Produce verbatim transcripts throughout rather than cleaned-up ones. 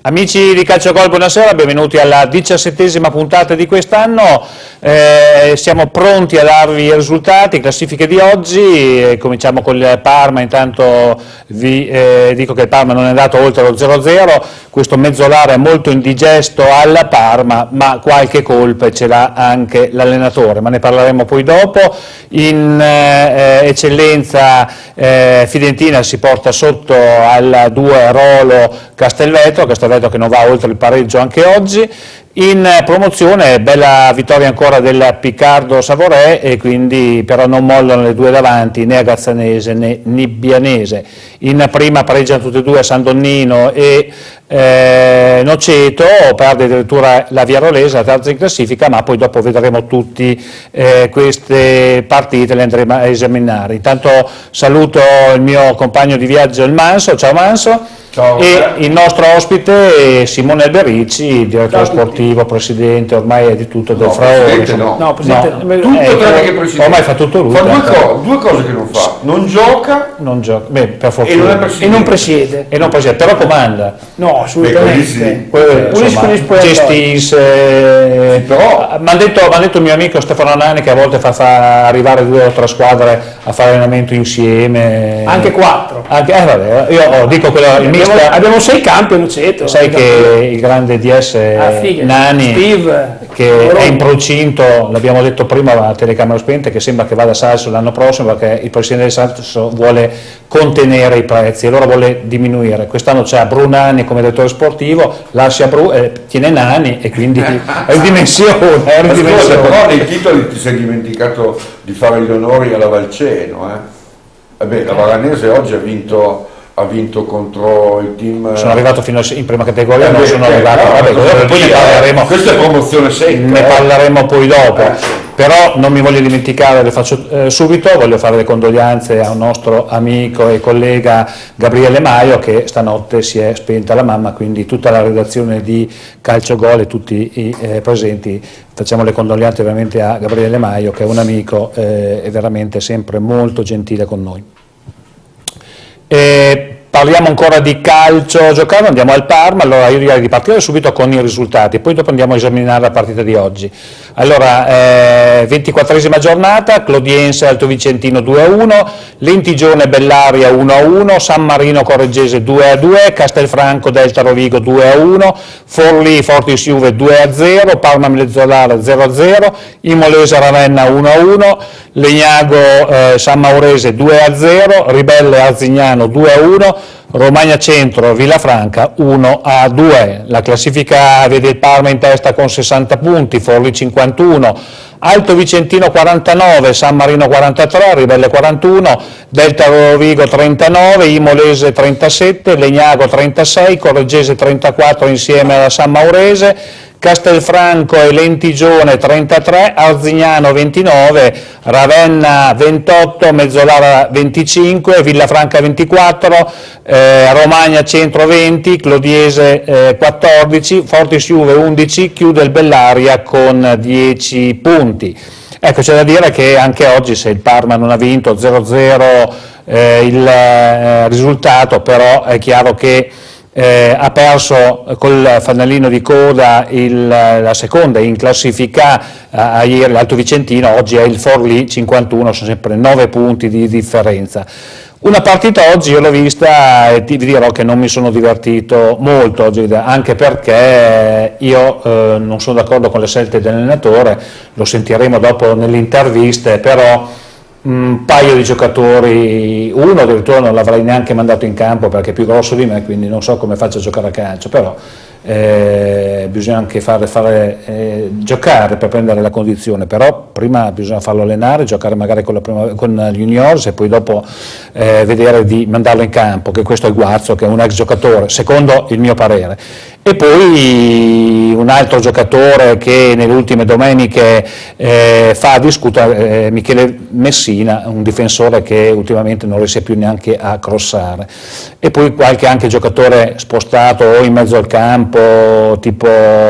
Amici di Calciogol, buonasera, benvenuti alla diciassettesima puntata di quest'anno. Eh, siamo pronti a darvi i risultati, classifiche di oggi. Eh, cominciamo con il Parma. Intanto vi eh, dico che il Parma non è andato oltre lo zero a zero, questo mezzolare è molto indigesto alla Parma, ma qualche colpa ce l'ha anche l'allenatore, ma ne parleremo poi dopo. In eh, eccellenza eh, Fiorentina si porta sotto al due Rolo Castelvetro, Castelvetro che non va oltre il pareggio anche oggi. In promozione bella vittoria ancora del Picardo Savorè, e quindi però non mollano le due davanti, né Agazzanese né Nibbianese. In prima pareggiano tutti e due San Donnino e eh, Noceto, perde addirittura la Viarolese, la terza in classifica, ma poi dopo vedremo tutte eh, queste partite, le andremo a esaminare. Intanto saluto il mio compagno di viaggio, il Manso. Ciao Manso. Ciao, e eh. il nostro ospite è Simone Albericci, direttore sportivo, presidente, ormai è di tutto del no, Fraore. No, no, presidente, no. Tutto eh, tranne che presidente. Ormai fa tutto lui. Fa due, co due cose che non fa, non gioca, non gioca. Beh, per fortuna. E non, e non presiede. E non presiede, però comanda. No, assolutamente. Sì. Puliscono i spogliatoi. Gestisce. Sì, però mi ha detto, detto il mio amico Stefano Nani che a volte fa, fa arrivare due o tre squadre a fare allenamento insieme. Anche quattro. Anche, eh, vabbè, io oh, dico quello, il abbiamo, mister, abbiamo sei campi a Noceto. sai che il grande D S ah, Nani, Steve, che Roma. è in procinto, l'abbiamo detto prima a telecamera spente, che sembra che vada a Salso l'anno prossimo perché il presidente del Salso vuole contenere i prezzi e allora vuole diminuire. Quest'anno c'è Brunani come direttore sportivo, lascia Bru, eh, tiene Nani e quindi è in dimensione. È in dimensione. Però nei titoli ti sei dimenticato di fare gli onori alla Valceno. Eh? Vabbè, la Varanese oggi ha vinto, ha vinto contro il team. Sono arrivato fino in prima categoria, eh, non beh, sono eh, arrivato. no, Vabbè, no, poi ne via, parleremo. Questa è promozione secca. Ne eh. parleremo poi dopo. Eh, sì. Però non mi voglio dimenticare, le faccio eh, subito, voglio fare le condoglianze a un nostro amico e collega Gabriele Maio, che stanotte si è spenta la mamma, quindi tutta la redazione di Calciogol e tutti i eh, presenti facciamo le condoglianze ovviamente a Gabriele Maio, che è un amico eh, e veramente sempre molto gentile con noi. E parliamo ancora di calcio giocato, andiamo al Parma. Allora io direi di partire subito con i risultati, poi dopo andiamo a esaminare la partita di oggi. Allora, eh, ventiquattresima giornata, Clodiense Alto Vicentino due a uno, Lentigione Bellaria uno a uno, San Marino Correggese due a due, Castelfranco Delta Rovigo due a uno, Forlì Fortis Juve due a zero, Parma Mezzolare zero a zero, Imolese Ravenna uno a uno, Legnago eh, San Maurese due a zero, Ribelle Arzignano due a uno, Romagna Centro Villafranca uno a due. La classifica vede il Parma in testa con sessanta punti, Forlì cinquantuno, Alto Vicentino quarantanove, San Marino quarantatré, Ribelle quarantuno, Delta Rovigo trentanove, Imolese trentasette, Legnago trentasei, Correggese trentaquattro insieme alla San Maurese, Castelfranco e Lentigione trentatré, Arzignano ventinove, Ravenna ventotto, Mezzolara venticinque, Villafranca ventiquattro, eh, Romagna Centro venti, Clodiese eh, quattordici, Fortis Juve undici, chiude il Bellaria con dieci punti. Ecco, c'è da dire che anche oggi, se il Parma non ha vinto zero a zero eh, il eh, risultato, però è chiaro che Eh, ha perso col fanalino di coda il, la seconda in classifica eh, ieri l'Alto Vicentino, oggi è il Forlì cinquantuno, sono sempre nove punti di differenza. Una partita oggi io l'ho vista e ti dirò che non mi sono divertito molto oggi, anche perché io eh, non sono d'accordo con le scelte dell'allenatore, lo sentiremo dopo nelle interviste, però un paio di giocatori, uno addirittura non l'avrei neanche mandato in campo perché è più grosso di me, quindi non so come faccia a giocare a calcio, però eh, bisogna anche fare, fare eh, giocare per prendere la condizione, però prima bisogna farlo allenare, giocare magari con, la prima, con gli juniors e poi dopo eh, vedere di mandarlo in campo, che questo è Guazzo, che è un ex giocatore, secondo il mio parere. E poi un altro giocatore che nelle ultime domeniche eh, fa discutere, eh, Michele Messina, un difensore che ultimamente non riesce più neanche a crossare. E poi qualche anche giocatore spostato o in mezzo al campo, tipo eh,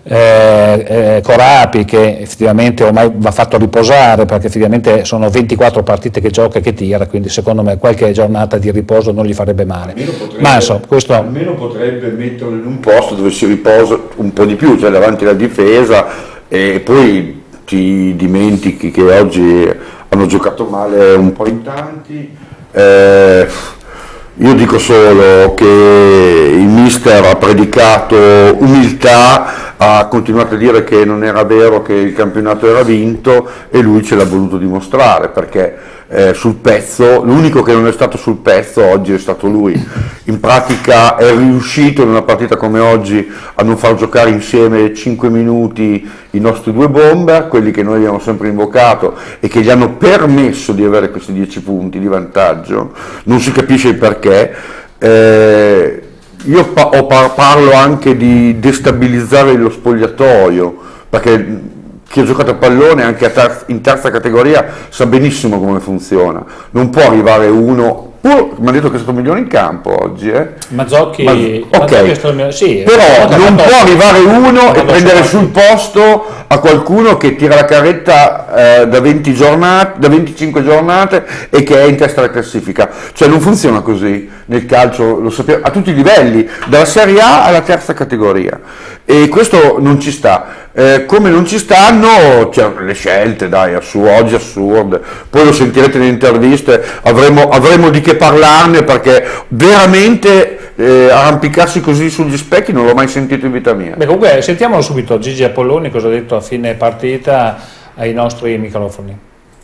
eh, Corapi, che effettivamente ormai va fatto riposare, perché effettivamente sono ventiquattro partite che gioca e che tira, quindi secondo me qualche giornata di riposo non gli farebbe male. Almeno potrebbe, Ma insomma, questo... almeno potrebbe metterlo in un posto posto dove si riposa un po' di più, cioè davanti alla difesa, e poi ti dimentichi che oggi hanno giocato male un po' in tanti. Eh, io dico solo che il mister ha predicato umiltà, ha continuato a dire che non era vero che il campionato era vinto, e lui ce l'ha voluto dimostrare, perché eh, sul pezzo, l'unico che non è stato sul pezzo oggi è stato lui. In pratica è riuscito in una partita come oggi a non far giocare insieme cinque minuti i nostri due bomber, quelli che noi abbiamo sempre invocato e che gli hanno permesso di avere questi dieci punti di vantaggio. Non si capisce il perché. Eh, io pa ho par parlo anche di destabilizzare lo spogliatoio, perché chi ha giocato a pallone anche a ter in terza categoria sa benissimo come funziona. Non può arrivare uno, pur, mi ha detto che è stato migliore in campo oggi, eh? Mazzocchi, Ma, Mazzocchi ok, stato, sì, però non può arrivare uno e prendere sul posto a qualcuno che tira la carretta eh, da, venti giornate, da venticinque giornate e che è in testa alla classifica. Cioè non funziona così nel calcio, lo sappiamo, a tutti i livelli, dalla Serie A alla terza categoria, e questo non ci sta. Eh, come non ci stanno cioè, le scelte, dai, assu oggi assurde, poi lo sentirete nelle interviste, avremo, avremo di che parlarne, perché veramente eh, arrampicarsi così sugli specchi non l'ho mai sentito in vita mia. Beh, comunque sentiamolo subito Gigi Apolloni cosa ha detto a fine partita ai nostri microfoni.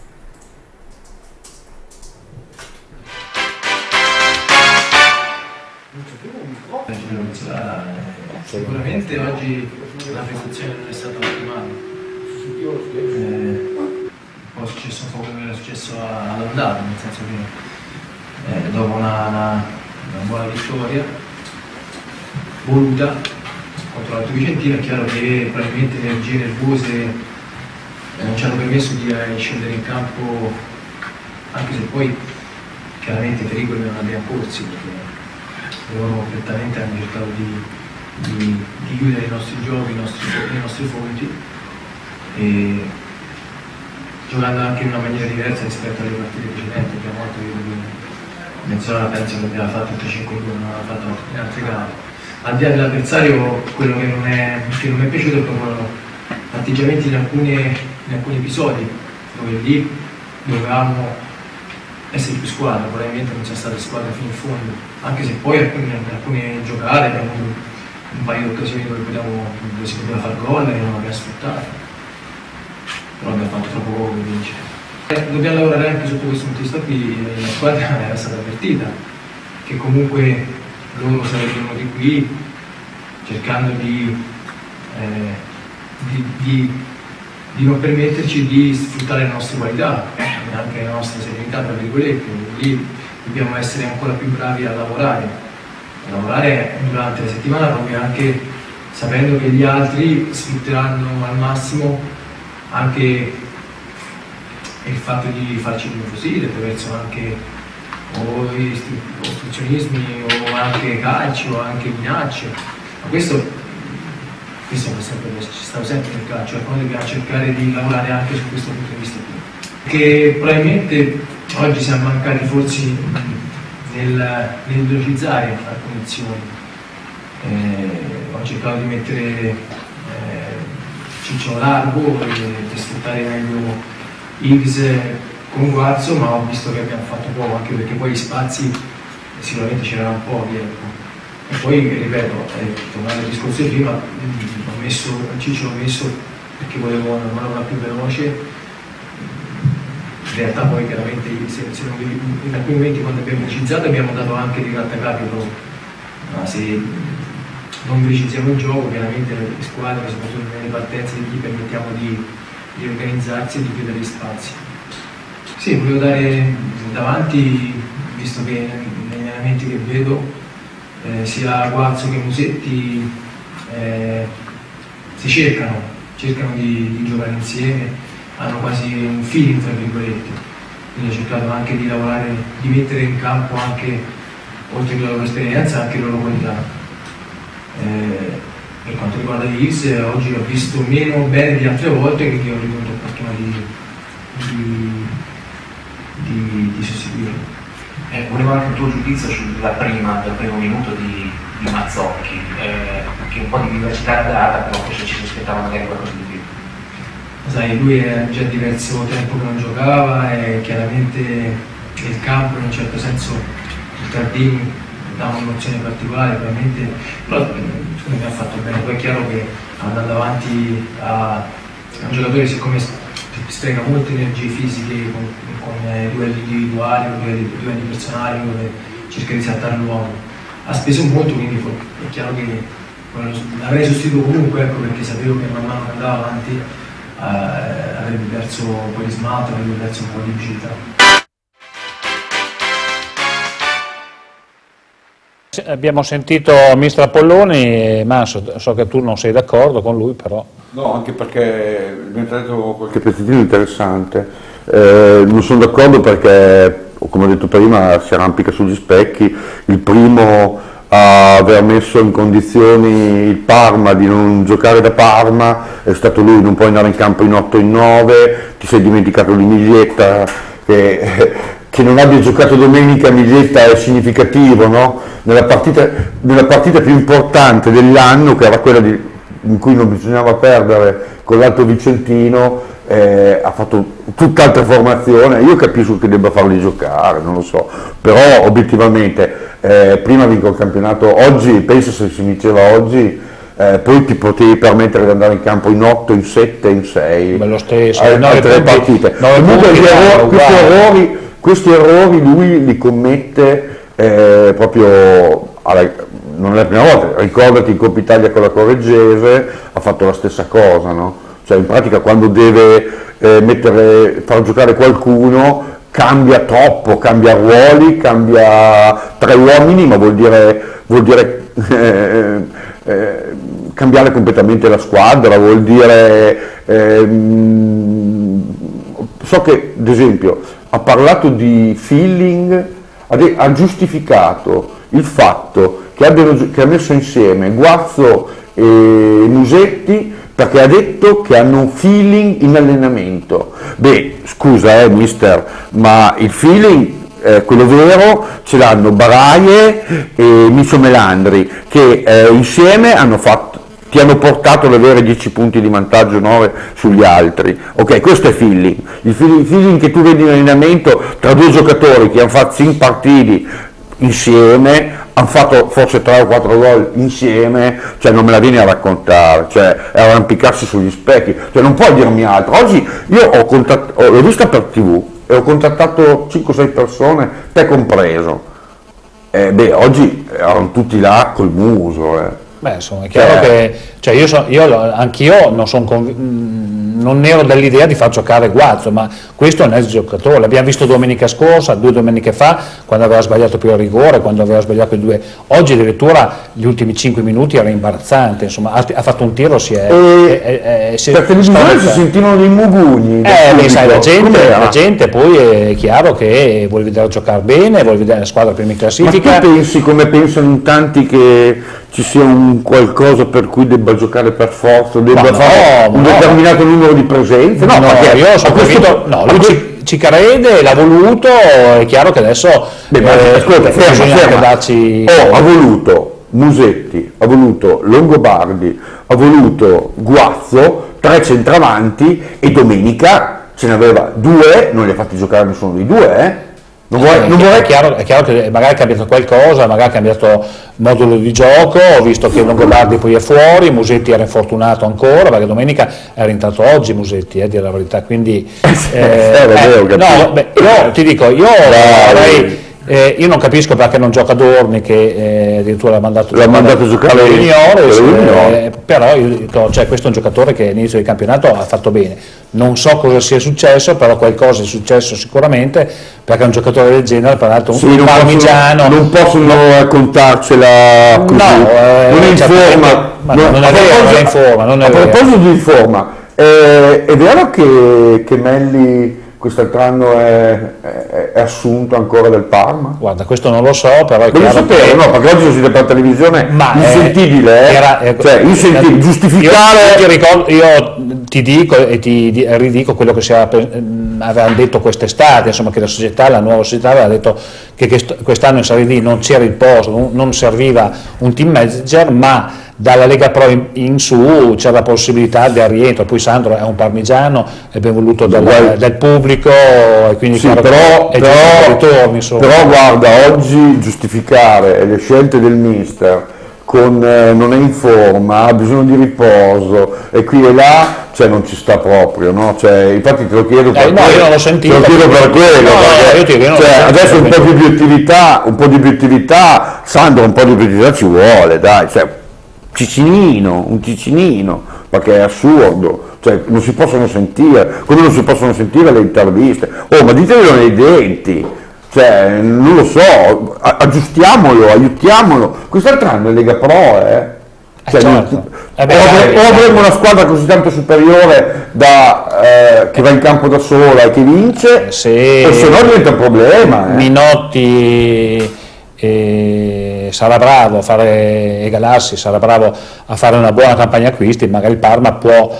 Sicuramente oggi la prestazione non è stata ottimale, eh, poi è successo un po' come è successo all'andata, nel senso che eh, dopo una, una, una buona vittoria voluta contro l'Alto Vicentino è chiaro che probabilmente le energie nervose eh, non ci hanno permesso di eh, scendere in campo, anche se poi chiaramente i pericoli non abbiamo corsi, perché loro completamente hanno cercato di Di, di chiudere i nostri giochi, i nostri, i nostri fonti, e giocando anche in una maniera diversa rispetto alle partite precedenti. Abbiamo volta che Mezzola penso che abbiamo fatto il tre cinque due, non aveva fatto in altre gare. Al di là dell'avversario, quello che non, è, che non mi è piaciuto è proprio l'atteggiamento in, in alcuni episodi, dove lì dovevamo essere più squadra, probabilmente non c'è stata squadra fino in fondo, anche se poi in alcune giocate abbiamo avuto un paio di occasioni dove, potevamo, dove si poteva far gol e non abbiamo sfruttato, però abbiamo fatto troppo poco per vincere. Eh, dobbiamo lavorare anche sotto questo punto di vista qui, la squadra era stata avvertita, che comunque loro sarebbero venuti qui cercando di, eh, di, di, di non permetterci di sfruttare le nostre qualità, e anche la nostra serenità, tra virgolette. Lì dobbiamo essere ancora più bravi a lavorare. lavorare durante la settimana, proprio anche sapendo che gli altri sfrutteranno al massimo anche il fatto di farci nervosire attraverso anche o ostruzionismi o anche calcio o anche minacce. Ma questo, questo è sempre, ci sta sempre nel calcio, e poi dobbiamo cercare di lavorare anche su questo punto di vista qui, che probabilmente oggi siamo mancati forse nel, nel velocizzare alcune azioni. Eh, ho cercato di mettere eh, Ciccio largo per, per sfruttare meglio X con Guazzo, ma ho visto che abbiamo fatto poco, anche perché poi gli spazi sicuramente c'erano pochi, ecco. E poi ripeto, eh, tornando al discorso di prima, ho messo Ciccio l'ho messo perché volevo una manovra più veloce. In realtà poi chiaramente se, se non, in alcuni momenti quando abbiamo velocizzato abbiamo dato anche dei grattacapi, ma se non velocizziamo il gioco chiaramente le squadre, soprattutto nelle partenze, gli permettiamo di, di organizzarsi e di chiudere gli spazi. Sì, volevo dare davanti, visto che negli allenamenti che vedo eh, sia Guazzo che Musetti eh, si cercano, cercano di, di giocare insieme, hanno quasi un feeling tra virgolette, quindi ho cercato anche di lavorare, di mettere in campo anche, oltre che la loro esperienza, anche la loro qualità. Eh, per quanto riguarda X, oggi l'ho visto meno bene di altre volte, che, che ho ritenuto opportuno di, di, di, di sostituire. Eh, volevo anche il tuo giudizio sulla prima, del primo minuto di, di Mazzocchi. Eh, che un po' di vivacità era data, però forse ci si aspettava magari qualcosa di più. Sai, lui è già diverso tempo che non giocava e chiaramente il campo in un certo senso, il Tardini dà un'emozione particolare, probabilmente, però secondo me ha fatto bene. Poi è chiaro che andando avanti a, a un giocatore siccome spreca molte energie fisiche con, con eh, duelli individuali, con duelli, duelli personali, dove cerca di saltare l'uomo, ha speso molto, quindi è chiaro che l'avrei sostituito comunque, ecco, perché sapevo che man mano che andava avanti eh, avrebbe perso un po' di smalto, avrebbe perso un po' di vigilità. Abbiamo sentito mister Apolloni, ma so, so che tu non sei d'accordo con lui, però... No, anche perché mi ha detto qualche pezzettino interessante. Eh, non sono d'accordo perché, come ho detto prima, si arrampica sugli specchi. Il primo a aver messo in condizioni il Parma di non giocare da Parma è stato lui. Non puoi andare in campo in otto in nove, ti sei dimenticato di Miglietta, che, che non abbia giocato domenica Miglietta è significativo, no? Nella partita, nella partita più importante dell'anno, che era quella di, in cui non bisognava perdere con l'Alto Vicentino, eh, ha fatto tutt'altra formazione. Io capisco che debba farli giocare, non lo so, però obiettivamente eh, prima vinco il campionato. Oggi, penso, se si vinceva oggi, eh, poi ti potevi permettere di andare in campo in otto, in sette, in sei, lo stesso, alle no, tre partite. No, comunque gli errori, questi, errori, questi errori lui li commette eh, proprio alla, non è la prima volta. Ricordati in Coppa Italia con la Correggese ha fatto la stessa cosa, no? Cioè in pratica quando deve eh, mettere, far giocare qualcuno cambia troppo, cambia ruoli, cambia tre uomini, ma vuol dire, vuol dire eh, eh, cambiare completamente la squadra, vuol dire eh, so che ad esempio ha parlato di feeling, ha, de- ha giustificato il fatto che, abbiano, che ha messo insieme Guazzo e Musetti perché ha detto che hanno un feeling in allenamento. Beh, scusa eh mister, ma il feeling, eh, quello vero, ce l'hanno Baraie e Micio Melandri, che eh, insieme hanno fatto, ti hanno portato ad avere dieci punti di vantaggio, nove sugli altri. Ok, questo è feeling. Il feeling, il feeling che tu vedi in allenamento tra due giocatori che hanno fatto cinque partiti insieme, hanno fatto forse tre o quattro gol insieme, cioè non me la vieni a raccontare, cioè è arrampicarsi sugli specchi, cioè non puoi dirmi altro. Oggi io ho contattato, l'ho vista per tivù e ho contattato cinque sei persone, te compreso. Eh, beh, oggi erano tutti là col muso. Eh. Beh, insomma, è chiaro eh. che cioè io, so, io anch'io non, son non ero dell'idea di far giocare Guazzo, ma questo è un ex giocatore, l'abbiamo visto domenica scorsa, due domeniche fa, quando aveva sbagliato più a rigore, quando aveva sbagliato i due, oggi addirittura gli ultimi cinque minuti era imbarazzante, insomma, ha, ha fatto un tiro, si è... E è, è, è si per televisione si sentivano dei mugugni. Eh, beh, sai, la gente, la gente poi è chiaro che vuole vedere giocare bene, vuole vedere la squadra prima in classifica. Ma tu pensi, come pensano in tanti, che ci sia un qualcosa per cui debba giocare per forza, debba no, fare un no. determinato numero di presenze? No, no, perché io sono questo, convinto, no, lui ci, ci crede, l'ha voluto, è chiaro che adesso beh, ma, eh, ascolta, ferma, ferma. Darci... Oh, ha voluto Musetti, ha voluto Longobardi, ha voluto Guazzo, tre centravanti, e domenica ce ne aveva due, non li ha fatti giocare nessuno dei due, eh? Non vuoi, eh, non vorrei... è, chiaro, è chiaro che magari è cambiato qualcosa, magari ha cambiato modulo di gioco, ho visto che Longobardi poi è fuori, Musetti era infortunato ancora, perché domenica è rientrato oggi Musetti, eh, dire la verità, quindi eh, eh, vero, no, beh, io ti dico, io avrei... Eh, io non capisco perché non gioca Dorni, che eh, addirittura l'ha mandato, mandato a giocare alle juniores, eh, eh, però io dico, cioè, questo è un giocatore che all'inizio del campionato ha fatto bene, non so cosa sia successo, però qualcosa è successo sicuramente, perché un giocatore del genere, peraltro un, sì, un non parmigiano, possono, non possono raccontarcela così, no, eh, non è in forma, ma non, non è vero, non è in forma, non è a vero. proposito di forma, eh, è vero che, che Melli quest'altro anno è, è, è assunto ancora del Parma? Guarda, questo non lo so, però è Devo chiaro sapere, che... no, perché oggi lo siete per televisione, ma insentibile, eh, eh? era, eh, cioè insentibile, eh, giustificare... Io, io, ti ricordo, io ti dico e ti ridico quello che si era, avevano detto quest'estate, insomma, che la società, la nuova società aveva detto che quest'anno in Serie D non c'era il posto, non serviva un team manager, ma dalla Lega Pro in, in su c'è la possibilità del rientro, poi Sandro è un parmigiano, è ben voluto dal, dal pubblico e quindi sì, però, è però, ritorni, però guarda, oggi giustificare le scelte del mister con eh, non è in forma, ha bisogno di riposo e qui e là, cioè non ci sta proprio, no? Cioè, infatti te lo chiedo per eh, no, quello, io non l'ho sentito, te lo chiedo per quello, no, perché, no, io ti dico, io non cioè, l'ho adesso sentito, un po' di obiettività, un po' di obiettività, Sandro un po' di obiettività ci vuole, dai, cioè, Cicinino, un Cicinino, perché è assurdo, cioè non si possono sentire, come non si possono sentire le interviste, oh ma ditelo nei denti, cioè non lo so, aggiustiamolo, aiutiamolo, quest'altro anno è Lega Pro, eh? Cioè, eh certo. non, eh beh, o, avre, o avremo una squadra così tanto superiore da, eh, che va in campo da sola e che vince, se, o se no diventa un problema. Eh. Minotti e sarà bravo a fare, e Galassi sarà bravo a fare una buona campagna acquisti, magari il Parma può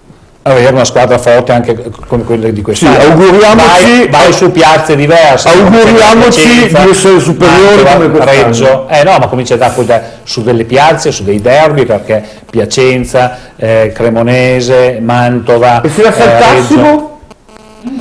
avere una squadra forte anche come quelle di quest'anno. Sì, auguriamoci, vai, vai su piazze diverse, auguriamoci di essere superiori come quest'anno. Reggio, eh no, ma comincia da, da, su delle piazze, su dei derby, perché Piacenza, eh, Cremonese, Mantova, e se la saltassimo? Eh,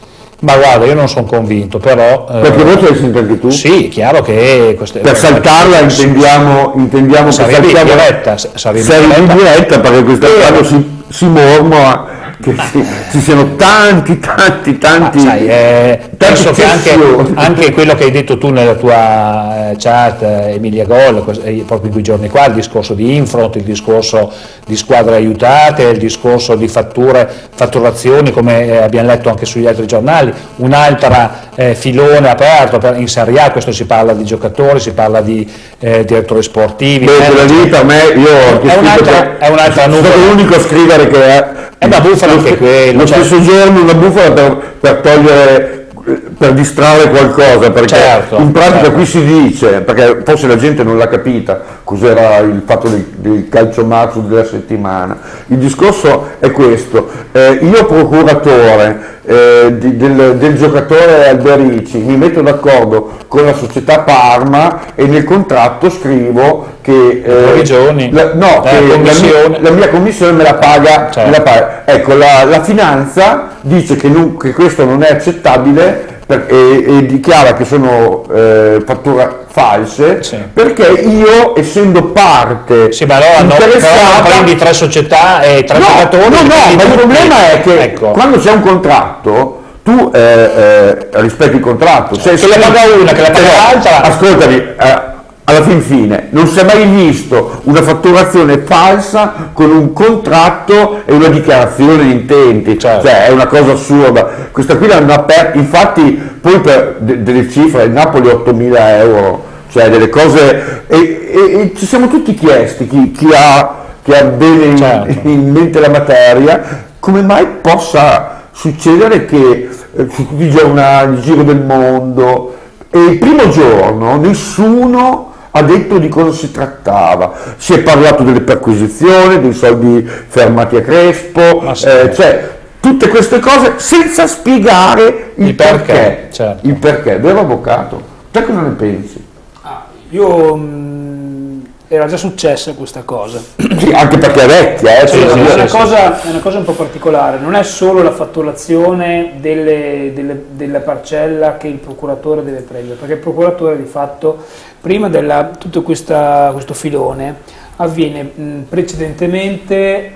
ma guarda, io non sono convinto, però... Eh, perché voi te l'hai sentito anche tu? Sì, chiaro che... Queste, per saltarla intendiamo, intendiamo che sarebbe saltiamo... in diretta, sarebbe sarebbe in diretta, perché quest'anno si, si mormoa che ci, ci siano tanti, tanti, tanti... Ma sai, eh, penso che anche, anche quello che hai detto tu nella tua eh, chat, eh, Emilia Gol, eh, proprio in quei giorni qua, il discorso di Infront, il discorso di squadre aiutate, il discorso di fatture, fatturazioni, come eh, abbiamo letto anche sugli altri giornali, un'altra eh, filone aperto per, in Serie A, questo si parla di giocatori, si parla di eh, direttori sportivi. Beh, quella lì per me, io è un'altra, è un'altra sono stato l'unico a scrivere che è, è una bufala anche quello. Lo cioè. stesso giorno una bufala per, per togliere, per distrarre qualcosa, perché certo, in pratica certo. qui si dice, perché forse la gente non l'ha capita, cos'era il fatto del, del calciomercato della settimana. Il discorso è questo, eh, io procuratore eh, di, del, del giocatore Alberici mi metto d'accordo con la società Parma e nel contratto scrivo che, eh, la, no, eh, che la, mia, la mia commissione me la paga, certo. me la paga. Ecco, la, la finanza dice che, non, che questo non è accettabile per, e, e dichiara che sono eh, fatture false, sì. Perché io, essendo parte sì, ma allora interessata, no, prendi tre società e tre no, giocatori. No, no, ma il problema è che ecco. quando c'è un contratto tu eh, eh, rispetti il contratto, cioè, che la paga una, che la paga l'altra. Ascoltami, eh, alla fin fine non si è mai visto una fatturazione falsa con un contratto e una dichiarazione di intenti, certo. Cioè è una cosa assurda. Questa qui l'hanno aperta, infatti poi per de delle cifre, il Napoli ottomila euro, cioè delle cose, e, e, e ci siamo tutti chiesti, chi, chi ha, chi ha bene in, certo. in mente la materia, come mai possa succedere che eh, su tutti i giornali, il giro del mondo, e il primo giorno nessuno ha detto di cosa si trattava, si è parlato delle perquisizioni, dei soldi fermati a Crespo, sì. eh, cioè tutte queste cose senza spiegare il, il perché, perché. Certo. Il perché, vero avvocato? Te cosa ne pensi? Ah, io mh, era già successa questa cosa. Sì, anche perché è vecchia, eh, sì, sì, sì, è, una sì, cosa, è una cosa un po' particolare, non è solo la fatturazione delle, delle, della parcella che il procuratore deve prendere, perché il procuratore di fatto prima di tutto questa, questo filone avviene mh, precedentemente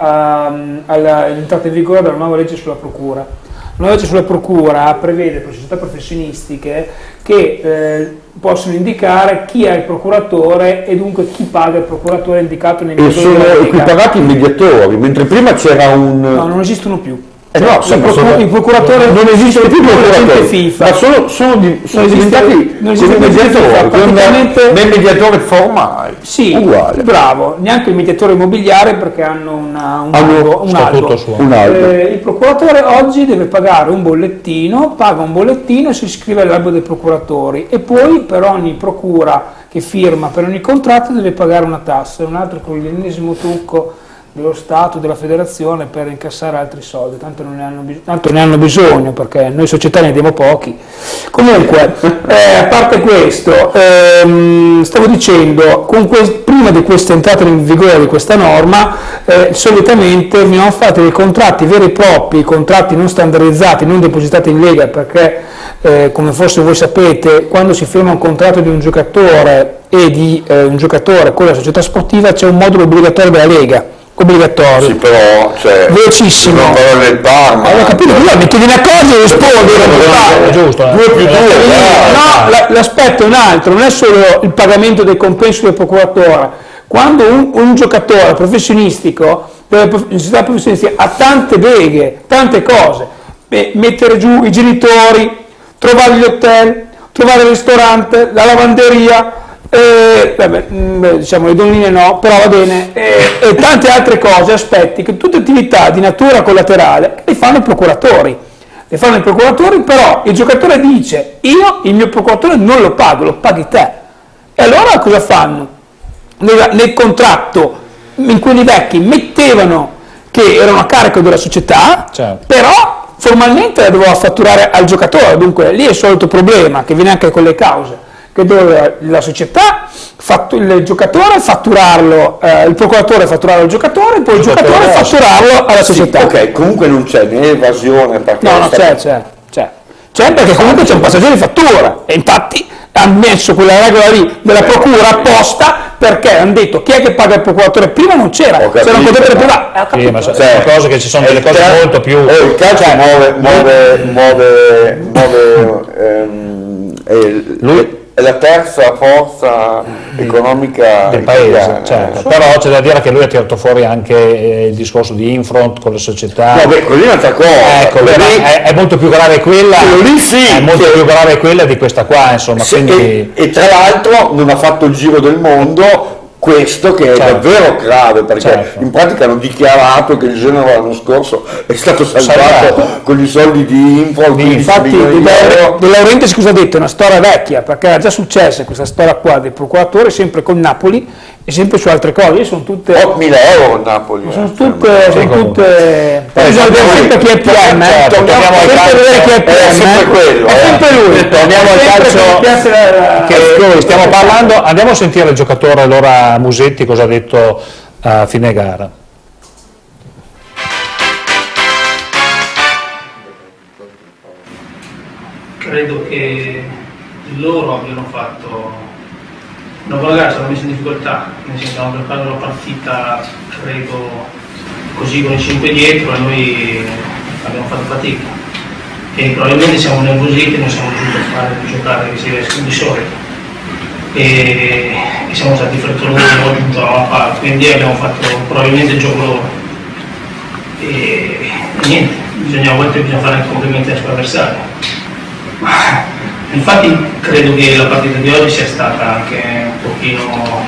all'entrata in vigore della nuova legge sulla procura. La nuova legge sulla procura prevede per società professionistiche che eh, possono indicare chi è il procuratore e dunque chi paga il procuratore indicato nei mediatori. E sono equiparati i mediatori, mentre prima c'era un... No, non esistono più. Eh no, il, procur sono, il procuratore non esiste più il procuratore FIFA, ma sono, sono, di, sono non diventati non esiste come mediatori, praticamente nel mediatore formale. Sì, uguale. Bravo, neanche il mediatore immobiliare perché hanno una, un, hanno albo, un albo. Un albo. Eh, il procuratore oggi deve pagare un bollettino, paga un bollettino e si iscrive all'albo dei procuratori e poi per ogni procura che firma, per ogni contratto deve pagare una tassa, un altro con l'ennesimo trucco dello Stato, della Federazione per incassare altri soldi, tanto, non ne hanno, tanto ne hanno bisogno, perché noi società ne diamo pochi. Comunque, eh, a parte questo, ehm, stavo dicendo, con prima di questa entrata in vigore di questa norma, eh, solitamente venivano fatti dei contratti veri e propri, contratti non standardizzati, non depositati in Lega, perché eh, come forse voi sapete, quando si firma un contratto di un giocatore e di eh, un giocatore con la società sportiva c'è un modulo obbligatorio della Lega. Obbligatorio. Sì, però, cioè, velocissimo. Non parlo del Parma. Allora, capito, tu metti di una cosa e rispondi. È giusto. Due più due. No, l'aspetto è un altro, non è solo il pagamento del compenso del procuratore. Quando un, un giocatore professionistico, in società professionistica, ha tante beghe, tante cose, beh, mettere giù i genitori, trovare gli hotel, trovare il ristorante, la lavanderia, Eh, vabbè, diciamo le donne no, però va bene, e, e tante altre cose, aspetti, che tutte attività di natura collaterale le fanno i procuratori, le fanno i procuratori, però il giocatore dice io il mio procuratore non lo pago, lo paghi te, e allora cosa fanno? Nel, nel contratto in quelli vecchi mettevano che erano a carico della società, certo, però formalmente la doveva fatturare al giocatore, dunque lì è il solito problema che viene anche con le cause, che dove la società, il giocatore fatturarlo, eh, il procuratore fatturarlo al giocatore, poi il giocatore fatturarlo alla società. Sì, ok, comunque non c'è né evasione perché no, no, c'è, c'è, c'è, c'è perché comunque c'è un passaggio di fattura, e infatti hanno messo quella regola lì della procura apposta, perché hanno detto chi è che paga il procuratore, prima non c'era, c'era un potere privato. Sì, ma sono cose che ci sono delle cose calcio, molto più... Eh, il calcio cioè, muove, muove, muove, muove ehm, eh, lui è la terza forza economica del paese, italiana, certo. eh. Però c'è da dire che lui ha tirato fuori anche eh, il discorso di Infront con le società. No, beh, così è un'altra cosa. Ecco, lì, è, è molto più grave quella, lì sì, è molto che, più grave quella di questa qua, insomma. Sì, quindi... e, e tra l'altro non ha fatto il giro del mondo questo, che è certo, davvero grave, perché certo, in pratica hanno dichiarato che il Genova l'anno scorso è stato salvato, salvato. con i soldi di Info. Infatti di De Laurentiis cosa ha detto? È una storia vecchia, perché era già successa questa storia qua del procuratore, sempre con Napoli e sempre su altre cose, sono tutte ottomila euro a Napoli, sono tutte, sono tutte bisogna vedere sempre chi è P M, torniamo al calcio, è sempre quello, è sempre lui, torniamo al calcio che stiamo parlando. Andiamo a sentire il giocatore allora Musetti cosa ha detto a fine gara. Credo che loro abbiano fatto una buona gara, ci hanno messo in difficoltà, nel senso hanno preparato la partita, credo, così con i cinque dietro, e noi abbiamo fatto fatica. E probabilmente siamo nervositi e non siamo riusciti a fare giocare che si riescono di solito. E, e siamo stati frettolosi molto da una parte, quindi abbiamo fatto probabilmente il gioco loro. E, e niente, bisogna, a volte bisogna fare anche complimenti ai suoi avversari. Infatti credo che la partita di oggi sia stata anche un pochino,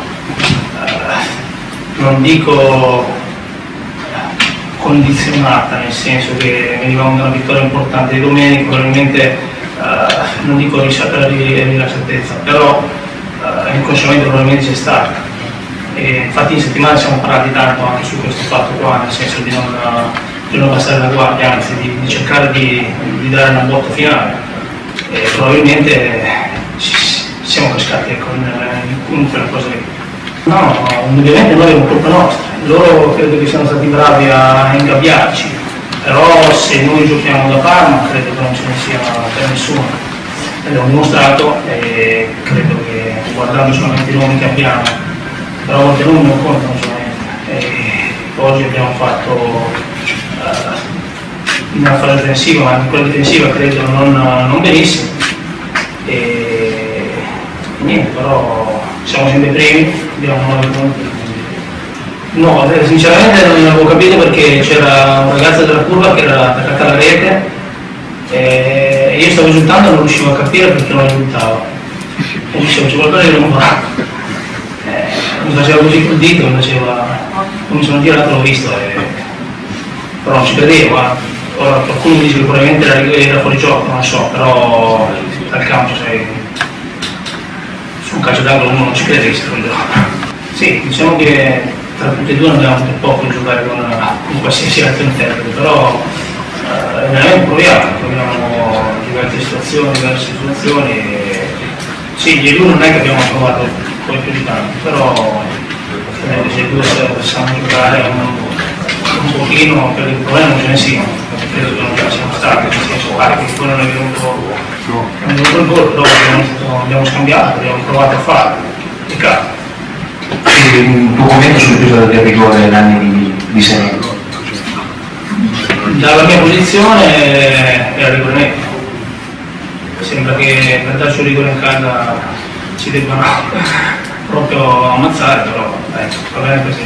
eh, non dico condizionata, nel senso che venivamo da una vittoria importante di domenica, probabilmente eh, non dico rilassatezza, però eh, inconsciamente probabilmente c'è stata. E infatti in settimana siamo parlati tanto anche su questo fatto qua, nel senso di non, di non abbassare la guardia, anzi di, di cercare di, di dare una botta finale. E probabilmente siamo cascati con, con quella cosa lì. No, indubbiamente noi abbiamo colpa nostra, loro credo che siano stati bravi a ingabbiarci, però se noi giochiamo da Parma credo che non ce ne sia per nessuno. L'abbiamo dimostrato e credo che guardando solamente i nomi che abbiamo, però a volte non non contano solamente. E oggi abbiamo fatto uh, una fase difensiva, ma in quella difensiva credo non, non benissimo, e niente, però siamo sempre primi, abbiamo nove punti. No, sinceramente non avevo capito, perché c'era un ragazzo della curva che era attaccata alla rete e io stavo esultando e non riuscivo a capire perché non esultava, e dicevo c'è qualcosa che non va, eh, mi faceva così col dito, mi faceva, mi sono girato e l'ho visto, e... però non ci credevo. Eh. Ora qualcuno dice che probabilmente era, era fuori gioco, non lo so, però dal campo sei su un calcio d'angolo uno non ci crede che sia fuori gioco. Sì, diciamo che tra tutti e due non abbiamo molto poco di giocare con, con qualsiasi altro interprete, però eh, veramente proviamo, proviamo diverse situazioni, diverse situazioni. E, sì, di lui non è che abbiamo provato poi più di tanto, però se i due possiamo giocare un, un pochino, perché il problema non ce ne siano, perché credo che non ce ne siamo stati, nel senso che poi non è venuto, non è venuto il gol, dopo abbiamo, abbiamo scambiato, abbiamo provato a fare, e cazzo. Un tuo commento sull'episodio del rigore dell'anno di, di Serie. Dalla mia posizione è a rigore netto. Sembra che per darci un rigore in casa ci debbano proprio ammazzare, però dai, va bene così.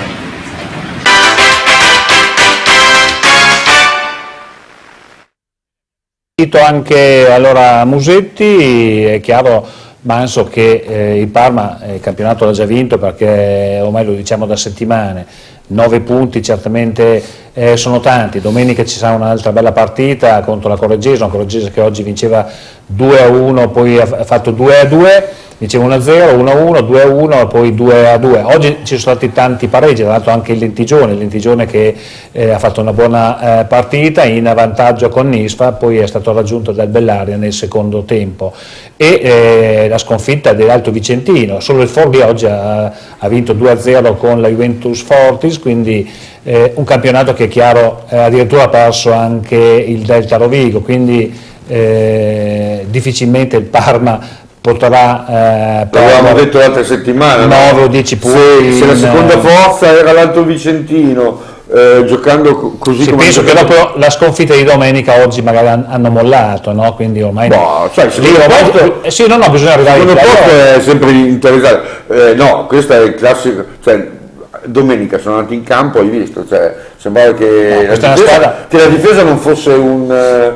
Cito anche allora Musetti, è chiaro Manso che eh, il Parma il campionato l'ha già vinto, perché ormai lo diciamo da settimane, nove punti certamente eh, sono tanti. Domenica ci sarà un'altra bella partita contro la Correggese, una Correggese che oggi vinceva due a uno, poi ha fatto due a due, diceva uno a zero, uno a uno, due a uno e poi due a due. Oggi ci sono stati tanti pareggi, tra l'altro anche il Lentigione, il Lentigione che eh, ha fatto una buona eh, partita in vantaggio con Nisfa, poi è stato raggiunto dal Bellaria nel secondo tempo, e eh, la sconfitta dell'Alto Vicentino. Solo il Forlì oggi ha, ha vinto due a zero con la Juventus Fortis, quindi eh, un campionato che è chiaro eh, addirittura ha perso anche il Delta Rovigo, quindi eh, difficilmente il Parma potrà eh, l'avevamo detto l'altra settimana, nove o dieci punti. Se, se la seconda forza era l'Alto Vicentino, eh, giocando così sì, come penso che dopo la sconfitta di domenica oggi magari hanno mollato, no? Quindi ormai boh, cioè, lì, posto, eh, sì, no, no, bisogna arrivare in posto è sempre interessante. Eh, no, questo è il classico, cioè, domenica sono andati in campo, hai visto, cioè, sembrava che, no, la difesa, che la difesa non fosse un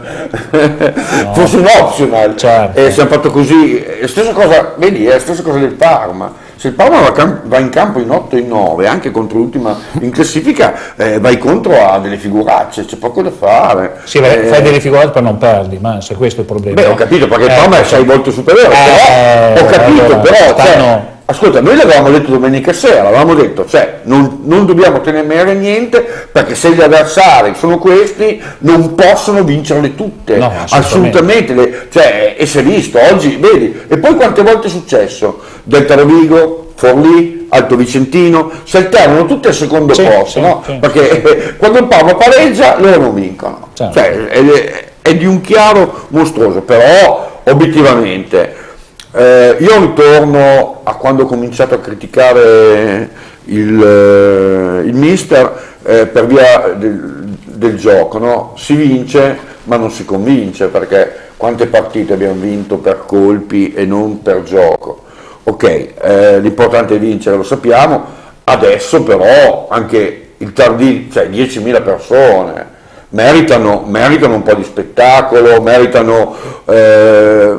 no. fosse un optional, certo. E siamo fatto così. Stessa cosa, vedi, è la stessa cosa del Parma. Se il Parma va, va in campo in otto e in nove, anche contro l'ultima in classifica, eh, vai contro a delle figuracce, c'è poco da fare. Sì, beh, eh, fai delle figuracce per non perdi, ma se questo è il problema. Beh, ho capito, perché il eh, Parma è sei volte superiore, eh, però, ho capito, allora, però, stanno... cioè, ascolta, noi l'avevamo detto domenica sera, l'avevamo detto, cioè, non, non dobbiamo temere niente, perché se gli avversari sono questi, non possono vincerle tutte, no, assolutamente, assolutamente le, cioè, e si è visto, oggi, vedi, e poi quante volte è successo? Delta Rovigo, Forlì, Alto Vicentino, si alternano tutte al secondo sì, posto, sì, no? Sì. Perché eh, quando il Parma pareggia, loro non vincono, certo. Cioè, è, è di un chiaro mostruoso, però obiettivamente, Eh, io ritorno a quando ho cominciato a criticare il, eh, il mister eh, per via del, del gioco, no? Si vince ma non si convince, perché quante partite abbiamo vinto per colpi e non per gioco. Ok, eh, l'importante è vincere, lo sappiamo, adesso però anche il Tardini, cioè diecimila persone, meritano, meritano un po' di spettacolo, meritano... Eh,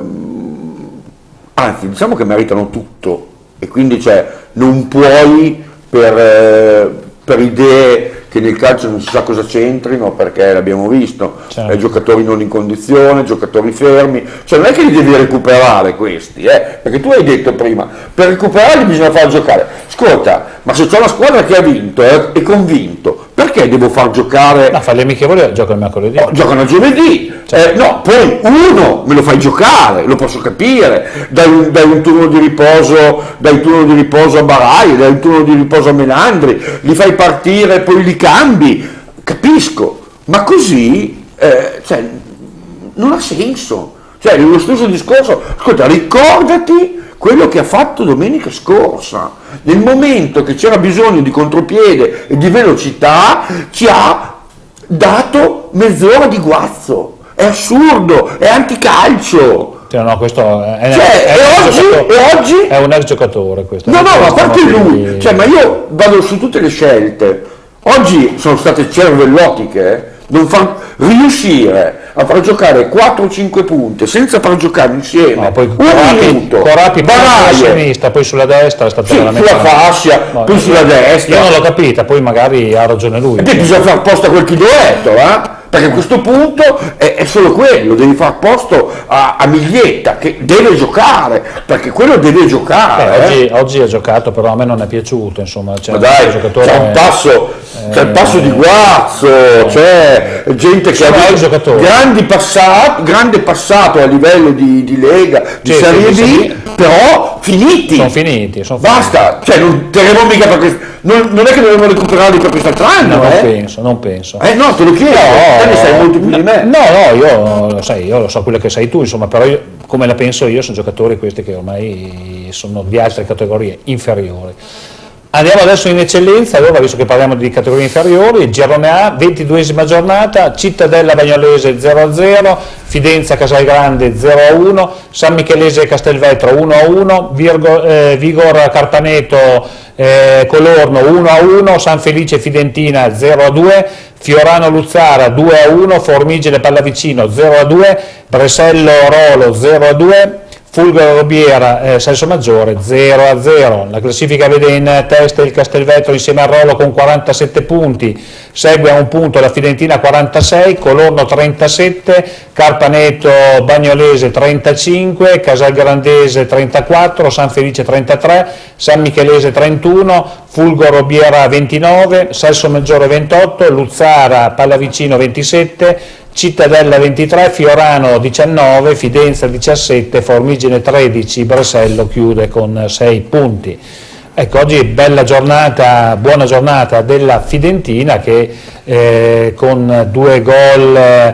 anzi, diciamo che meritano tutto, e quindi cioè, non puoi per, eh, per idee che nel calcio non si sa cosa c'entrino, perché l'abbiamo visto, certo. eh, giocatori non in condizione, giocatori fermi, cioè non è che li devi recuperare questi, eh, perché tu hai detto prima, per recuperarli bisogna far giocare. Ascolta, ma se c'è una squadra che ha vinto e eh, è convinto, perché devo far giocare? No, fa le amichevoli, giocano mercoledì. Oh, giocano a giovedì, certo. eh, no, poi uno me lo fai giocare, lo posso capire, dai un, dai un turno di riposo, dai un turno di riposo a Barai, dai un turno di riposo a Melandri, li fai partire e poi li cambi, capisco, ma così eh, cioè, non ha senso, cioè lo stesso discorso, ascolta, ricordati quello che ha fatto domenica scorsa, nel momento che c'era bisogno di contropiede e di velocità ci ha dato mezz'ora di guazzo, è assurdo, è anticalcio. Cioè, no, questo è, cioè, è, e, oggi, e oggi è un ex giocatore questo. No, no, ma a parte lui, cioè, ma io vado su tutte le scelte. Oggi sono state cervellotiche, non far, riuscire a far giocare quattro cinque punti senza far giocare insieme, no, poi un Corapi, minuto, Corapi Baraie, sulla sinistra, poi sulla destra è stato sì, veramente sulla fascia, no, poi sulla destra. Io non l'ho capita, poi magari ha ragione lui. E poi bisogna far posto a quel chilometro, eh? perché a questo punto è, è solo quello, devi far posto a, a Miglietta che deve giocare, perché quello deve giocare. Eh, eh. oggi, oggi ha giocato, però a me non è piaciuto, insomma. Ma dai, c'è un passo, eh, c'è il passo di Guazzo, c'è gente che ha grandi passati, grande passato a livello di, di Lega, di sì, Serie sì, B, sì. però finiti. Sono finiti, sono Basta, finiti. cioè non terremo mica perché non, non è che dovremmo recuperarli per quest'altro anno, no, non eh? penso, non penso. Eh no, te lo chiedo, No, te ne sai molto più di me. No, no, io lo sai, io lo so quello che sai tu, insomma, però io, come la penso io, sono giocatori questi che ormai sono di altre categorie inferiori. Andiamo adesso in eccellenza, allora, visto che parliamo di categorie inferiori, Girone A, ventiduesima giornata, Cittadella Bagnolese zero a zero, Fidenza Casalgrande zero a uno, San Michelese Castelvetro uno a uno, Virgo, eh, Vigor Carpaneto eh, Colorno uno a uno, San Felice Fidentina zero a due, Fiorano Luzzara due a uno, Formigine Pallavicino zero a due, Bresello Rolo zero a due, Fulgaro Robiera, eh, Salso Maggiore zero a zero. La classifica vede in testa il Castelvetro insieme al Rolo con quarantasette punti, segue a un punto la Fidentina quarantasei, Colorno trentasette, Carpaneto Bagnolese trentacinque, Casalgrandese trentaquattro, San Felice trentatré, San Michelese trentuno, Fulgaro Robiera ventinove, Salso Maggiore ventotto, Luzzara Pallavicino ventisette, Cittadella ventitré, Fiorano diciannove, Fidenza diciassette, Formigine tredici, Bresello chiude con sei punti. Ecco, oggi bella giornata, buona giornata della Fidentina che eh, con due gol eh,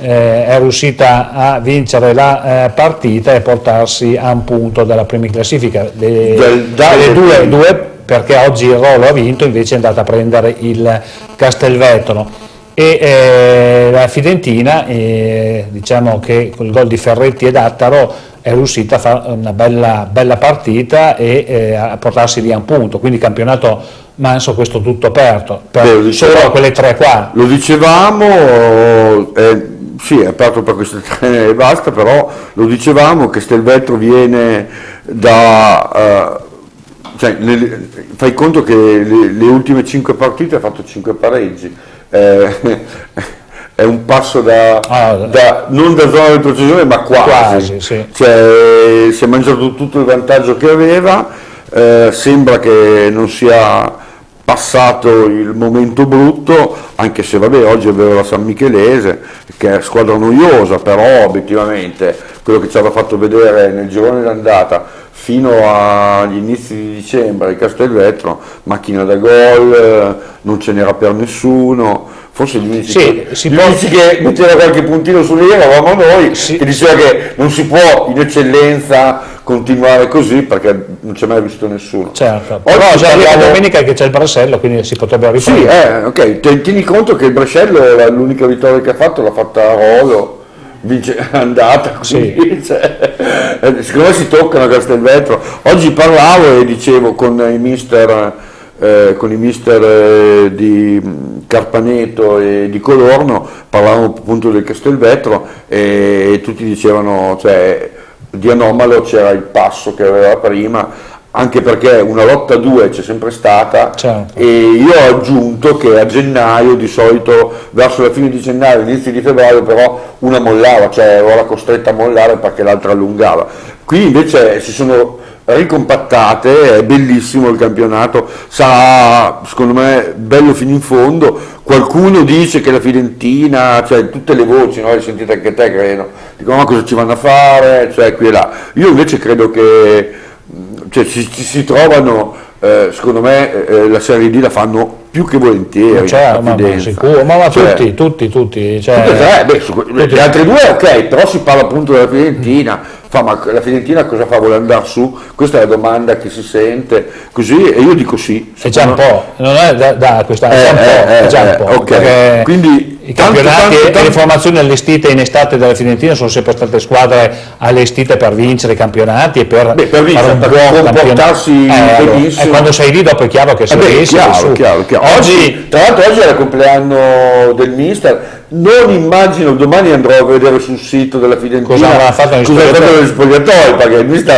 è riuscita a vincere la eh, partita e portarsi a un punto dalla prima classifica. Le, Del, delle due, due perché oggi il Rolo ha vinto, invece è andata a prendere il Castelvetro. E eh, la Fidentina, eh, diciamo che con il gol di Ferretti e Dattaro è riuscita a fare una bella, bella partita e eh, a portarsi via un punto, quindi campionato manso questo tutto aperto, per Beh, dicevamo, solo quelle tre qua. Lo dicevamo, eh, sì è aperto per queste tre e basta, però lo dicevamo che Castelvetro viene da... Uh, cioè, nel, fai conto che le, le ultime cinque partite ha fatto cinque pareggi. Eh, è un passo da, ah, da non da zona di retrocessione ma quasi, quasi sì. Cioè, si è mangiato tutto il vantaggio che aveva, eh, sembra che non sia passato il momento brutto, anche se vabbè oggi è vero la San Michelese che è squadra noiosa, però obiettivamente quello che ci aveva fatto vedere nel girone d'andata fino agli inizi di dicembre il Castelvetro, macchina da gol, non ce n'era per nessuno, forse gli unici, sì, che, gli unici che metteva qualche puntino sulle eravamo noi, sì. Che diceva che non si può in eccellenza continuare così perché non c'è mai visto nessuno. Certo, oggi però già parliamo... la domenica che c'è il Bresello, quindi si potrebbe riprendere. Sì, eh, ok, tieni conto che il Bresello l'unica vittoria che ha fatto l'ha fatta a Rolo, vince andata, quindi, sì. Cioè, secondo me si toccano a Castelvetro. Oggi parlavo e dicevo con i mister, eh, con i mister eh, di Carpaneto e di Colorno, parlavamo appunto del Castelvetro e, e tutti dicevano, cioè, di anomalo c'era il passo che aveva prima, anche perché una lotta a due c'è sempre stata, certo. E io ho aggiunto che a gennaio, di solito verso la fine di gennaio, inizio di febbraio, però una mollava, cioè era costretta a mollare perché l'altra allungava. Qui invece si sono ricompattate, è bellissimo il campionato, sarà secondo me bello fino in fondo. Qualcuno dice che la Fidentina, cioè tutte le voci, no? Le sentite anche te credo, dicono ma cosa ci vanno a fare, cioè qui e là. Io invece credo che cioè, ci, ci si trovano, eh, secondo me eh, la Serie D la fanno più che volentieri, cioè, ma, ma sicuro, ma, ma cioè, tutti, tutti, tutti, cioè, tutte e tre, beh, su, tutti. Le altre due ok, però si parla appunto della Fiorentina, fa, ma la Fiorentina cosa fa, vuole andare su? Questa è la domanda che si sente, così, e io dico sì. È già un po', non è da, da questa, è già un po', eh, è già un po', eh, okay. Quindi i campionati tanto, tanto, e le formazioni allestite in estate dalla Fiorentina sono sempre state squadre allestite per vincere i campionati e per, beh, per vincere, fare un per buon comportarsi eh, benissimo. E quando sei lì dopo è chiaro che sei eh beh, chiaro, chiaro, chiaro. Oggi, tra l'altro oggi è il compleanno del mister, non immagino, domani andrò a vedere sul sito della Fiorentina cosa avrà fatto negli spogliatoi, spogliatoi, perché il mister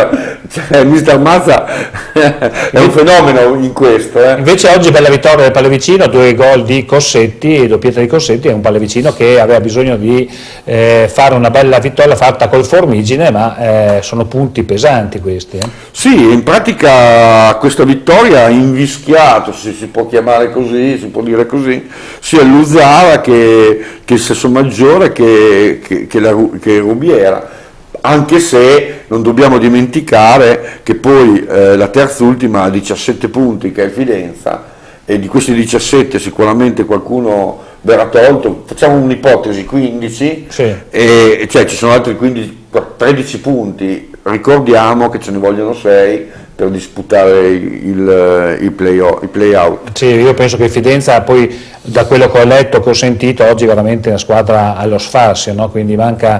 cioè, mister Mazza è un fenomeno in questo. Eh. Invece oggi bella vittoria del Pallavicino, due gol di Cossetti, doppietta di Cossetti, è un Pallavicino che aveva bisogno di eh, fare una bella vittoria fatta col Formigine, ma eh, sono punti pesanti questi. Eh. Sì, in pratica questa vittoria ha invischiato, se si può chiamare così, si può dire così, sia il Luzzara che, che il Sessomaggiore che, che, che, la, che Rubiera. Anche se non dobbiamo dimenticare che poi eh, la terzultima ha diciassette punti, che è Fidenza, e di questi diciassette sicuramente qualcuno verrà tolto, facciamo un'ipotesi, quindici, sì. E cioè ci sono altri quindici, tredici punti, ricordiamo che ce ne vogliono sei per disputare il, il play-out. Il play sì, io penso che Fidenza, poi da quello che ho letto, che ho sentito, oggi veramente è una squadra allo sfarsio, no? Quindi manca,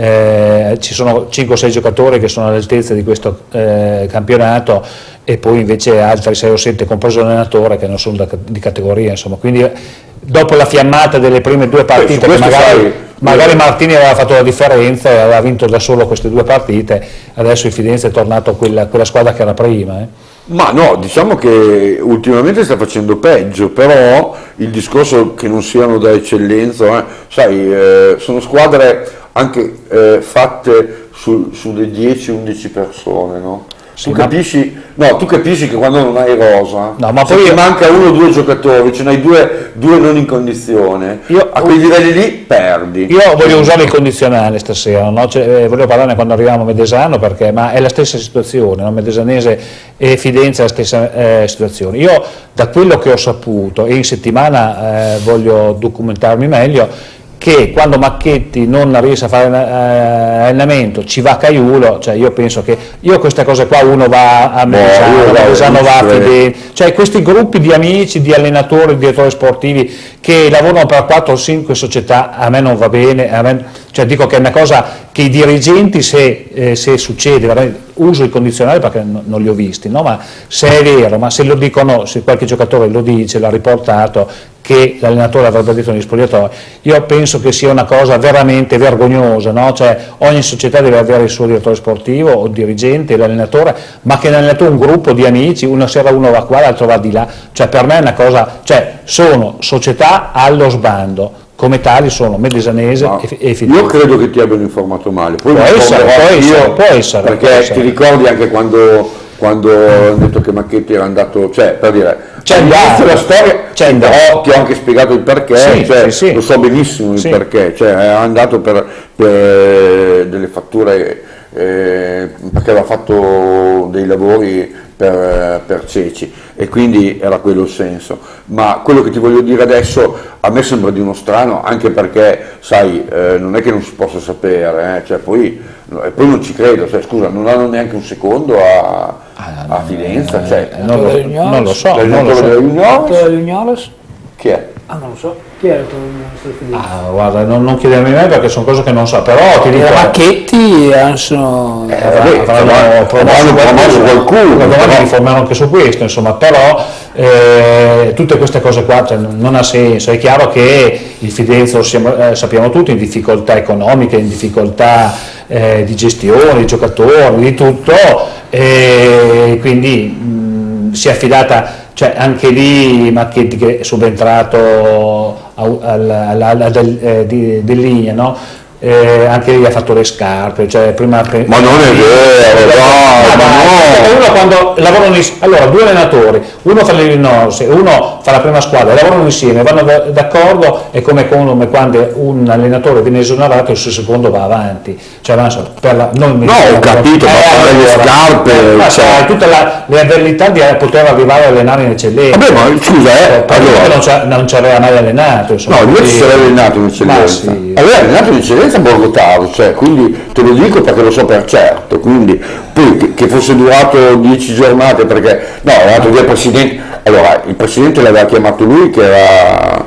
eh, ci sono cinque o sei giocatori che sono all'altezza di questo eh, campionato, e poi invece altri sei o sette, compreso l'allenatore, che non sono da, di categoria, insomma. Quindi dopo la fiammata delle prime due partite, che magari, sai, magari Martini aveva fatto la differenza e aveva vinto da solo queste due partite, adesso il Fidenza è tornato quella, quella squadra che era prima. Eh. Ma no, diciamo che ultimamente sta facendo peggio, però il discorso che non siano da eccellenza, eh, sai, eh, sono squadre anche eh, fatte su, sulle dieci undici persone, no? Tu, sì, capisci, no, tu capisci che quando non hai rosa, no, ma poi ti manca uno o due giocatori, ce ne hai due, due non in condizione, io, a quei livelli lì perdi. Io voglio usare il condizionale stasera, no? Cioè, eh, volevo parlarne quando arriviamo a Medesano, perché ma è la stessa situazione, no? Medesanese e Fidenza è la stessa eh, situazione. Io da quello che ho saputo, e in settimana eh, voglio documentarmi meglio, che quando Macchetti non riesce a fare eh, allenamento ci va Caiulo, cioè io penso che io queste cose qua, uno va a Medesano, no, Medesano va a Fidenza, cioè questi gruppi di amici, di allenatori, di direttori sportivi che lavorano per quattro o cinque società, a me non va bene, a me, cioè dico che è una cosa che i dirigenti, se, eh, se succede, uso il condizionale perché no, non li ho visti, no? Ma se è vero, ma se lo dicono, se qualche giocatore lo dice, l'ha riportato, che l'allenatore avrebbe detto negli spogliatoi, io penso che sia una cosa veramente vergognosa, no? Cioè ogni società deve avere il suo direttore sportivo o dirigente, l'allenatore, ma che l'allenatore è un gruppo di amici, una sera uno va qua, l'altro va di là, cioè per me è una cosa, cioè sono società allo sbando, come tali sono Medesanese no, e, e Fidenza. Io credo che ti abbiano informato male, poi può, essere, può, essere, io, può essere, perché può essere. Ti ricordi anche quando, quando hanno detto che Macchetti era andato, cioè per dire, c'è la storia, però ti ho anche spiegato il perché, sì, cioè, sì, sì. Lo so benissimo il sì. perché, cioè è andato per, per delle fatture, eh, perché aveva fatto dei lavori per, per Ceci, e quindi era quello il senso. Ma quello che ti voglio dire adesso a me sembra di uno strano, anche perché sai, eh, non è che non si possa sapere, eh, cioè, poi, e poi non ci credo, cioè, scusa, non hanno neanche un secondo a, a Fidenza, cioè, eh, non, lo, non lo so, non lo so. Chi è? Ah, non lo so. Chi è il tuo ah, guarda, non, non chiedermi mai perché sono cose che non so, però ti dico... I Macchetti sono... Eh, vabbè, avranno promosso qualcuno, domani mi informerò anche su questo, insomma, però eh, tutte queste cose qua, cioè, non ha senso. È chiaro che il Fidenza, lo siamo, eh, sappiamo tutti, in difficoltà economiche, in difficoltà eh, di gestione, di giocatori, di tutto, e quindi mh, si è affidata... Cioè anche lì Macchetti, che è subentrato alla eh, Dell'Igna, no? Eh, anche lì ha fatto le scarpe, cioè prima... Ma non è vero, no, ma no! Uno quando lavorano insieme, allora due allenatori, uno fa l'Illinois, uno fa la prima squadra, lavorano insieme, vanno d'accordo, è come quando un allenatore viene esonerato e il suo secondo va avanti, cioè per la, non no, ho capito, eh, ma fare le scarpe... Ma cioè... sai, tutta la, le abilità di poter arrivare a allenare in eccellenza. Vabbè, ma scusa, eh, allora... non ci aveva mai allenato, insomma. No, lui si era allenato in eccellenza. Sì. Aveva allenato in eccellenza a Borgotaro, cioè, quindi te lo dico perché lo so per certo, quindi poi che, che fosse durato dieci giornate, perché no, è andato via il presidente, allora il presidente l'aveva chiamato lui che era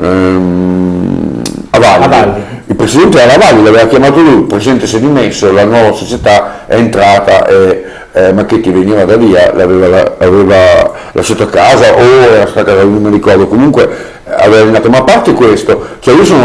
ehm, Avalli. Avalli, il presidente era Avalli, l'aveva chiamato lui, il presidente si è dimesso, la nuova società è entrata e eh, Macchetti veniva da via, l'aveva, l'aveva lasciato a casa o era stata, non mi ricordo, comunque aveva allenato, ma a parte questo, cioè io sono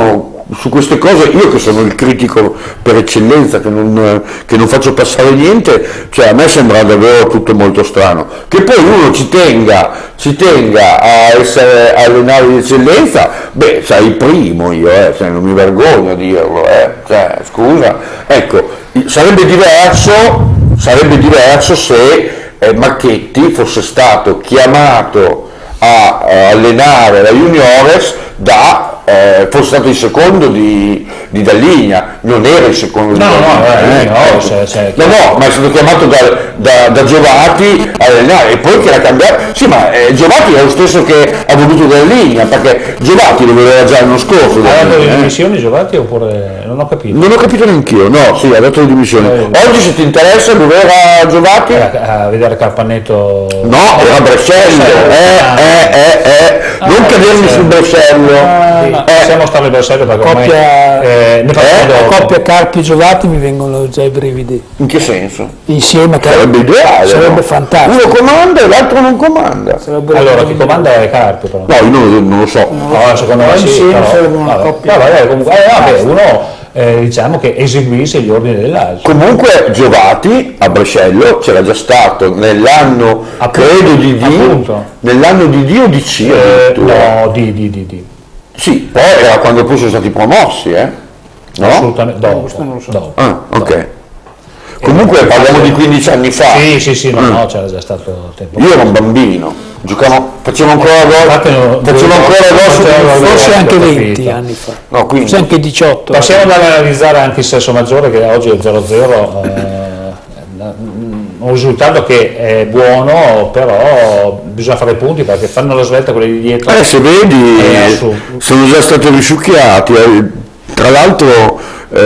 su queste cose, io che sono il critico per eccellenza, che non, che non faccio passare niente, cioè a me sembra davvero tutto molto strano. Che poi uno ci tenga, ci tenga a essere allenare di eccellenza, beh, sai, primo io, eh, cioè, non mi vergogno a dirlo, eh, cioè, scusa, ecco, sarebbe diverso, sarebbe diverso se eh, Marchetti fosse stato chiamato a, a allenare la Juniores da Eh, fosse stato il secondo di, di Dalligna, non era il secondo di No, no, Dalligna, eh, eh, no, ecco. se- se- no, no, ma è stato chiamato da, da, da Giovati a allenare, e poi che era cambiato, sì, ma eh, Giovati è lo stesso che ha voluto Dalligna, perché Giovati lo voleva già l'anno scorso. Ha dato Dalligna, le eh. dimissioni Giovati oppure non ho capito? Non ho capito neanch'io, no, sì, ha dato le dimissioni. Eh, Oggi se ti interessa dove era Giovati? Era a vedere Carpanetto. No, era Brescello, eh, eh, eh, eh. non cadermi sul Brescello. Ah, no, Eh. Possiamo stare in Brescello perché ormai Coppia- eh, ne Eh, facciamo La dopo. coppia Carpi Giovati mi vengono già i brividi. In che senso? Insieme che Sarebbe ideale. sarebbe no? fantastico. Uno comanda e l'altro non comanda. Sarebbero Allora, chi veramente- comanda è Carpi però. No, io non, non lo so. No, secondo me Però sì, insieme però, sarebbe una vabbè, coppia. no, vabbè, comunque, eh, vabbè, uno eh, diciamo che eseguisse gli ordini dell'A S. Comunque Giovati a Brescello c'era già stato nell'anno, Appunto, credo di D, appunto. nell'anno di D o di C Eh, addirittura. no, di, di, di, di. Sì, poi era quando poi sono stati promossi, eh? No? Assolutamente, dopo, questo non lo so. dopo. Ah, ok. Comunque parliamo di quindici anni fa. Sì, sì, sì, no, Mm. no, c'era già stato tempo. Io ero un bambino, giocavo, facevo ancora Infatti, gol, non- facevo non- ancora non gol su c'era gol. Forse Ho anche capito. venti anni fa. No, quindi Forse anche diciotto. Passiamo ad analizzare anche il sesso maggiore che oggi è zero zero, eh, un risultato che è buono, però bisogna fare i punti perché fanno la svelta quelli di dietro. Eh, se vedi, Eh, su. sono già stati risucchiati, eh, tra l'altro,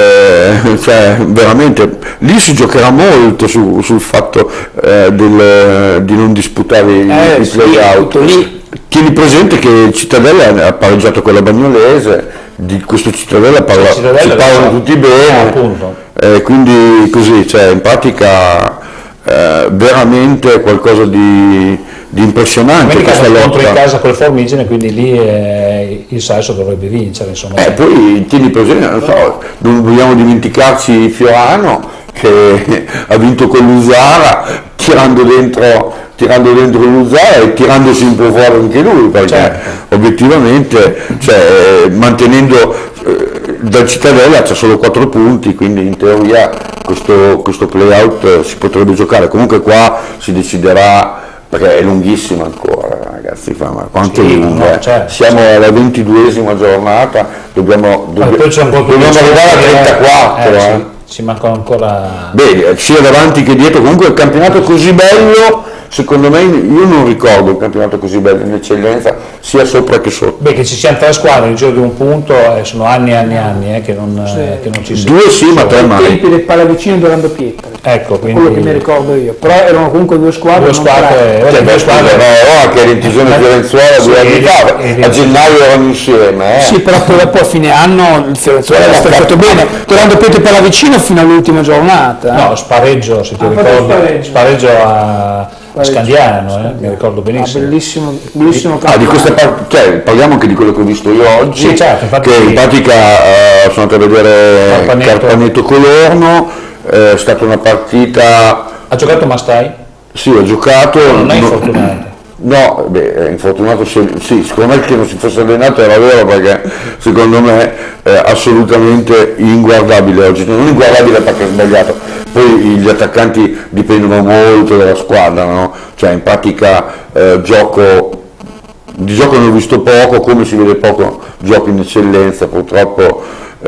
eh, cioè, veramente, lì si giocherà molto su- sul fatto eh, del- di non disputare i, Eh, i sì, play-out. tutto lì. Tieni presente che Cittadella ha pareggiato con la Bagnolese, di questo Cittadella parla, Sì, Cittadella ci lo parlano so. tutti bene, Ah, appunto. eh, quindi così, cioè, in pratica eh, veramente qualcosa di, di impressionante Domenica questa contro in lotta. casa col Formigine, quindi lì eh, il Sasso dovrebbe vincere, insomma. Eh, poi tieni presente, non so, non vogliamo dimenticarci Fiorano che ha vinto con l'Usara tirando dentro, tirando dentro l'Usara e tirandosi un po' fuori anche lui, perché Certo. obiettivamente, cioè, mantenendo eh, dal Cittadella c'è solo quattro punti, quindi in teoria questo, questo play-out eh, si potrebbe giocare. Comunque qua si deciderà, perché è lunghissima ancora, ragazzi, fa, ma quanto è Sì, lunga, no, eh. certo. Siamo alla ventiduesima giornata, dobbiamo, Ma dobbi- poi c'è un po' più dobbiamo di- arrivare a trentaquattro. Eh, eh. sì, ci mancano ancora. Bene, sia davanti che dietro, comunque il campionato così bello, secondo me io non ricordo un campionato così bello in eccellenza, sia sopra che sotto. Beh, che ci siano tre squadre in giro di un punto, eh, sono anni e anni e anni eh, che, non, eh, che non ci si. Due sì, ma tre Ai mai. tempi del Pallavicino di Orlando Pietra. Ecco, Quello che mi quindi ricordo io. Però erano comunque due squadre. due non squadre, tre. eh, Cioè, due squadre. però che era in Tisone Fiorenzuola Sì, due anni fa, e- a gennaio erano insieme. Eh. Sì, però poi dopo a fine anno il Fiorenzuola Eh, sta fatto ma- bene. Orlando Pietra e Pallavicino fino all'ultima giornata. eh. No, spareggio, se ti Ah, ricordi, spareggio. spareggio a Spareggio. Scandiano, eh, mi ricordo Ah, benissimo. bellissimo, bellissimo Ah, di questa campionato. parte, cioè, parliamo anche di quello che ho visto io oggi, Sì, certo, infatti che sì. in pratica eh, sono andato a vedere Carpanetto. Carpanetto Colorno, eh, è stata una partita, Ha giocato Mastai? sì, ho giocato, Non è no- infortunato. No, beh, è infortunato, se- sì, secondo me che non si fosse allenato era vero, perché secondo me è assolutamente inguardabile oggi, non inguardabile perché è sbagliato, poi gli attaccanti dipendono molto dalla squadra, no? Cioè in pratica eh, gioco, di gioco ne ho visto poco, come si vede poco gioco in eccellenza purtroppo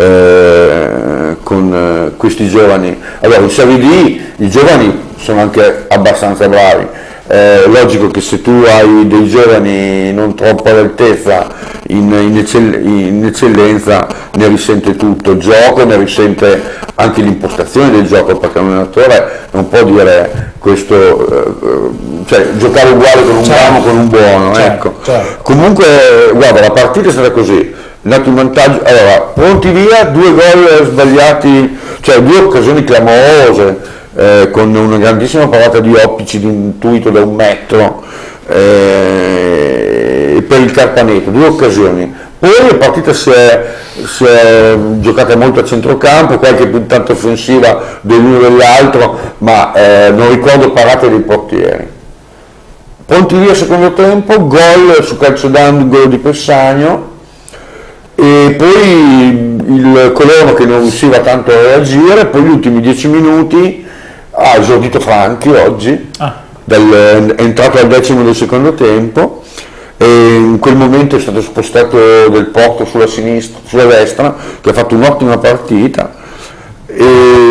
eh, con eh, questi giovani. Allora in Serie D i giovani sono anche abbastanza bravi. È logico che se tu hai dei giovani non troppo all'altezza in, in, eccell- in eccellenza ne risente tutto il gioco, ne risente anche l'impostazione del gioco, perché un allenatore non può dire questo, eh, cioè giocare uguale con un Certo. bravo con un buono, Certo, ecco. certo. Comunque guarda, la partita è stata così, nato in vantaggio, allora pronti via, due gol sbagliati, cioè due occasioni clamorose. Eh, con una grandissima parata di Oppici di intuito da un metro, eh, eh, per il Carpaneto, due occasioni. Poi la partita si è, si è giocata molto a centrocampo, qualche puntata offensiva dell'uno e dell'altro, ma eh, non ricordo parate dei portieri. Pronti via secondo tempo, gol su calcio d'angolo di Pessagno, e poi il Colorno che non riusciva tanto a reagire, poi gli ultimi dieci minuti ha esordito Franchi oggi, ah. del, è entrato al decimo del secondo tempo, e in quel momento è stato spostato Del Porto sulla sinistra, sulla destra, che ha fatto un'ottima partita, e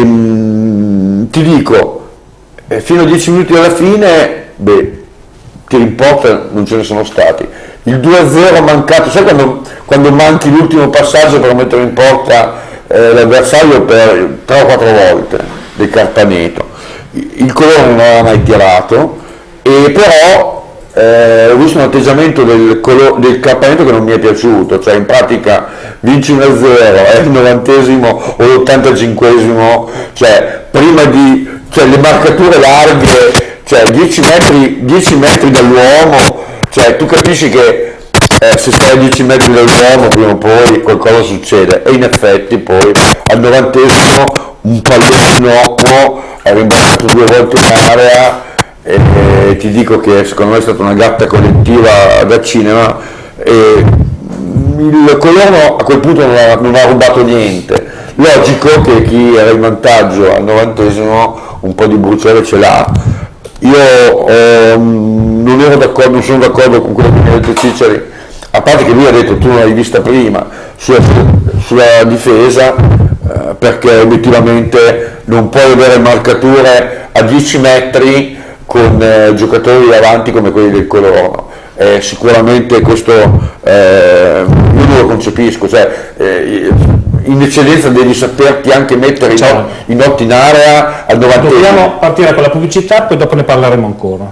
mh, ti dico, eh, fino a dieci minuti alla fine, beh, tiri in porta non ce ne sono stati. Il due a zero mancato, sai quando, quando manchi l'ultimo passaggio per mettere in porta eh, l'avversario per tre o quattro volte del Carpaneto. Il Colore non aveva mai tirato, e però eh, ho visto un atteggiamento del, del Carpaneto che non mi è piaciuto, cioè in pratica vinci uno a zero, è il novantesimo o l'ottantacinquesimo, cioè prima di, cioè le marcature larghe, cioè dieci metri, dieci metri dall'uomo, cioè tu capisci che eh, se stai a dieci metri dall'uomo prima o poi qualcosa succede, e in effetti poi al novantesimo un pallone innocuo è rimbalzato due volte in area, e, e ti dico che secondo me è stata una gatta collettiva da cinema, e il Colorno a quel punto non ha, non ha rubato niente. Logico che chi era in vantaggio al novantesimo un po' di bruciore ce l'ha. Io eh, non, ero d'accordo, non sono d'accordo con quello che mi ha detto Cicciari, a parte che lui ha detto tu non l'hai vista prima, sulla, sulla difesa, eh, perché obiettivamente non puoi avere marcature a dieci metri con eh, giocatori avanti come quelli del Colorno. Eh, sicuramente questo eh, io non lo concepisco, cioè, eh, in eccellenza devi saperti anche mettere Ciao. i notti in area al novantesimo. Dobbiamo partire con la pubblicità, poi dopo ne parleremo ancora.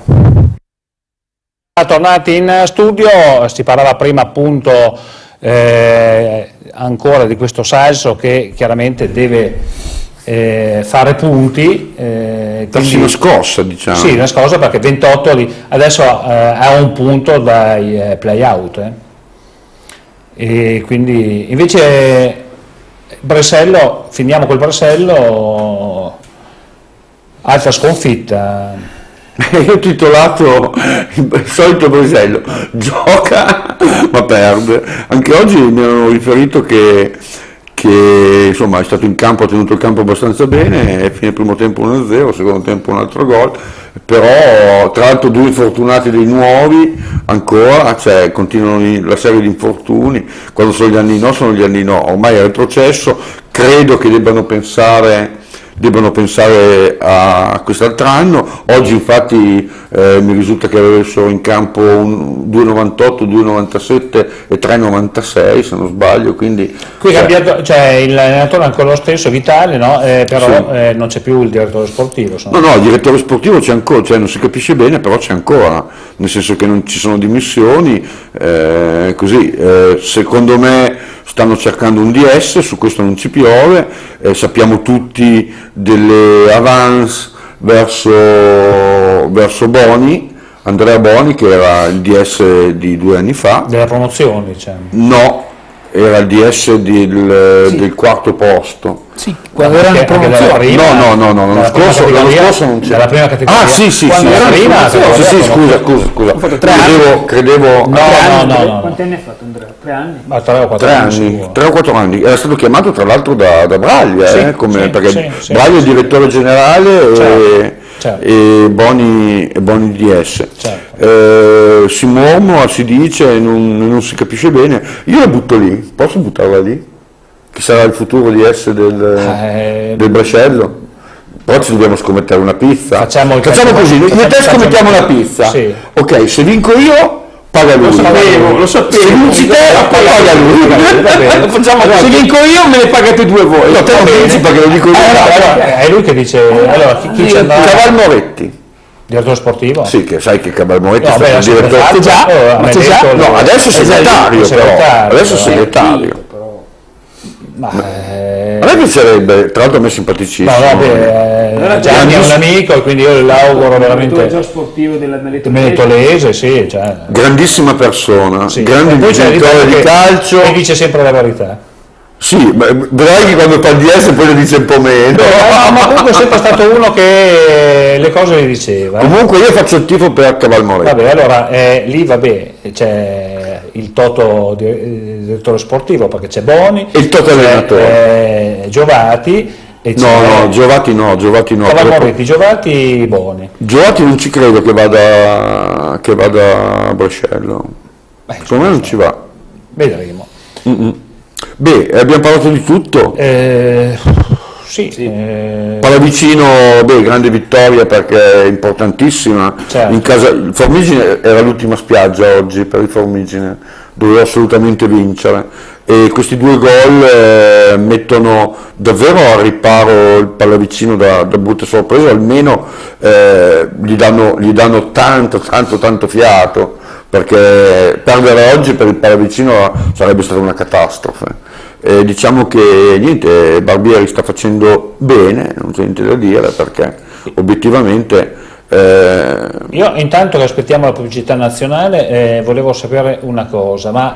Tornati in studio, si parlava prima appunto eh, ancora di questo Salso che chiaramente deve eh, fare punti. Eh, darsi una scossa, diciamo. Sì, una scossa, perché ventotto lì, adesso eh, ha un punto dai eh, play-out. Eh. E quindi invece Brescello, finiamo col Brescello, altra sconfitta. Io ho titolato il solito Brescello, gioca ma perde. Anche oggi mi hanno riferito che, che insomma, è stato in campo, ha tenuto il campo abbastanza bene, fine il primo tempo uno a zero, secondo tempo un altro gol, però tra l'altro due infortunati dei nuovi ancora, cioè continuano la serie di infortuni, quando sono gli anni no sono gli anni no, ormai è retrocesso, credo che debbano pensare debbano pensare a quest'altro anno. Oggi infatti eh, mi risulta che avessero in campo un due virgola novantotto, due virgola novantasette e tre virgola novantasei se non sbaglio, quindi qui cioè, cambiato, cioè il allenatore è ancora lo stesso, Vitale, no? eh, però sì. eh, non c'è più il direttore sportivo. No, no, il direttore sportivo c'è ancora, cioè non si capisce bene, però c'è ancora, nel senso che non ci sono dimissioni, eh, così, eh, secondo me stanno cercando un D S, su questo non ci piove, eh, sappiamo tutti delle avance verso, verso Boni, Andrea Boni, che era il D S di due anni fa. Delle promozioni, diciamo. No, era il D S del, sì. del quarto posto. Sì, quando erano in promozione. No, no, no, no, l'anno scorso, l'anno scorso non c'era. La prima categoria. Ah, sì, sì, quando sì, era sì, prima, sì, sì, sì, scusa, scusa, scusa. Credevo, credevo no, no, no, no. Quanti anni ha fatto Andrea? Tre anni? Ma tre o quattro tre anni. anni, tre o quattro anni. Era stato chiamato tra l'altro da, da Braglia, sì, eh, come, sì, perché sì, sì, Braglia è sì. direttore generale Certo, e, certo. e Boni, e Boni D S. Certo. Eh, si mormoa, si dice, non, non si capisce bene. Io la butto lì, posso buttarla lì? Chi sarà il futuro D S del, eh, del Brescello? Poi ci dobbiamo scommettere una pizza. Facciamo, facciamo così, io e te scommettiamo una pizza. Sì. Ok, se vinco io paga lui. Lo sapevo, lo sapevo. Se vinci te paga lui. Facciamo se vinco io me ne pagate due voi. No, te non vinci perché lo dico io. Allora, è lui che dice, allora chi, chi c'è Caval Moretti. Direttore sportivo? Sì, che sai che Caval Moretti no, è stato beh, direttore. già, oh, ma c'è già? No, adesso è segretario però. Adesso è segretario. Ma, eh, A me piacerebbe, tra l'altro a me è simpaticissimo. No, no, beh, Allora, Gianni è un amico e quindi io l'auguro veramente. già sportivo della Menetolese, sì, cioè. Grandissima persona, Sì. grande Poi c'è genitore di che- calcio. E dice sempre la verità. Sì, beh, vedrai che quando parli di essere poi lo dice un po' meno. No, ma comunque è sempre stato uno che le cose le diceva. eh. Comunque io faccio il tifo per Cavalmoretti. Vabbè, allora eh, lì vabbè, c'è il Toto di- eh, direttore sportivo perché c'è Boni, E il Toto c'è, allenatore. eh, Giovati e No, c'è no, Giovati no, Giovati no. Cavalmoretti, Giovati, Boni. Giovati non ci credo che vada, che vada a Brescello. Beh, Secondo me non ci va. Vedremo. Beh, abbiamo parlato di tutto. Eh, sì, eh, Pallavicino, beh, grande vittoria perché è importantissima. Certo. In casa, il Formigine era l'ultima spiaggia oggi per il Formigine, doveva assolutamente vincere. E questi due gol eh, mettono davvero al riparo il Pallavicino da, da brutte sorprese, almeno eh, gli, danno, gli danno tanto, tanto, tanto fiato, perché perdere oggi per il Pallavicino sarebbe stata una catastrofe. Eh, diciamo che niente, Barbieri sta facendo bene, non c'è niente da dire, perché obiettivamente eh, io intanto che aspettiamo la pubblicità nazionale eh, volevo sapere una cosa, ma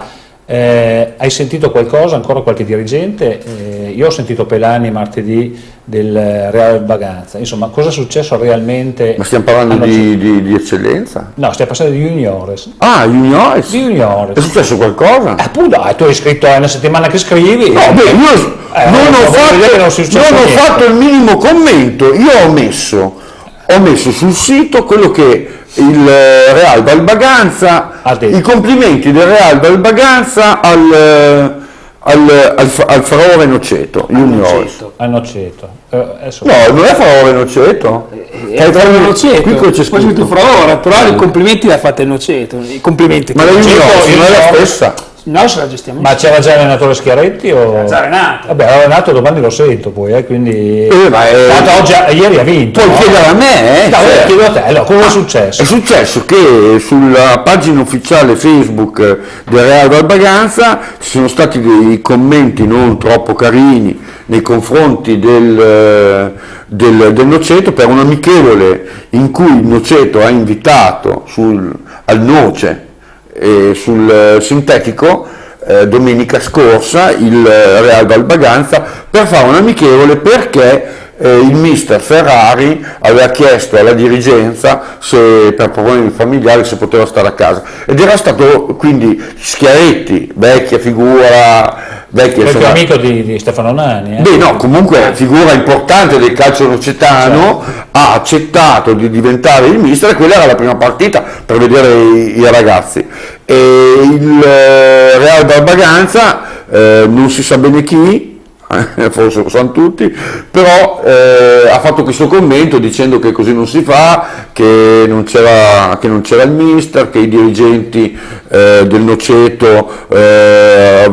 eh, hai sentito qualcosa, ancora qualche dirigente? Eh, io ho sentito Pelani martedì del Real Baganza, insomma cosa è successo realmente? ma stiamo parlando Hanno- di, di- di eccellenza. No, stiamo parlando di juniores. Ah, juniores? Di È juniores. successo qualcosa? Eh, appunto, dai, tu hai scritto è una settimana che scrivi. No, beh, io Eh, non, non ho so, fatto, vuol dire che non sia successo non ho niente. fatto il minimo commento, io ho messo, ho messo sul sito quello che il eh, Real Valbaganza, Ha detto. i complimenti del Real Valbaganza al, eh, al, al, Fa- al Faraone Noceto, juniores. A Noceto. Eh, adesso- No, non è Faraone Noceto. È proprio Noceto, Qui cosa c'è poi scritto? scritto fra ora, però i complimenti li ha fatti Noceto, i complimenti. Ma la Noceto, juniores non è la juniores. stessa. No, se la gestiamo. Ma c'era già l'allenatore Schiaretti? O... già Renato. Vabbè, era Renato, domani lo sento poi, eh, quindi... Eh, ma è- Tanto oggi, ieri ha vinto. Puoi no? chiedere a me, eh? No, cioè- io chiedo a te, allora, cosa è successo? È successo che sulla pagina ufficiale Facebook del Real Valbaganza ci sono stati dei commenti non troppo carini nei confronti del, del, del Noceto per un amichevole in cui il Noceto ha invitato sul, al Noce e sul eh, sintetico eh, domenica scorsa il eh, Real Valbaganza per fare un amichevole perché eh, il mister Ferrari aveva chiesto alla dirigenza se per problemi familiari se poteva stare a casa ed era stato quindi Schiaretti, vecchia figura, vecchia Perché insomma, amico di, di Stefano Nani. Eh? beh no, comunque figura importante del calcio nocetano, ha accettato di diventare il mister e quella era la prima partita per vedere i, i ragazzi. E il eh, Real Barbaganza, eh, non si sa bene chi, forse lo sanno tutti, però eh, ha fatto questo commento dicendo che così non si fa, che non c'era, che non c'era il mister, che i dirigenti eh, del Noceto eh,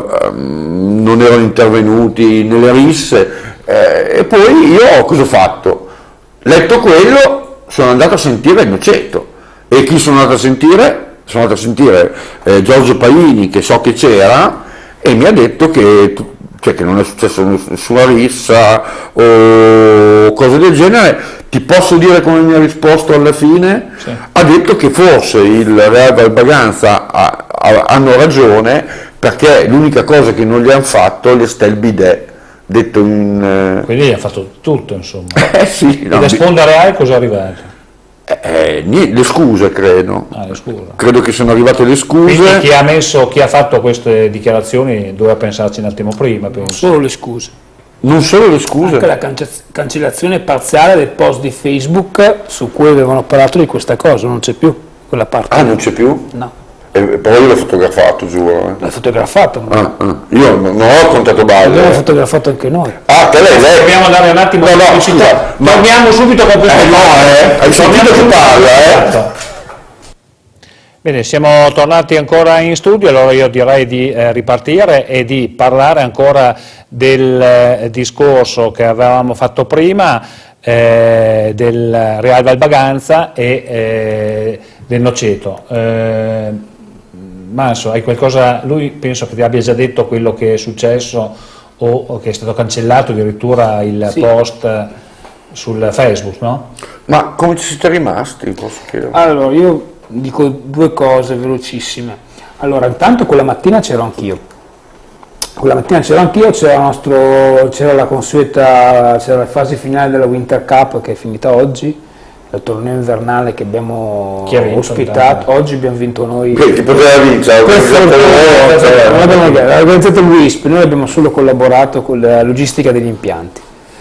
non erano intervenuti nelle risse eh, e poi io cosa ho fatto? Letto quello sono andato a sentire il Noceto e chi sono andato a sentire? Sono andato a sentire eh, Giorgio Paini che so che c'era e mi ha detto che cioè che non è successo nessuna rissa o cose del genere. Ti posso dire come mi ha risposto alla fine? Sì. Ha detto che forse il Real Valbaganza ha, ha, hanno ragione perché l'unica cosa che non gli hanno fatto è stel bidet, detto in... Quindi ha fatto tutto, insomma. Eh, eh sì, E no, da Sponda Real cosa è arrivato? eh, niente, le scuse credo. Ah, scusa. Credo che siano arrivate le Quindi scuse. chi ha, messo, chi ha fatto queste dichiarazioni doveva pensarci un attimo prima, penso. Solo le scuse. Non solo le scuse. Anche la cance- cancellazione parziale del post di Facebook su cui avevano parlato di questa cosa, non c'è più quella parte. Ah, non c'è più? No, Eh, però io l'ho fotografato, giuro. eh. l'ha fotografato, ma Ah, ah. Io non non ho contato balle. l'abbiamo eh. fotografato anche noi. Ah, te lei, lei. Dobbiamo andare un attimo No, alla no, pubblicità. scusa, ma- Torniamo subito con questo. Eh no, eh, hai sentito che parla, eh? Bene, siamo tornati ancora in studio, allora io direi di eh, ripartire e di parlare ancora del eh, discorso che avevamo fatto prima eh, del Real Valbaganza e eh, del Noceto. Eh, Manso, hai qualcosa, lui penso che ti abbia già detto quello che è successo o, o che è stato cancellato addirittura il Sì. post sul Facebook, no? Ma come ci siete rimasti? Posso chiedere? Allora, io dico due cose velocissime. Allora, intanto quella mattina c'ero anch'io. Quella mattina c'ero anch'io, c'era, nostro, c'era la consueta, c'era la fase finale della Winter Cup che è finita oggi, il torneo invernale che abbiamo Chi ha vinto, ospitato. intanto? Oggi abbiamo vinto noi. Che ti poteva vincere? Per fortuna, non abbiamo l'ha organizzato il W I S P, noi abbiamo solo collaborato con la logistica degli impianti.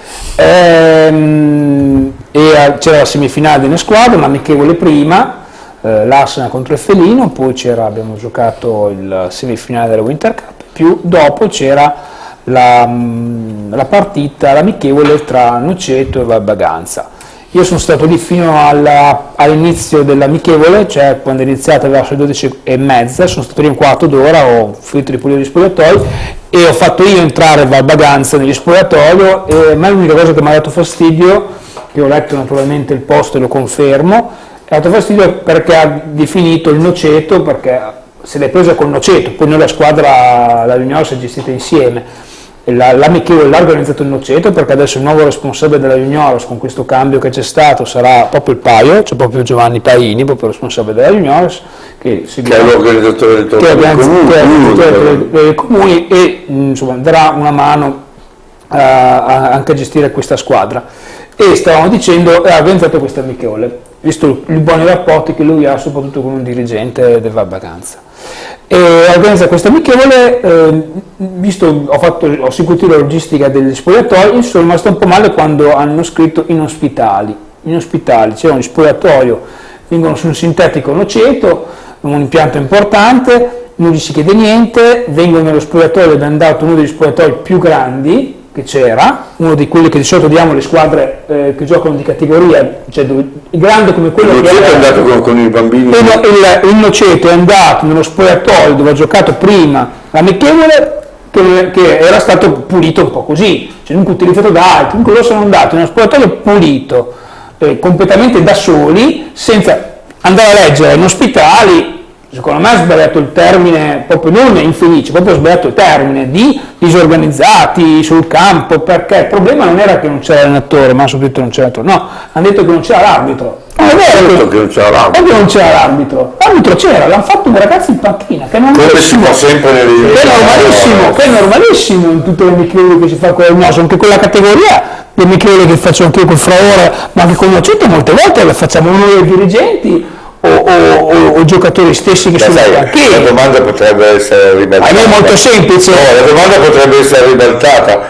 Ehm, e a- c'era la semifinale delle squadre, un'amichevole prima, eh, l'Arsenal contro il Felino, poi c'era, abbiamo giocato il semifinale della Winter Cup, più dopo c'era la, mm, la partita, l'amichevole tra Noceto e Val Baganza. Io sono stato lì fino alla- all'inizio dell'amichevole, cioè quando è iniziata verso le dodici e mezza, sono stato lì un quarto d'ora, ho finito di pulire gli spogliatoi e ho fatto io entrare Val Baganza negli spogliatoio e a me l'unica cosa che mi ha dato fastidio, che ho letto naturalmente il post e lo confermo, mi ha dato fastidio perché ha definito il Noceto, perché se l'è presa col Noceto, poi noi la squadra, la Junior si è gestita insieme. La- L'amichevole l'ha organizzato il Noceto perché adesso il nuovo responsabile della Juniores con questo cambio che c'è stato sarà proprio il Paio, cioè proprio Giovanni Paini, proprio responsabile della Juniores, che, Che è l'organizzatore del che torneo è del comune, che è l'organizzatore uno dei- dei comuni e mh, insomma, darà una mano eh, a- anche a gestire questa squadra. E stavamo dicendo, ha organizzato questa amichevole, visto i buoni rapporti che lui ha soprattutto con un dirigente del Val Baganza. E organizza questa amichevole, eh, visto, ho, fatto, ho seguito la logistica degli spogliatoi, sono rimasto un po' male quando hanno scritto in ospitali. In ospitali c'era un spogliatoio, vengono su un sintetico Noceto, un impianto importante, non gli si chiede niente, vengono nello spogliatoio, abbiamo dato uno degli spogliatoi più grandi che c'era, uno di quelli che di solito diamo alle squadre eh, che giocano di categoria, cioè dove, grande come quello Il che Noceto è era- andato con, con i bambini. il, il, il Noceto è andato nello spogliatoio dove ha giocato prima l'amichevole, che, che era stato pulito un po' così, cioè non utilizzato da altri, comunque loro sono andati nello spogliatoio pulito, eh, completamente da soli, senza andare a leggere in ospitali. Secondo me ha sbagliato il termine, proprio non infelice, proprio ha sbagliato il termine di disorganizzati sul campo, perché il problema non era che non c'era l'allenatore, ma soprattutto non c'era l'allenatore, no, hanno detto che non c'era l'arbitro. Non è vero Certo che non c'era l'arbitro. Ovvio non c'era l'arbitro, l'arbitro c'era, l'hanno fatto un ragazzo in panchina, che è Come si normalissimo, fa sempre nelle che è normalissimo, che è normalissimo in tutte le amichevoli che si fa con il Noso, anche quella categoria, le amichevoli che faccio anche io con Fraora, ma anche con Noceto, molte volte le facciamo noi dei dirigenti o, o, o, o giocatori stessi che Beh, sono sai, anche. la domanda potrebbe essere ribaltata. A me è molto semplice. No, la domanda potrebbe essere ribaltata.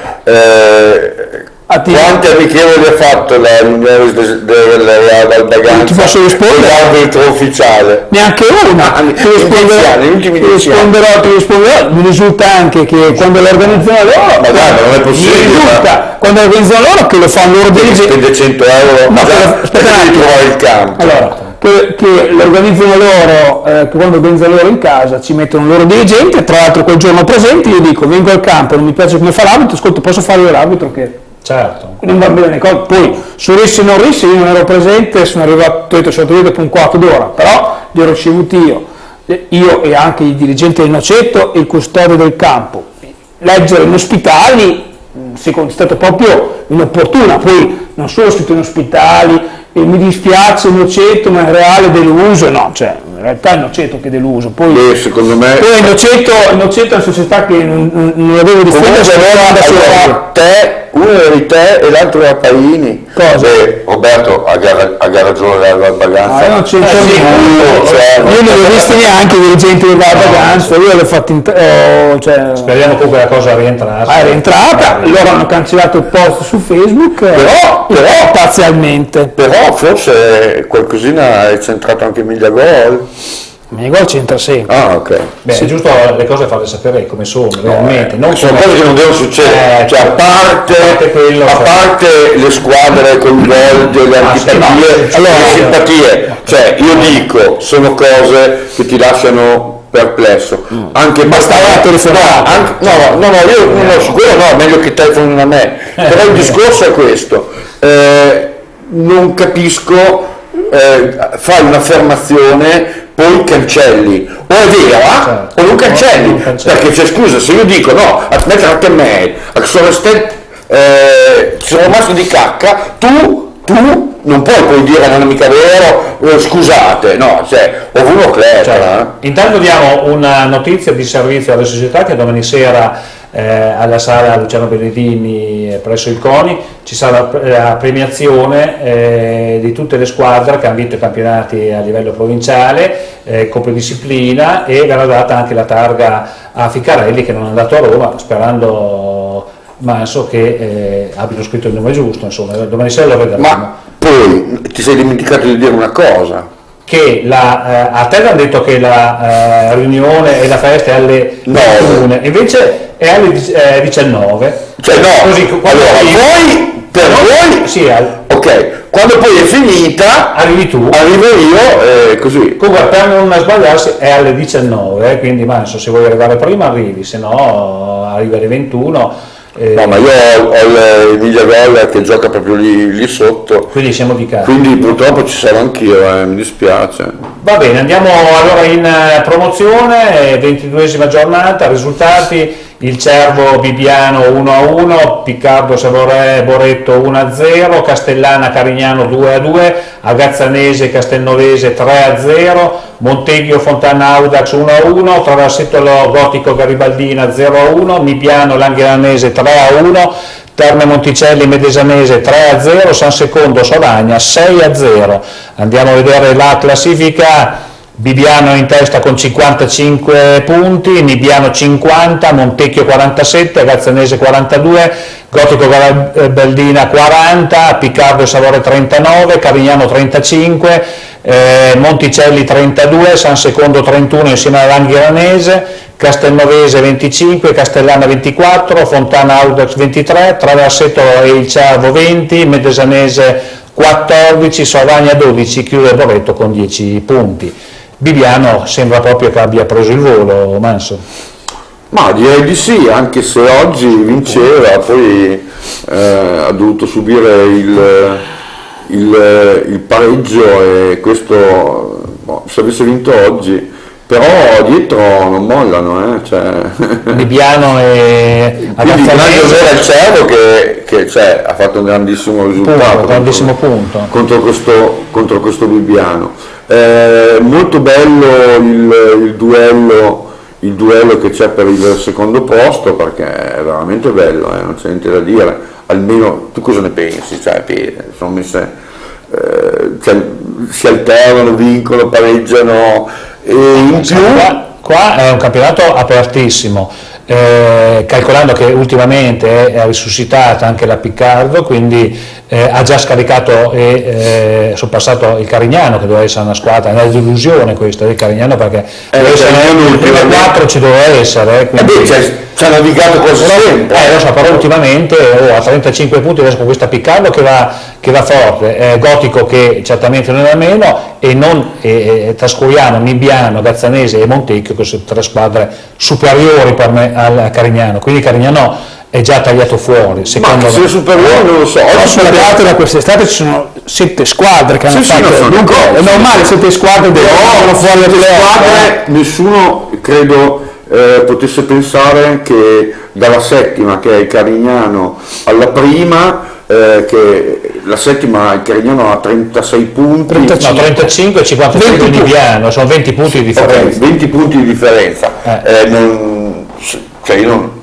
Eh, A te. quante amichevoli ha fatto la Juniores del de, de, de, Val Baganza? Ti posso rispondere? Con l'arbitro ufficiale. Neanche una, Ah, ti negli risponderò, anni, negli ultimi ti dieci anni. risponderò, ti risponderò, mi risulta anche che quando lo organizzano loro, Ma dai, non è possibile, mi risulta, quando lo organizzano loro che lo fanno loro dirigenti, Spende cento euro No, già però, aspetta un per attimo. trovare il campo. allora, che, che lo organizzano loro, eh, che quando organizzano loro in casa ci mettono il loro dirigente, tra l'altro quel giorno presente, io dico vengo al campo, non mi piace come fa l'arbitro, ascolta posso fare io l'arbitro che Certo. non va bene le cose, poi su Rissi e non Rissi io non ero presente, sono arrivato, ho detto, sono arrivato dopo un quarto d'ora, però li ho ricevuti io, io e anche i dirigenti del Noceto e il custode del campo. Leggere in ospitali mh, secondo è stato proprio inopportuna, poi non solo scritto in ospitali, e mi dispiace il Noceto, ma in reale deluso, no, cioè in realtà è il Noceto che è deluso, poi, Beh, secondo me poi il Noceto, il Noceto è una società che non, non, non la devo difendere, comunque se non da sola. allora, te, uno eri te e l'altro era Paini. Cosa? Beh, Roberto ha, gar- ha ragione alla Val Baganza. Ah, io non c'entro Eh, sì, niente. cioè, Io non li ho visti neanche i dirigenti del Val Baganza, io l'ho fatto in oh, cioè, Speriamo comunque la cosa rientrasse. ah, è rientrata, loro hanno cancellato il post su Facebook, Però- però parzialmente. Però forse qualcosina è centrato anche Emilia Gol. Ma il gol c'entra sempre. Ah, ok. Beh, è giusto le cose farle sapere come sono, realmente. Non sono come- cose che non devono succedere, Eh, cioè, a parte, a parte quello, a cioè. parte le squadre coinvolte, le Ah, sì, antipatie, no, sì, allora, sì, le sì. simpatie, cioè io dico, sono cose che ti lasciano perplesso. Anche Bastava no, telefonare. anche- no, no, no, no, io no, no, su quello no, meglio che telefonino a me. Però il discorso è questo. Eh, non capisco, eh, fai un'affermazione, poi cancelli, o è vera certo. o non cancelli, non cancelli. perché c'è scusa, se io dico no, a mettere a te me, a Soreste, eh, ci sono rimasto di cacca, tu, tu non puoi poi dire non è mica vero, eh, scusate, no, cioè, ovunque cleppa. Certo. Eh. Intanto diamo una notizia di servizio alle società che domani sera eh, alla sala Luciano Benedini eh, presso il CONI ci sarà la, la premiazione eh, di tutte le squadre che hanno vinto i campionati a livello provinciale, eh, Coppa Disciplina, e verrà data anche la targa a Ficcarelli che non è andato a Roma, sperando Manso che eh, abbiano scritto il nome giusto, insomma, domani sera lo vedremo. Ma poi ti sei dimenticato di dire una cosa. Che la, eh, a te hanno detto che la eh, riunione e la festa è alle ventuno, invece è alle eh, diciannove. Cioè no, così, allora poi, voi, per no, voi, sì, al, ok, quando poi è finita, arrivi tu, arrivo io e così. comunque per non sbagliarsi è alle diciannove, quindi Manso, se vuoi arrivare prima arrivi, se no arrivi alle ventuno. Eh, No, ma io ho, ho l'Emilia Golla che gioca proprio lì, lì sotto, quindi siamo di casa. quindi purtroppo ci sarò anch'io, eh, mi dispiace. Va bene, andiamo allora in eh, promozione, ventiduesima giornata, risultati: il Cervo Bibbiano uno a uno, Piccardo Savorè Boretto uno a zero, Castellana Carignano due a due, Agazzanese Castelnovese tre a zero, Monteghio Fontana Audax uno a uno, Traversetolo Gotico Garibaldina zero a uno, Mibiano Langheranese tre a uno, Terme Monticelli Medesanese tre a zero, San Secondo Sovagna sei a zero. Andiamo a vedere la classifica. Bibbiano in testa con cinquantacinque punti, Mibiano cinquanta, Montecchio quarantasette, Agazzanese quarantadue, Gotico Garibaldina quaranta, Piccardo Savore trentanove, Carignano trentacinque, eh, Monticelli trentadue, San Secondo trentuno insieme alla Langheranese, Castelnovese venticinque, Castellana ventiquattro, Fontana Audax ventitré, Traversetolo e il Cervo venti, Medesanese quattordici, Sovagna dodici, chiude Boretto con dieci punti. Bibbiano sembra proprio che abbia preso il volo, Manso. Ma direi di sì, anche se oggi vinceva, poi eh, ha dovuto subire il, il, il pareggio e questo, boh, se avesse vinto oggi, però dietro non mollano, eh, cioè. Bibbiano e quindi grazie al Cervo che, che cioè, ha fatto un grandissimo risultato, punto, grandissimo contro, punto. Contro, questo, contro questo Bibbiano. Eh, molto bello il, il duello il duello che c'è per il secondo posto, perché è veramente bello, eh, non c'è niente da dire. Almeno tu cosa ne pensi? Cioè, sono messe, eh, cioè, si alternano, vincono, pareggiano e in più qua, qua è un campionato apertissimo, eh, calcolando che ultimamente è risuscitata anche la Piccardo, quindi eh, ha già scaricato e eh, sorpassato il Carignano, che doveva essere una squadra, è una delusione questa del Carignano, perché eh, il primo quattro ci doveva essere. Eh, eh beh, cioè, ci ha navigato quasi sempre. Eh, lo so, però ultimamente oh, a trentacinque punti adesso con questa Piccardo che va, che va forte, eh, Gotico che certamente non è meno, e non eh, eh, trascuriamo Mibiano, Gazzanese e Montecchio, che sono tre squadre superiori per me al Carignano, quindi Carignano è già tagliato fuori. Ma se è superiore non lo so. Oggi da quest'estate ci sono sette squadre che hanno sì, fatto, sì, dunque è normale, sette squadre devono fuori le squadre, nessuno credo eh, potesse pensare che dalla settima, che è il Carignano, alla prima, eh, che la settima, il Carignano ha trentasei punti, trentacinque, no, trentacinque, cinquantasei di Mibiano, sono venti punti di differenza. Okay, venti punti di differenza. Eh. Eh, non, cioè io non,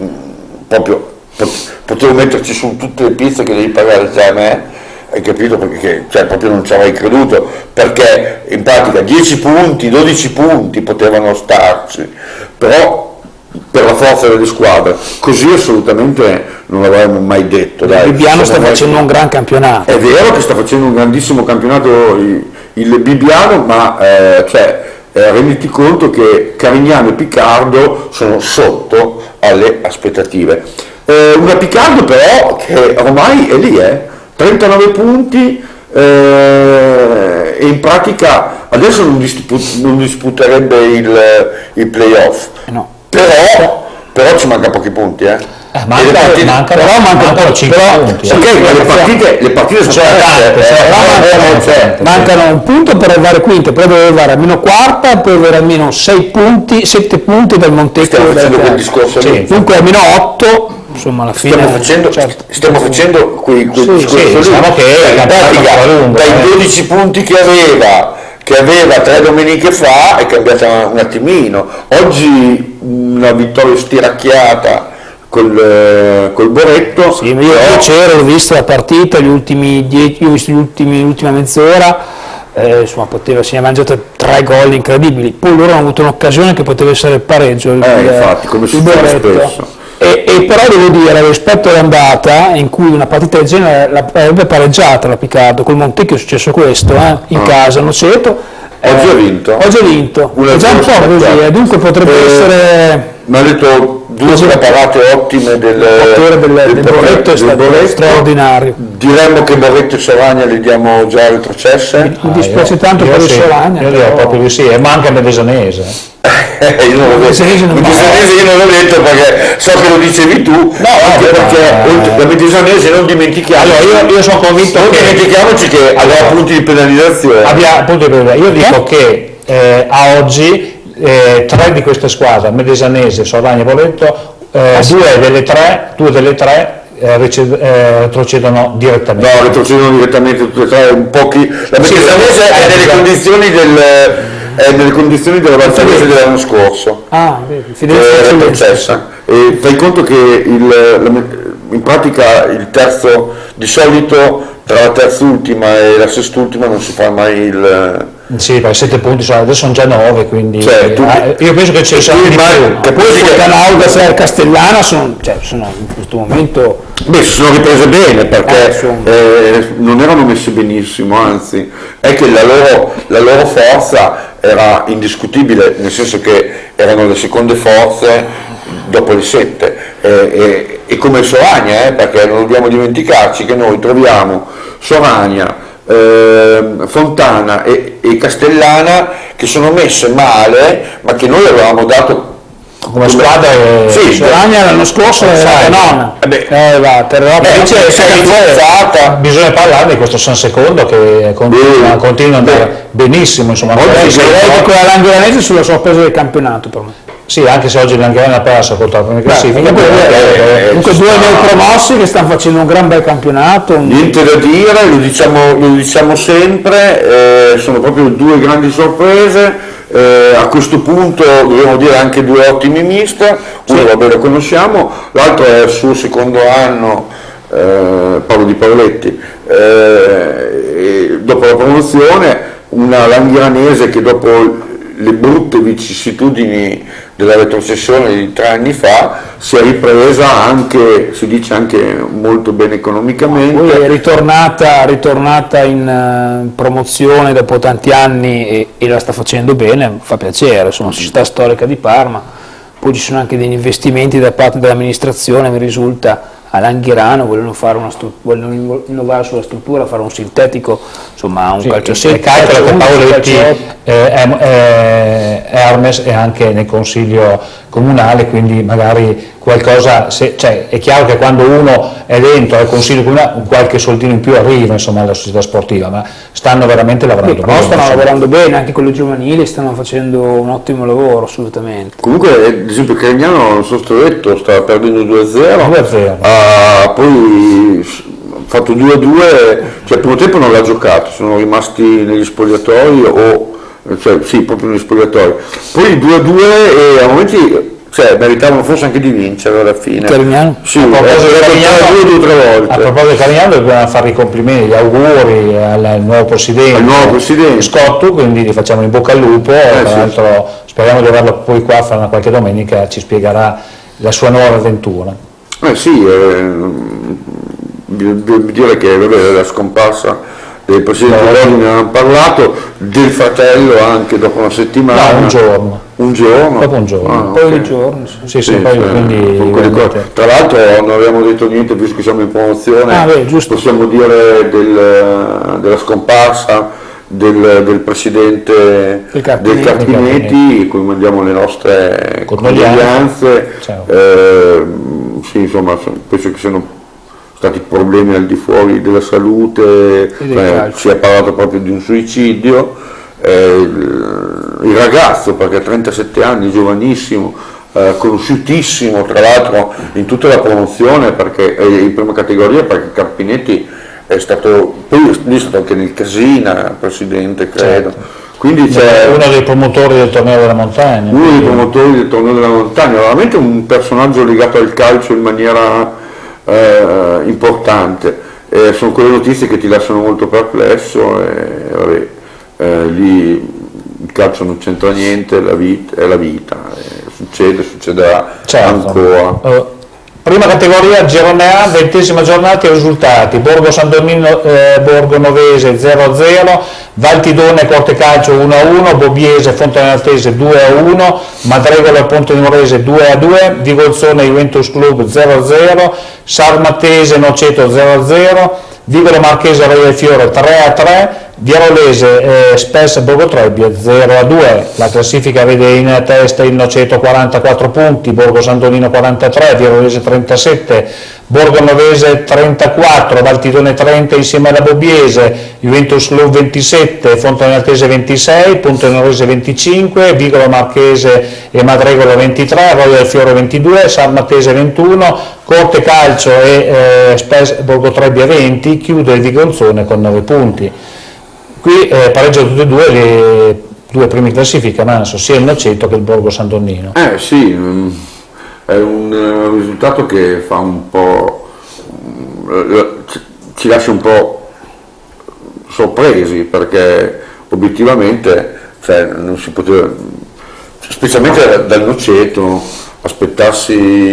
proprio potevo metterci su tutte le pizze che devi pagare già a me, hai capito? Perché cioè, proprio non ci avrei creduto, perché in pratica dieci punti, dodici punti potevano starci, però per la forza delle squadre, così assolutamente non l'avremmo mai detto. Il Bibbiano sta facendo un gran campionato. È vero che sta facendo un grandissimo campionato il, il Bibbiano, ma eh, cioè, eh, renditi conto che Carignano e Piccardo sono sotto alle aspettative. Eh, una Piccardo però che ormai è lì, eh, trentanove punti, eh, e in pratica adesso non, dispu- non disputerebbe il, il playoff, no. però, però ci manca pochi punti. Eh. Eh, manca, partite, manca, però mancano, mancano cinque punti. Ok, ma le partite, le partite sono Cioè, tante, perse, cioè, eh, mancano, eh, certo, mancano un punto per arrivare quinto, poi deve arrivare almeno quarta, poi avere almeno sei punti, sette punti dal Montecchio. Stiamo facendo quel discorso Sì. lì. Dunque almeno otto, insomma alla fine. Stiamo facendo, certo. stiamo facendo quei, quei Sì, discorsi sì, lì. diciamo che in è pratica, cambiato lungo, dai eh. dodici punti che aveva, che aveva tre domeniche fa, è cambiata un attimino. Oggi una vittoria stiracchiata col, col Boretto. Sì, ma io però- c'ero, ho visto la partita, gli ultimi dieci, io ho visto gli ultimi, l'ultima mezz'ora, eh, insomma poteva, si è mangiato tre gol incredibili, poi loro hanno avuto un'occasione che poteva essere il pareggio, il, Eh, infatti, come il succede Boretto. spesso. E, e però devo dire, rispetto all'andata, in cui una partita del genere l'avrebbe pareggiata la Picardo, col Montecchio è successo questo, eh, in Ah. casa, Noceto. Oggi ha vinto. Oggi ha vinto, Una è già un po' giusta, così, certo. eh, dunque potrebbe Eh, essere... Mi ha detto due Sì, parate ottime del, l'attore del, del Boretto è stato Boretto. straordinario. Diremmo che Boretto e Soragna li diamo già retrocesse. Mi dispiace io- tanto io per il sì, Solagna, io direi però- proprio di sì, e manca Medesanese. Eh, io non l'ho detto, Medesanese non Medesanese io non l'ho detto perché so che lo dicevi tu, anche vabbè, perché ma- oltre- la Medesanese non dimentichiamo, Allora, io, io sono convinto non che dimentichiamoci che avrà punti di penalizzazione. abbia, appunto, io dico che eh, a oggi eh, tre di queste squadre, Medesanese, Soragna e Boretto, eh, due delle tre, due delle tre eh, rece- eh, retrocedono direttamente. No, retrocedono direttamente tutte e tre, un po' chi... La Sì, Medesanese eh, è nelle esatto. condizioni del... è nelle condizioni della Valsarese dell'anno scorso. Ah, vedi, Che Fidenza è Eccellenza. retrocessa. E fai conto che il, la- in pratica il terzo, di solito tra la terz'ultima e la sest'ultima non si fa mai il... Sì, perché sette punti sono, adesso sono già nove, quindi Cioè, tu- eh, io penso che ce ne tu siano di immagini- più. capisci Poi che- Fontanauda e Castellana sono, cioè, sono in questo momento Beh, si sono riprese bene perché Eh, insomma. eh, non erano messe benissimo, anzi, è che la loro, la loro forza era indiscutibile, nel senso che erano le seconde forze dopo le sette, eh, e, e come Soragna, eh, perché non dobbiamo dimenticarci che noi troviamo Soragna, eh, Fontana e, e Castellana che sono messe male, ma che noi avevamo dato Come squadra è- sì, Soragna l'anno scorso era Sai, la nonna. eh beh, Eh, va, te la- eh, invece si è rinforzata. Bisogna parlare di questo San Secondo che continua, Beh, continua ad andare beh. benissimo, insomma. Oggi Ancora- sì, direi che quella Langheranese sulla sorpresa del campionato per me. sì, anche se oggi l'Angherana ha perso contro la prima classifica, Comunque, però, due- eh, comunque ci due sta. neopromossi che stanno facendo un gran bel campionato. un- Niente da dire, lo diciamo, lo diciamo sempre, eh, sono proprio due grandi sorprese, eh, a questo punto dobbiamo dire anche due ottimi mister, uno vabbè lo conosciamo, l'altro è il suo secondo anno, eh, Paolo Di Paoletti, eh, e dopo la promozione una Langheranese che dopo le brutte vicissitudini della retrocessione di tre anni fa si è ripresa anche, si dice anche molto bene economicamente. Poi è ritornata, ritornata in eh, promozione dopo tanti anni e, e la sta facendo bene, fa piacere, sono una società storica di Parma, poi ci sono anche degli investimenti da parte dell'amministrazione, mi risulta, a Langherano, vogliono, fare una stru- vogliono innovare sulla struttura, fare un sintetico, insomma un sì, calciosette. e calcola che Paoletti, calciotto. eh, è, è, Hermes è anche nel consiglio comunale, quindi magari qualcosa, se, cioè, è chiaro che quando uno è dentro al consiglio comunale qualche soldino in più arriva, insomma, alla società sportiva, ma stanno veramente lavorando Però bene, stanno insomma. lavorando bene, anche con le giovanili stanno facendo un ottimo lavoro, assolutamente. Comunque, ad esempio, Carignano, non so se t'ho detto, stava perdendo due a zero, due a zero. ha poi fatto due a due, cioè il primo tempo non l'ha giocato, sono rimasti negli spogliatoi, o, cioè sì, proprio negli spogliatoi, poi due a due e a momenti, cioè, meritavano forse anche di vincere alla fine. Carignano? Sì, A proposito di è Carignano- due, due o tre A volte. proposito di Carignano dobbiamo fare i complimenti, gli auguri al, al nuovo presidente, Al nuovo presidente. Scotto, quindi gli facciamo in bocca al lupo, tra sì. l'altro speriamo di averlo poi qua fra una qualche domenica, ci spiegherà la sua nuova avventura. Eh sì, eh, devo dire che vabbè, la scomparsa del presidente No. Lodi ne hanno parlato, del fratello anche dopo una settimana. No, un giorno. Un giorno? Dopo un giorno. Ah, Un paio ok. di giorni. sì. Sì, sì, Sì, poi sì, quindi con quelle cose. veramente- Tra l'altro non abbiamo detto niente, visto che siamo in promozione, Ah, beh, giusto. possiamo dire del- della scomparsa del, del presidente Del Carpinetti. del Carpinetti, cui mandiamo le nostre Condoglianze. condoglianze. Ciao. Eh, sì, insomma, penso che siano stati problemi al di fuori della salute, eh, si è parlato proprio di un suicidio, eh, il, il ragazzo, perché ha trentasette anni, giovanissimo, eh, conosciutissimo tra l'altro in tutta la promozione, perché è in prima categoria, perché Carpinetti è stato, poi lui è stato anche nel Casina, presidente credo. Certo. Quindi c'è uno dei promotori del torneo della montagna. Uno dei promotori del torneo della montagna, veramente un personaggio legato al calcio in maniera eh, importante. Eh, sono quelle notizie che ti lasciano molto perplesso, e, vabbè, eh, lì il calcio non c'entra niente, la vita, è la vita, eh, succede, succederà certo. ancora. Uh. Prima categoria, girone A, ventesima giornata, i risultati: Borgo San Donnino, eh, Borgo Novese zero a zero, Valtidone Corte Calcio uno a uno, Bobbiese Fontenaltese due a uno, Madregola Ponte Nuorese due a due, Vigolzone Juventus Club zero a zero, Sarmatese Noceto zero a zero, Vigolo Marchese Re del Fiore tre a tre, Viarolese eh, Spes Borgo Trebbia zero a due. La classifica vede in testa il Noceto quarantaquattro punti, Borgo Sandonino quarantatré, Viarolese trentasette, Borgo Novese trentaquattro, Valtidone trenta insieme alla Bobbiese, Juventus Club ventisette, Fontenaltese ventisei, Ponte Nuorese venticinque, Vigolo Marchese e Madregola ventitré, Roia del Fiore ventidue, Sarmatese ventuno, Corte Calcio e eh, Spes Borgo Trebbia venti, chiude il Vigolzone con nove punti. Qui eh, pareggiano tutte e due le due prime classifiche, Manso, sia il Noceto che il Borgo San Donnino. Eh sì, è un, un risultato che fa un po', ci lascia un po' sorpresi, perché obiettivamente, cioè, non si poteva, specialmente dal Noceto, aspettarsi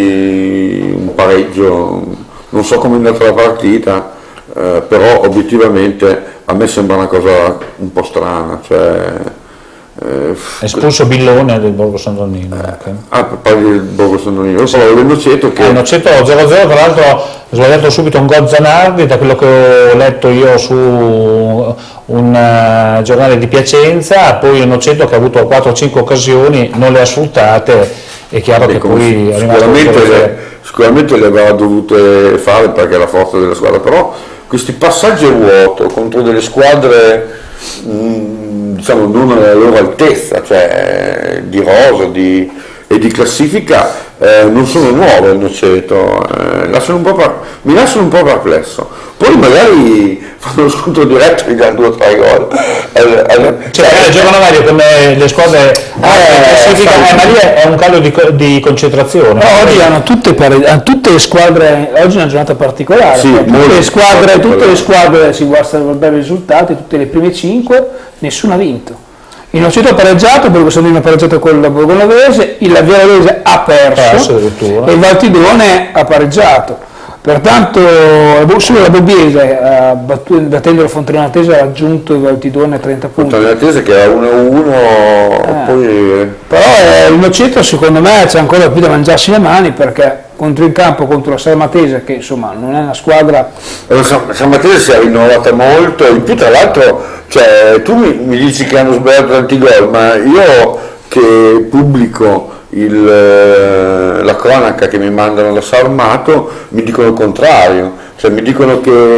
un pareggio, non so come è andata la partita, eh, però obiettivamente a me sembra una cosa un po' strana, cioè, eh, espulso Billone del Borgo San Donnino. Eh, ah, parli del Borgo San Donnino, io parlo del Noceto che... Eh, Noceto zero a zero, tra l'altro ha sbagliato subito un gol Zanardi, da quello che ho letto io su un uh, giornale di Piacenza, poi il Noceto che ha avuto quattro o cinque occasioni, non le ha sfruttate, è chiaro Beh, che poi è rimasto sicuramente, le, sicuramente le aveva dovute fare perché è la forza della squadra, però questi passaggi a vuoto contro delle squadre mh, diciamo non alla loro altezza, cioè di rosa di, e di classifica, eh, non sono nuove al Noceto, eh, lasciano un po' per, mi lasciano un po' perplesso. Poi magari fanno lo scontro diretto e gli danno due o tre gol. Cioè, eh, giocano meglio come le squadre eh, classifica, eh, ma lì è un calo di, di concentrazione. No, oggi hanno tutte, hanno tutte le squadre, oggi è una giornata particolare, sì, tutte, le squadre, tutte le squadre si guardano per i risultati, tutte le prime cinque, nessuno ha vinto. Il Noceto ha pareggiato, il Borgo Sandino ha pareggiato con il Borgo Novese, il Viarolese ha perso e il Valtidone ha pareggiato. Pertanto solo la Bobbiese, battendo la Fontenaltese, ha raggiunto il Valtidone a trenta punti. Fontenaltese che è uno a uno, eh. poi... Però eh, il Noceto secondo me c'è ancora più da mangiarsi le mani, perché contro il campo contro la Sarmatese, che insomma non è una squadra... La Sarmatese si è rinnovata molto, in più tra l'altro, cioè, tu mi, mi dici che hanno sbagliato tanti gol, ma io che pubblico il, la cronaca che mi mandano da Sarmato mi dicono il contrario, cioè mi dicono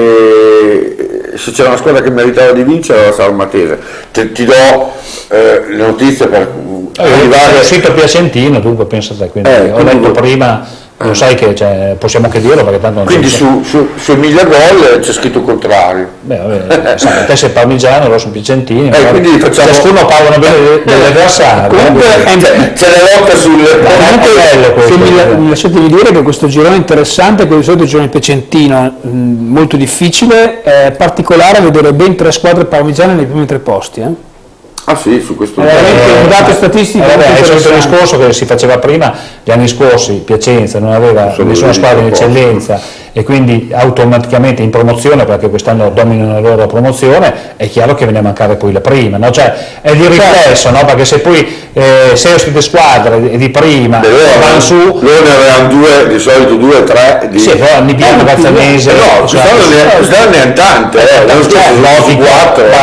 che se c'era una squadra che meritava di vincere era la Sarmatese. Ti, ti do eh, le notizie per eh, arrivare... È uscito Piacentino, dunque pensa te, quindi eh, ho letto prima... Lo sai che cioè, possiamo anche dirlo perché tanto non quindi su, su, su Emilia Gol c'è scritto il contrario. Beh, vabbè, sai, te sei parmigiano, loro sono piacentini, eh, quindi facciamo... ciascuno parlano bene delle avversarie. Comunque eh, c'è la lotta sulle comunque mi lasciatemi dire che questo girone è interessante, perché di solito il girone piacentino mh, molto difficile, è particolare vedere ben tre squadre parmigiane nei primi tre posti. Eh? Ah sì, su questo è un dato statistico. Eh, vabbè, è il solito discorso che si faceva prima, gli anni scorsi Piacenza non aveva non nessuna squadra in eccellenza e quindi automaticamente in promozione, perché quest'anno dominano la loro promozione, è chiaro che viene a mancare poi la prima, no? Cioè è di riflesso, no? Perché se poi eh, sei ospite squadre di prima vanno su, loro ne avevano due, di solito due o tre di... sì, però Nibbiano, Gazzanese, no, quest'anno ne hanno tante, eh, l'anno scorso quattro.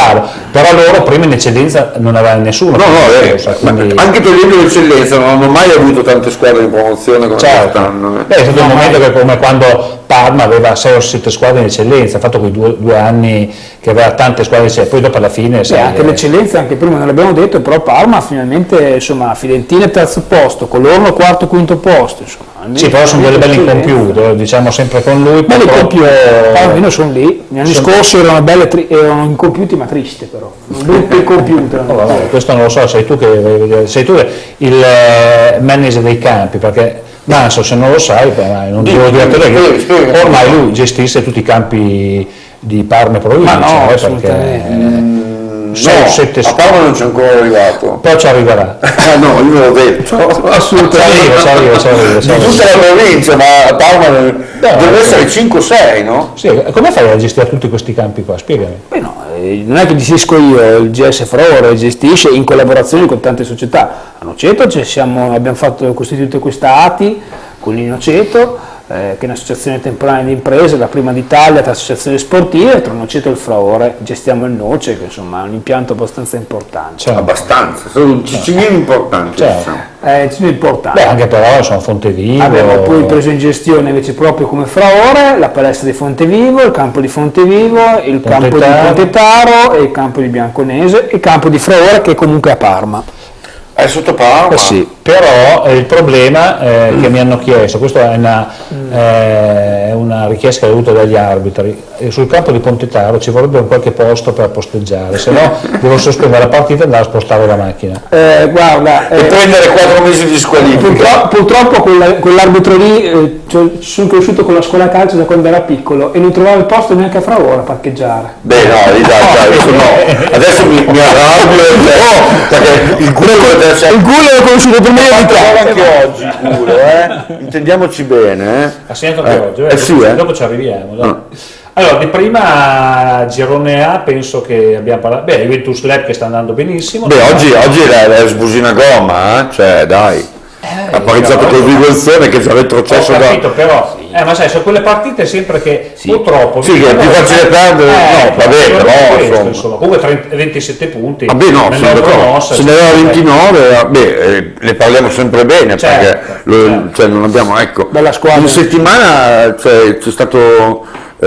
però loro prima in eccellenza non aveva nessuno. No, no, eh, cosa, quindi... anche togliendo l'eccellenza non hanno mai avuto tante squadre in promozione come certo. quest'anno. Eh. Beh, è stato no, un momento che come quando Parma aveva sei o sette squadre in eccellenza, ha fatto quei due, due anni che aveva tante squadre in eccellenza, poi dopo alla fine... Sì, anche eh... l'eccellenza, anche prima non l'abbiamo detto, però Parma finalmente, insomma, Fiorentina terzo posto, Colorno quarto, quinto posto, insomma. Sì, però sono delle belle incompiute, diciamo sempre con lui. Belli incompiute, almeno sono lì. Gli anni sono... scorsi erano, belle tri... erano incompiuti ma triste però, non incompiute. Oh, vabbè, questo non lo so, sei tu che sei tu il manager dei campi, perché Manso se non lo sai, beh, non devo dire che ormai lui gestisce tutti i campi di Parma e provincia, ma no, eh, perché mm, sei no, sette a Parma non c'è ancora arrivato. Però ci arriverà. Ah no, io ve l'ho detto. Assolutamente. Ci arriva, ci arriva, ci arriva. Di tutta la provincia, ma a Parma no, deve essere cinque o sei, no? Sì, come fai a gestire tutti questi campi qua? Spiegami. Beh no, eh, non è che gestisco io, il G S Fravore gestisce in collaborazione con tante società. A Noceto cioè, siamo, abbiamo fatto, costituito questa A T I con il Noceto, Eh, che è un'associazione temporanea di imprese, la prima d'Italia tra associazioni sportive, tra Noceto e il Fravore, gestiamo il Noce, che insomma è un impianto abbastanza importante. Cioè, abbastanza, sono cicilini importanti. Certo. Diciamo. Eh, cicilini importanti. Beh, anche però sono Fontevivo. Abbiamo poi preso in gestione invece proprio come Fravore la palestra di Fontevivo, il campo di Fontevivo, il campo di Pontetaro e il campo di Bianconese e il campo di Fravore che è comunque a Parma. È sotto Parma? Eh sì, però eh, il problema eh, mm. che mi hanno chiesto, questa è una, mm. eh, una richiesta che ho avuto dagli arbitri, e sul campo di Pontetaro ci vorrebbe un qualche posto per posteggiare, se no devo sospendere la partita e andare a spostare la macchina. Eh, guarda, e eh, prendere quattro mesi di squalifica. Purtroppo, purtroppo quell'arbitro lì, eh, cioè, sono cresciuto con la scuola calcio da quando era piccolo e non trovavo il posto neanche a Fravore a parcheggiare. Beh no, dai, dai, adesso no, adesso mi, mi arrabbio oh, perché il culo il culo l'ho conosciuto prima di anche oggi il culo, eh? Intendiamoci bene, eh? Ha segnato anche eh, oggi, eh, sì, eh? Dopo ci arriviamo. Dai. No. Allora, di prima Girone A penso che abbiamo parlato, beh, Juventus Lab che sta andando benissimo. Beh, oggi, oggi è la sbusina gomma, eh? Cioè dai. Eh, ha pareggiato col Vigolzone che ci ha retrocesso ho capito, da... però, sì. eh, ma sai, sono quelle partite sempre che sì. purtroppo sì, che è più facile perdere, eh, no, vabbè, però questo, insomma, comunque trenta, ventisette punti, vabbè no, promossa, se ne aveva ventinove, beh, eh, ne parliamo sempre bene, certo, perché lo, certo. Cioè, non abbiamo, ecco, bella squadra. In settimana cioè, c'è stato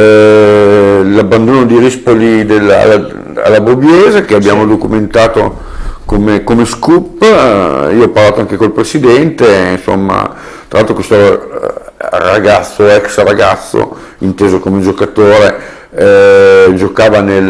eh, l'abbandono di Rispoli della, alla, alla Bobbiese che abbiamo sì. documentato Come, come scoop. Io ho parlato anche col presidente, insomma, tra l'altro questo ragazzo, ex ragazzo, inteso come giocatore, eh, giocava nel,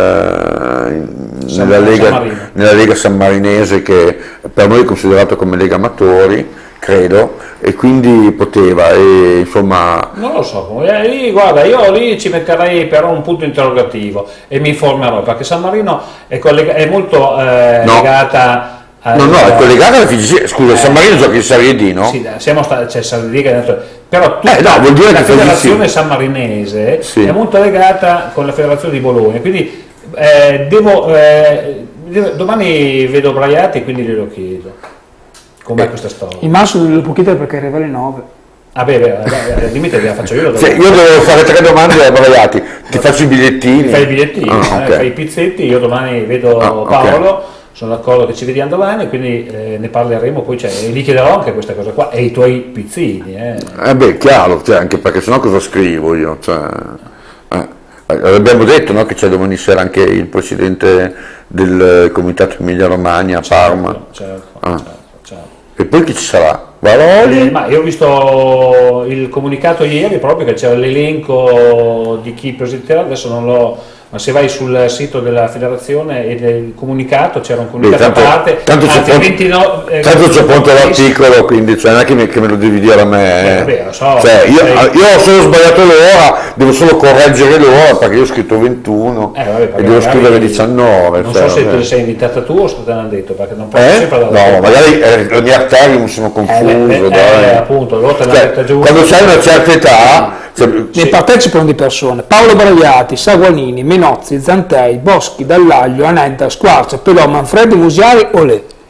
nella, Lega, nella Lega Sammarinese, che per noi è considerato come Lega Amatori, credo, e quindi poteva, e insomma... Non lo so, eh, lì, guarda, io lì ci metterei però un punto interrogativo e mi informerò, perché San Marino è, collega- è molto eh, no. legata... A, no, no, è collegata alla F I G C, scusa, eh, San Marino gioca in Serie D, no? Sì, siamo stati, c'è Serie D che è detto, però tutta eh, no, vuol dire la che federazione sammarinese sì. è molto legata con la federazione di Bologna, quindi eh, devo, eh, domani vedo Braiati, quindi glielo chiedo. Com'è questa storia? Il Masso lo può chiedere perché arriva alle nove. Ah beh, al limite la faccio io. Cioè, io devo fare tre domande ai Braiati, ti faccio i bigliettini. Ti fai i bigliettini, ah, eh, okay. fai i pizzetti, io domani vedo ah, Paolo, okay. sono d'accordo che ci vediamo domani, quindi eh, ne parleremo, poi cioè, gli chiederò anche questa cosa qua, e i tuoi pizzini. Eh, eh beh, chiaro, cioè, anche perché sennò cosa scrivo io? Cioè, eh. Abbiamo detto, no, che c'è domani sera anche il presidente del comitato Emilia Romagna a Parma. Certo, certo, ah. certo, certo. E poi chi ci sarà? Valoli? Eh, ma io ho visto il comunicato ieri proprio che c'era l'elenco di chi presenterà, adesso non l'ho, ma se vai sul sito della federazione e del comunicato c'era un comunicato Beh, tanto, a parte, tanto anzi, c'è, ventinove, eh, tanto c'è pronto l'articolo, quindi cioè, non è che, mi, che me lo devi dire a me. Eh, vabbè, lo so, cioè, io, sei... io ho solo sbagliato l'ora, devo solo correggere l'ora perché io ho scritto ventuno eh, vabbè, e devo scrivere diciannove. Non cioè, so se vabbè. te ne sei invitata tu o se te l'hanno detto, perché non posso eh? sempre No, tempo. Magari eh, le mie arterie mi sono confuso. Eh, dai. Eh, appunto, allora te l'hanno cioè, detta giù. Quando c'hai una certa età... Cioè, ne sì. partecipano di persone: Paolo Braiati, Saguanini, Menozzi, Zantei, Boschi, Dallaglio, Anenta, Squarcia, Pelò, Manfredi, Musiali, Olè.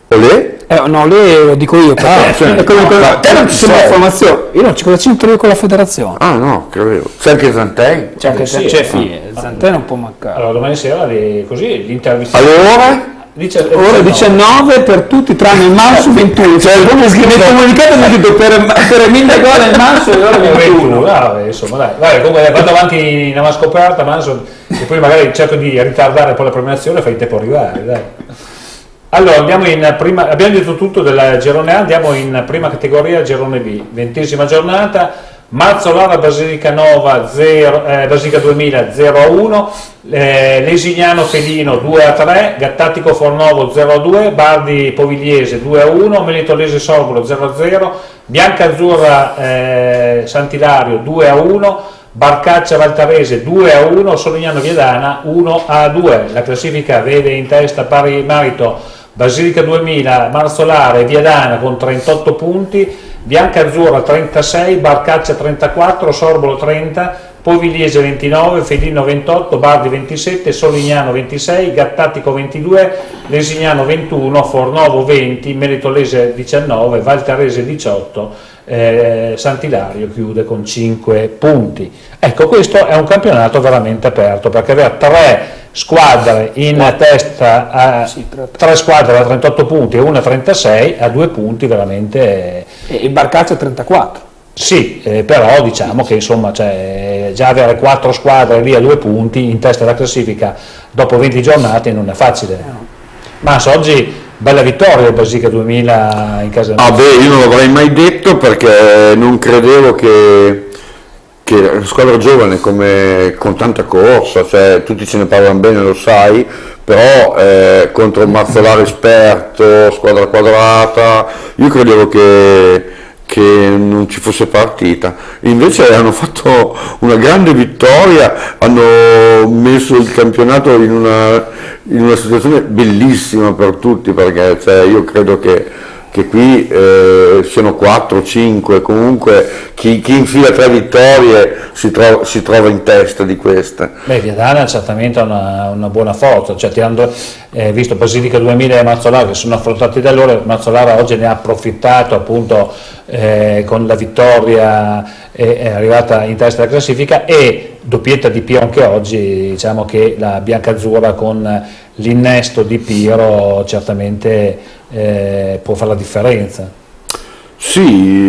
Olè? Eh, no, lì lo dico io, perché Ah, cioè, è come, come, ma te non ci sono sei? informazioni. Io non ci cosa c'entro io con la federazione. Ah no, credevo. C'è anche Zantei? C'è anche sì, c'è eh. Fie, Zantè non può mancare. Allora domani sera le, così l'intervista. Allora? Dice, Ora diciannove per tutti tranne il Manso ventuno, cioè proprio nel comunicato è scritto per, per mille gol il Manso e ora ventuno. Ah, insomma dai, dai, comunque vado avanti in una scoperta Manso, e poi magari cerco di ritardare poi la premiazione e fai il tempo arrivare, dai. Allora andiamo in prima, abbiamo detto tutto del girone A, andiamo in prima categoria, girone B, ventesima giornata. Mazzolara Basilica Nova zero, eh, Basilica duemila zero a uno, eh, Lesignano Felino due a tre, Gattatico Fornovo zero a due, Bardi Povigliese due a uno, Melitolese Sorgolo zero a zero, Biancazzurra eh, Sant'Ilario due a uno, Barcaccia Valtarese due a uno, Solignano Viadana uno a due. La classifica vede in testa pari merito Basilica duemila, Marzolare e Viadana con trentotto punti, Biancazzurra trentasei, Barcaccia trentaquattro, Sorbolo trenta, Povigliese ventinove, Felino ventotto, Bardi ventisette, Solignano ventisei, Gattatico ventidue, Lesignano ventuno, Fornovo venti, Melitolese diciannove, Valtarese diciotto, eh, Sant'Ilario chiude con cinque punti. Ecco, questo è un campionato veramente aperto, perché avere tre squadre in testa a Sì, tre, tre. tre squadre da trentotto punti e una a trentasei a due punti veramente E il Barcaccia trentaquattro. sì, eh, però diciamo che insomma cioè, già avere quattro squadre lì a due punti in testa alla classifica dopo venti giornate non è facile. Ma so, oggi bella vittoria il Basilica duemila in casa. Ah beh, io non l'avrei mai detto perché non credevo che che una squadra giovane come, con tanta corsa, cioè, tutti ce ne parlano bene, lo sai, però eh, contro un Marzolare esperto, squadra quadrata, io credevo che, che non ci fosse partita, invece hanno fatto una grande vittoria, hanno messo il campionato in una, in una situazione bellissima per tutti, perché cioè, io credo che che qui eh, siano quattro cinque, comunque chi, chi infila tre vittorie si, tro si trova in testa di queste. Beh, Viadana certamente ha una, una buona forza, cioè tirando, eh, visto Basilica duemila e Marzolare che sono affrontati da loro, Marzolare oggi ne ha approfittato appunto eh, con la vittoria, eh, è arrivata in testa della classifica, e doppietta di Piero anche oggi, diciamo che la Biancazzurra con l'innesto di Piero certamente eh, può fare la differenza. Sì,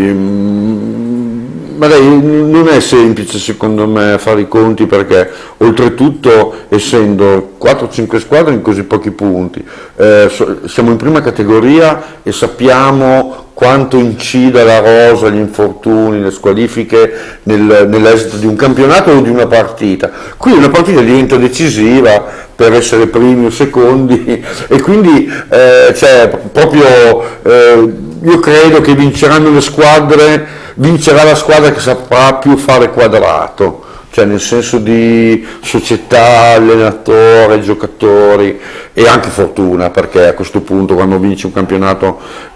ma dai, non è semplice secondo me fare i conti, perché oltretutto essendo quattro cinque squadre in così pochi punti, eh, siamo in prima categoria e sappiamo quanto incida la rosa, gli infortuni, le squalifiche nel, nell'esito di un campionato o di una partita. Qui una partita diventa decisiva per essere primi o secondi e quindi eh, cioè, proprio eh, io credo che vinceranno le squadre, vincerà la squadra che saprà più fare quadrato, cioè nel senso di società, allenatore, giocatori e anche fortuna, perché a questo punto quando vinci un campionato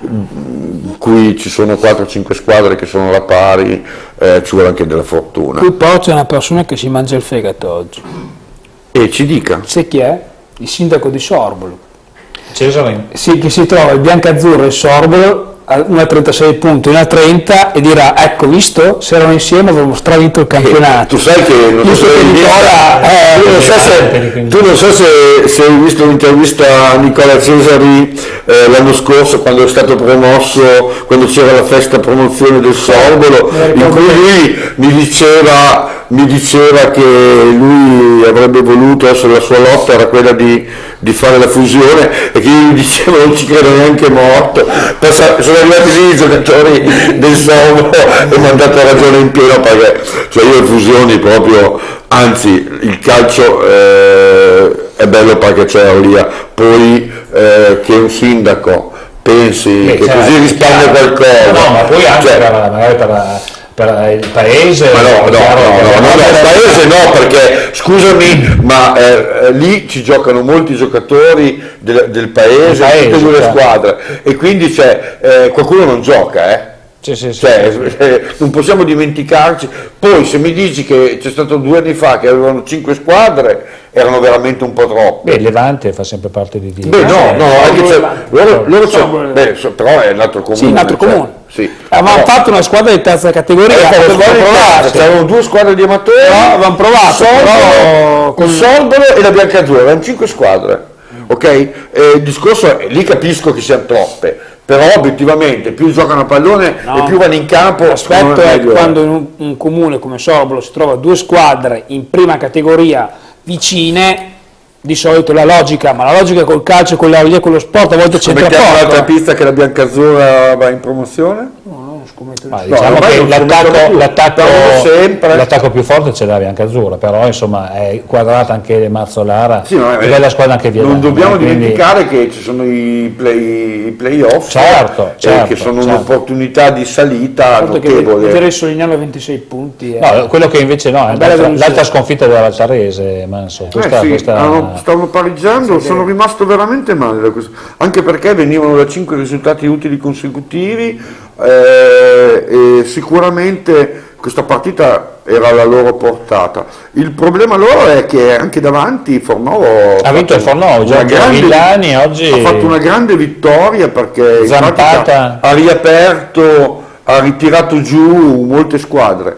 in cui ci sono quattro cinque squadre che sono alla pari eh, ci vuole anche della fortuna. Qui poi c'è una persona che si mangia il fegato oggi. E ci dica. Sai chi è? Il sindaco di Sorbolo. Cesare. Sì, che si trova il Biancazzurra e il Sorbolo a uno a trentasei punti, uno a trenta, e dirà, ecco, visto, se erano insieme avremmo stravinto il campionato. Tu sai che non so Io se so che Nicola, eh, tu non so se, tu non so se, se hai visto l'intervista a Nicola Cesari eh, l'anno scorso quando è stato promosso, quando c'era la festa promozione del Sorbolo, in cui lui mi diceva mi diceva che lui avrebbe voluto, adesso la sua lotta era quella di, di fare la fusione, e che io gli dicevo non ci credo neanche morto. Passa, sono arrivati lì i giocatori del Sorbolo e mi hanno dato ragione in pieno, perché cioè io le fusioni proprio, anzi il calcio eh, è bello perché c'è Aulia, poi eh, che un sindaco pensi Beh, che cioè, così risparmia qualcosa, no, ma poi anche cioè, per, magari per, la, per il paese. ma no, no, chiaro, no, no, no, no, il paese no, perché scusami, ma eh, lì ci giocano molti giocatori del, del paese, paese, tutte e due le certo. squadre, e quindi cioè, eh, qualcuno non gioca, eh. Sì, sì, sì. Cioè, eh, non possiamo dimenticarci. Poi se mi dici che c'è stato due anni fa che avevano cinque squadre, erano veramente un po' troppe. Beh, Levante fa sempre parte di Dio. Beh, no, no, anche c'è, loro, loro c'è, Sono- beh, so- però è un altro comune. Sì, un altro cioè, comune. sì. Avevamo Però- fatto una squadra di terza categoria, Eh, avevamo squadre di provato, terza, c'erano due squadre di amatori, però avevamo provato, Sorbolo, però il Sorbolo e la Biancazzurra, erano cinque squadre, ok? E il discorso è, lì capisco che siano troppe, però obiettivamente più giocano a pallone No. e più vanno in campo. l'aspetto non è che meglio quando in un, un comune come Sorbolo si trova due squadre in prima categoria vicine, di solito la logica, ma la logica col calcio e con, la, con lo sport a volte c'entra Mettiamo l'altra poco. pista che la Biancazzurra va in promozione? No, no, non scommetto Ma nessuno. diciamo ormai che non ci mettono l'attacco, più, l'attacco, stavano sempre. l'attacco più forte c'è la Biancazzurra, però insomma è quadrata anche Mazzolara, Sì, no, è eh, bella squadra anche via. non dobbiamo quindi- dimenticare che ci sono i, play, i playoff, Certo, eh, certo, che sono certo. un'opportunità di salita Tanto che notevole. vedere il Solignano a ventisei punti è- No, quello che invece no, è bella l'altra, delusione. l'altra sconfitta della Valtarese, Manso. Questa, Eh sì, questa- hanno- stavano pareggiando, sono rimasto veramente male da questo, anche perché venivano da cinque risultati utili consecutivi, eh, e sicuramente questa partita era alla loro portata. Il problema loro è che anche davanti Fornovo Ha vinto il Fornovo, una Giorgio grande- Villani oggi- ha fatto una grande vittoria perché in Zampata. pratica ha riaperto, ha ritirato giù molte squadre.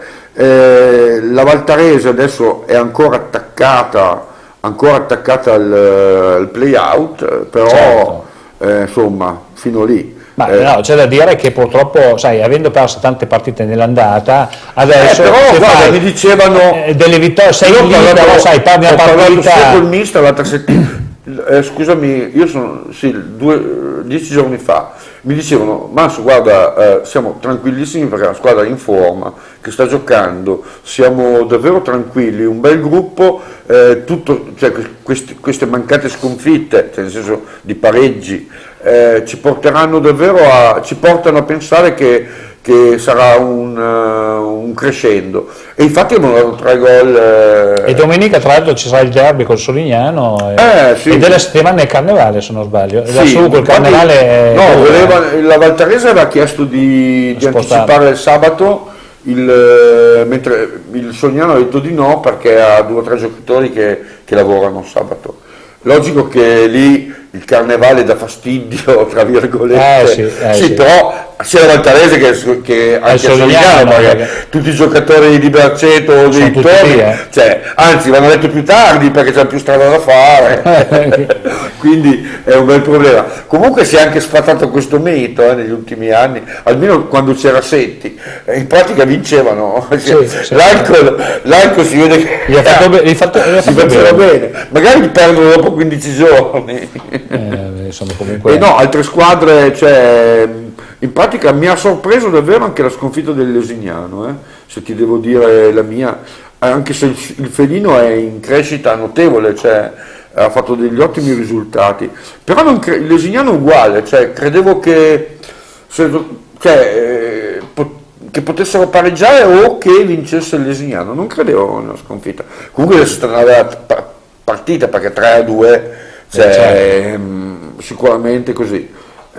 Eh, la Valtarese adesso è ancora attaccata ancora attaccata al, al play out, però Certo. eh, insomma fino lì. Ma Eh, no, c'è da dire che purtroppo, sai, avendo perso tante partite nell'andata, adesso Eh, però, se guarda, fai, mi dicevano- eh, delle vittorie, sei io ho lì, parlato- però sai, parli ho una parlato partita. sia col mister l'altra settimana, eh, scusami, io sono sì, due, dieci giorni fa, mi dicevano, Manso guarda, eh, siamo tranquillissimi perché la squadra è in forma, che sta giocando, siamo davvero tranquilli, un bel gruppo, eh, tutto, cioè, queste, queste mancate sconfitte, cioè nel senso di pareggi, eh, ci porteranno davvero a, ci portano a pensare che, che sarà un, uh, un crescendo. E infatti abbiamo dato tre gol. eh, E domenica tra l'altro ci sarà il derby col Solignano e, Eh, sì. e della settimana è Carnevale se non sbaglio. Da Sì, su col infatti- Carnevale è- no, voleva, la Valtarese aveva chiesto di, di Spostare. anticipare il sabato, il, eh, mentre il Solignano ha detto di no perché ha due o tre giocatori che, che lavorano sabato. Logico che lì il Carnevale dà fastidio, tra virgolette, Eh, sì, eh, sì. però sia la Valtarese che, che anche il Solignano, Solignano, perché perché- tutti i giocatori di Berceto o dei tutti Torri, lì, eh. cioè, anzi vanno a letto più tardi perché c'è più strada da fare, quindi è un bel problema. Comunque si è anche sfatato questo mito eh, negli ultimi anni, almeno quando c'era Setti, eh, in pratica vincevano. Sì, sì. l'alcol, l'alcol si vede che Gli ha fatto be- gli ha fatto- gli ha si fatto faceva bene. bene, magari li perdono dopo quindici giorni. Eh, insomma, comunque E no, altre squadre, cioè, in pratica mi ha sorpreso davvero anche la sconfitta del Lesignano, eh, se ti devo dire la mia, anche se il, il Felino è in crescita notevole, cioè, ha fatto degli ottimi risultati, però non cre- il Lesignano è uguale, cioè, credevo che, se- cioè, eh, po- che potessero pareggiare o che vincesse il Lesignano, non credevo nella sconfitta. Comunque è stata una bella pa- partita perché tre a due, cioè, Eh, certo. ehm, sicuramente così.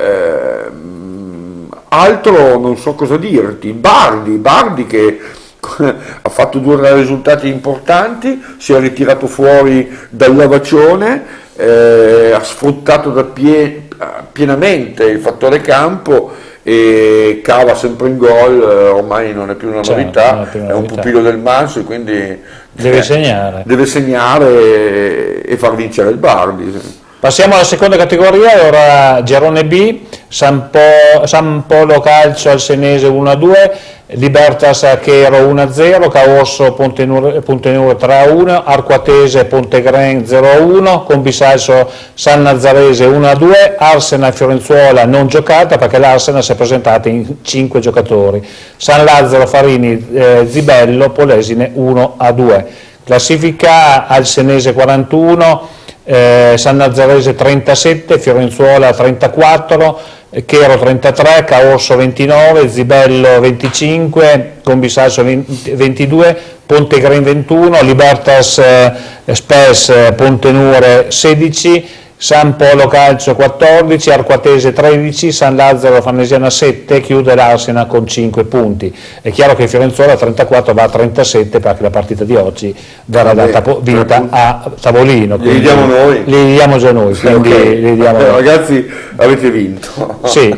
Ehm, altro non so cosa dirti, Bardi, Bardi che ha fatto due o tre risultati importanti, si è ritirato fuori dal lavacione, eh, ha sfruttato da pie- pienamente il fattore campo e cava sempre in gol, eh, ormai non è più una Certo, novità, non è più una è un novità. pupillo del Manso, quindi deve eh, segnare. deve segnare e, e far vincere il Bardi. sì. Passiamo alla seconda categoria, ora Gerone B, San, Po- San Polo Calcio al Senese uno a due, Libertas Achero uno a zero, Caorso Pontenure, Pontenure tre a uno, Arquatese Pontegren zero a uno, Combisalso San Nazzarese uno a due, Arsenal Fiorenzuola non giocata perché l'Arsenal si è presentata in cinque giocatori, San Lazzaro Farini eh, Zibello Polesine uno a due. Classifica al Senese quarantuno, Eh, San Nazzarese trentasette, Fiorenzuola trentaquattro, Chero trentatré, Caorso ventinove, Zibello venticinque, Combisalso ventidue, Pontegren ventuno, Libertas eh, Spes eh, Pontenure sedici, San Polo Calcio quattordici, Arquatese tredici, San Lazzaro Farnesiana sette, chiude l'Arsena con cinque punti. È chiaro che Fiorenzuola trentaquattro va a trentasette perché la partita di oggi verrà data vinta a tavolino. Li diamo noi? Li diamo già noi, quindi okay. li diamo eh, noi. Ragazzi, avete vinto. Sì,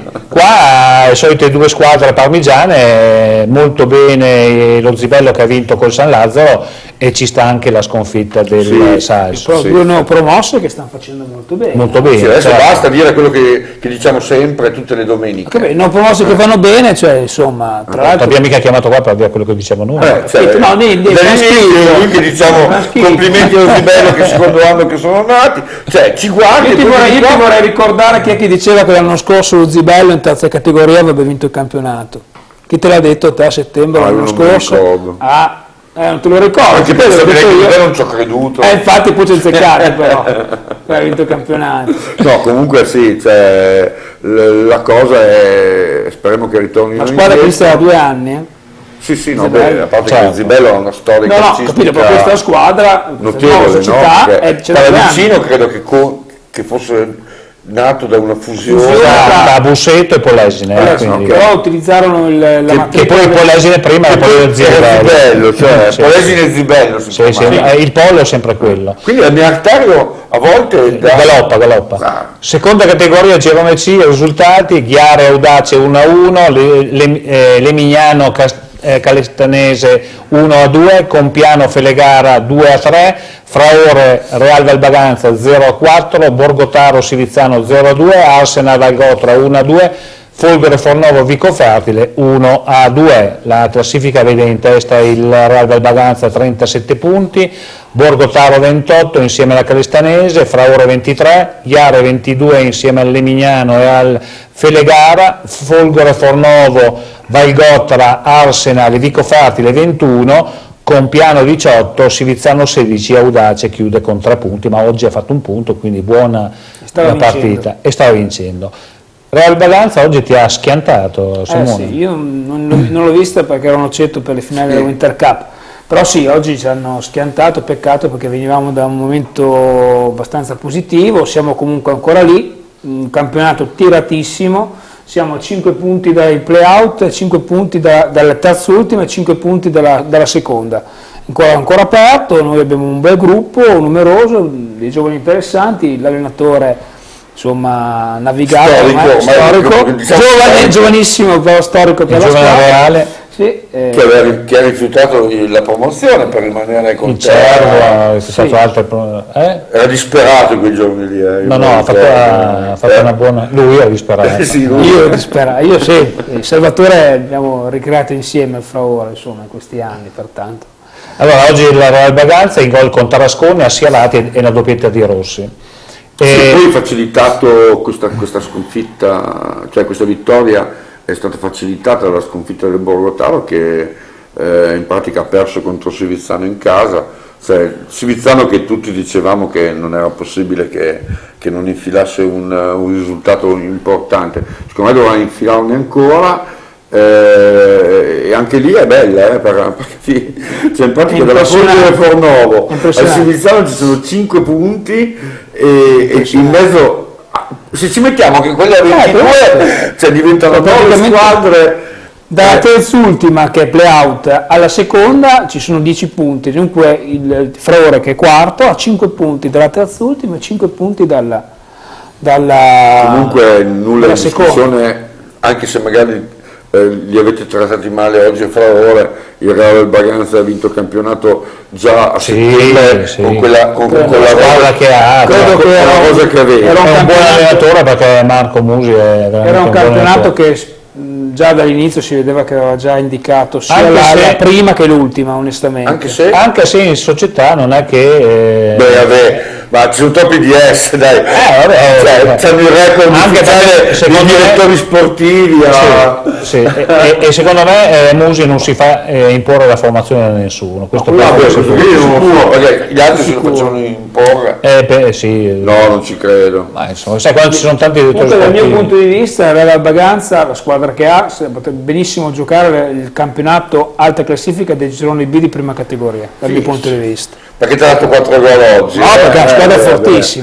qua le solite due squadre parmigiane, molto bene lo Zibello che ha vinto col San Lazzaro, e ci sta anche la sconfitta del sì, Salso. Sì. Due nuove promosse che stanno facendo molto bene. Molto bene. Sì, adesso certo. basta dire quello che, che diciamo sempre tutte le domeniche. Che beh, nuove promosse che vanno bene, cioè insomma, tra Non l'altro... abbiamo mica chiamato qua per dire quello che diciamo noi. Eh, cioè, no, niente, dall'inizio è lui che diciamo complimenti allo Zibello che secondo anno che sono nati, cioè ci guardi. Io ti, poi vorrei, io qua... ti vorrei ricordare chi è che diceva che l'anno scorso lo Zibello in terza categoria avrebbe vinto il campionato. Chi te l'ha detto a te a settembre Ah, l'anno non me lo scorso? ricordo. Ah, eh, non te lo ricordo. Anche Poi per l'ho sapere detto che io. non ci ho creduto. Eh, infatti poi ci azzeccati però, poi ha vinto il campionato. No, comunque sì, cioè, l- la cosa è, speriamo che ritorni. La squadra che esiste da due anni, eh? Sì, sì, no, Zibello. beh, a parte Certo. che Zibello ha una storia No, no, calcistica capito, però questa squadra, notevole, nuova no? società, Perché è, c'è da qua due anni. vicino credo che, co- che fosse nato da una fusione. Fusione. Da, da Busseto e Polesine, eh, Eh, quindi- però utilizzarono il, la Che- che poi il Polesine prima era quello del Zibello. Zibello, cioè Sì. Polesine e Zibello si Sì, sì, chiamava. eh, il polo è sempre quello. Quindi il Artario a volte dà- Galoppa, galoppa. Ah. Seconda categoria Girone C, risultati: Ghiare Audace uno a uno, Le, Le, eh, Lemignano Cas- eh, Calestanese uno a due, Compiano Felegara due a tre, Fraore Real Valbaganza zero a quattro, Borgotaro Silizzano zero a due, Arsena Valgotra uno a due, Folgore Fornovo Vico Fertile uno a due. La classifica vede in testa il Real Valbaganza trentasette punti, Borgotaro ventotto insieme alla Calestanese, Fraore ventitré, Iare ventidue insieme al Lemignano e al Felegara, Folgore Fornovo, Valgotra, Arsenal e Vico Fertile ventuno, Compiano diciotto, Silizzano sedici, Audace chiude con tre punti, ma oggi ha fatto un punto, quindi buona Stava la partita vincendo. e stava vincendo. Real Baganza oggi ti ha schiantato, Eh Simone. sì, io non, non- non l'ho vista perché ero noccetto per le finali della Winter Cup, però sì, oggi ci hanno schiantato, peccato perché venivamo da un momento abbastanza positivo, siamo comunque ancora lì, un campionato tiratissimo, siamo a cinque punti dai play-out, cinque punti da, dalla terza ultima e cinque punti dalla, dalla seconda. Ancora, ancora aperto, noi abbiamo un bel gruppo, numeroso, dei giovani interessanti, l'allenatore insomma navigato, Storico, ormai, ormai storico, diciamo giovane, storico. giovanissimo però storico per Il la giovane squadra. Reale, Sì, eh, che, aveva- che ha rifiutato la promozione per rimanere con il te. Cervo, ha sì. fatto altre pro- eh? Era disperato quei giorni lì. Eh, No, no, ha fatto, ha fatto Eh, una buona. Lui ha disperato. eh, sì, lui- io disperato, io sì, il Salvatore abbiamo ricreato insieme il Fraore insomma in questi anni, pertanto. Allora, oggi il Real Baganza in gol con Tarascone, Assialati e la doppietta di Rossi. Sì, E- poi facilitato questa, questa sconfitta, cioè questa vittoria è stata facilitata dalla sconfitta del Borgotaro che eh, in pratica ha perso contro Sivizzano in casa, cioè, Sivizzano che tutti dicevamo che non era possibile che, che non infilasse un, un risultato importante, secondo me doveva infilarne ancora. Eh, e anche lì è bella, eh, per- perché cioè in pratica dalla Folgore Fornovo al Impressionante. Sivizzano ci sono cinque punti e, e in mezzo a- se ci mettiamo che quelle a ventidue cioè diventano nove Praticamente- squadre Dalla eh, terzultima che è play-out alla seconda ci sono dieci punti, dunque il Fraore che è quarto ha cinque punti dalla terzultima e cinque punti dalla, dalla comunque nulla dalla di seconda. discussione, anche se magari eh, li avete trattati male oggi a Fraore, il Real del Baganza ha vinto il campionato già a Sì, settembre sì. con quella, con, Credo- con la squadra che ha, credo con che la era un- cosa che aveva. era È un buon campionato- allenatore perché Marco Musi è veramente Era un buon campionato allenatore. che mh, già dall'inizio si vedeva che aveva già indicato sia Anche la, se- la prima che l'ultima onestamente. Anche se Anche se in società non è che... eh, beh, vabbè, ma ci sono troppi D S, dai. Eh, vabbè, cioè, vabbè. c'hanno il record Anche ufficiale perché, di secondo me- direttori sportivi. a- Sì, sì, e, e- e secondo me eh, Musi non si fa eh, imporre la formazione da nessuno. Questo Ah, proprio beh, sicuro. questo qui non lo può, perché gli altri se lo facevano imporre. Eh, beh, sì, No, non ci credo. ma insomma, sai quando ci sono tanti direttori Comunque dal mio sportivi. punto di vista il Real Baganza, la squadra che ha, se- potrebbe benissimo giocare il campionato alta classifica del girone B di prima categoria, dal mio punto di vista. Perché ti ha dato quattro gol oggi. No, eh? perché è una squadra Eh, fortissima. vabbè.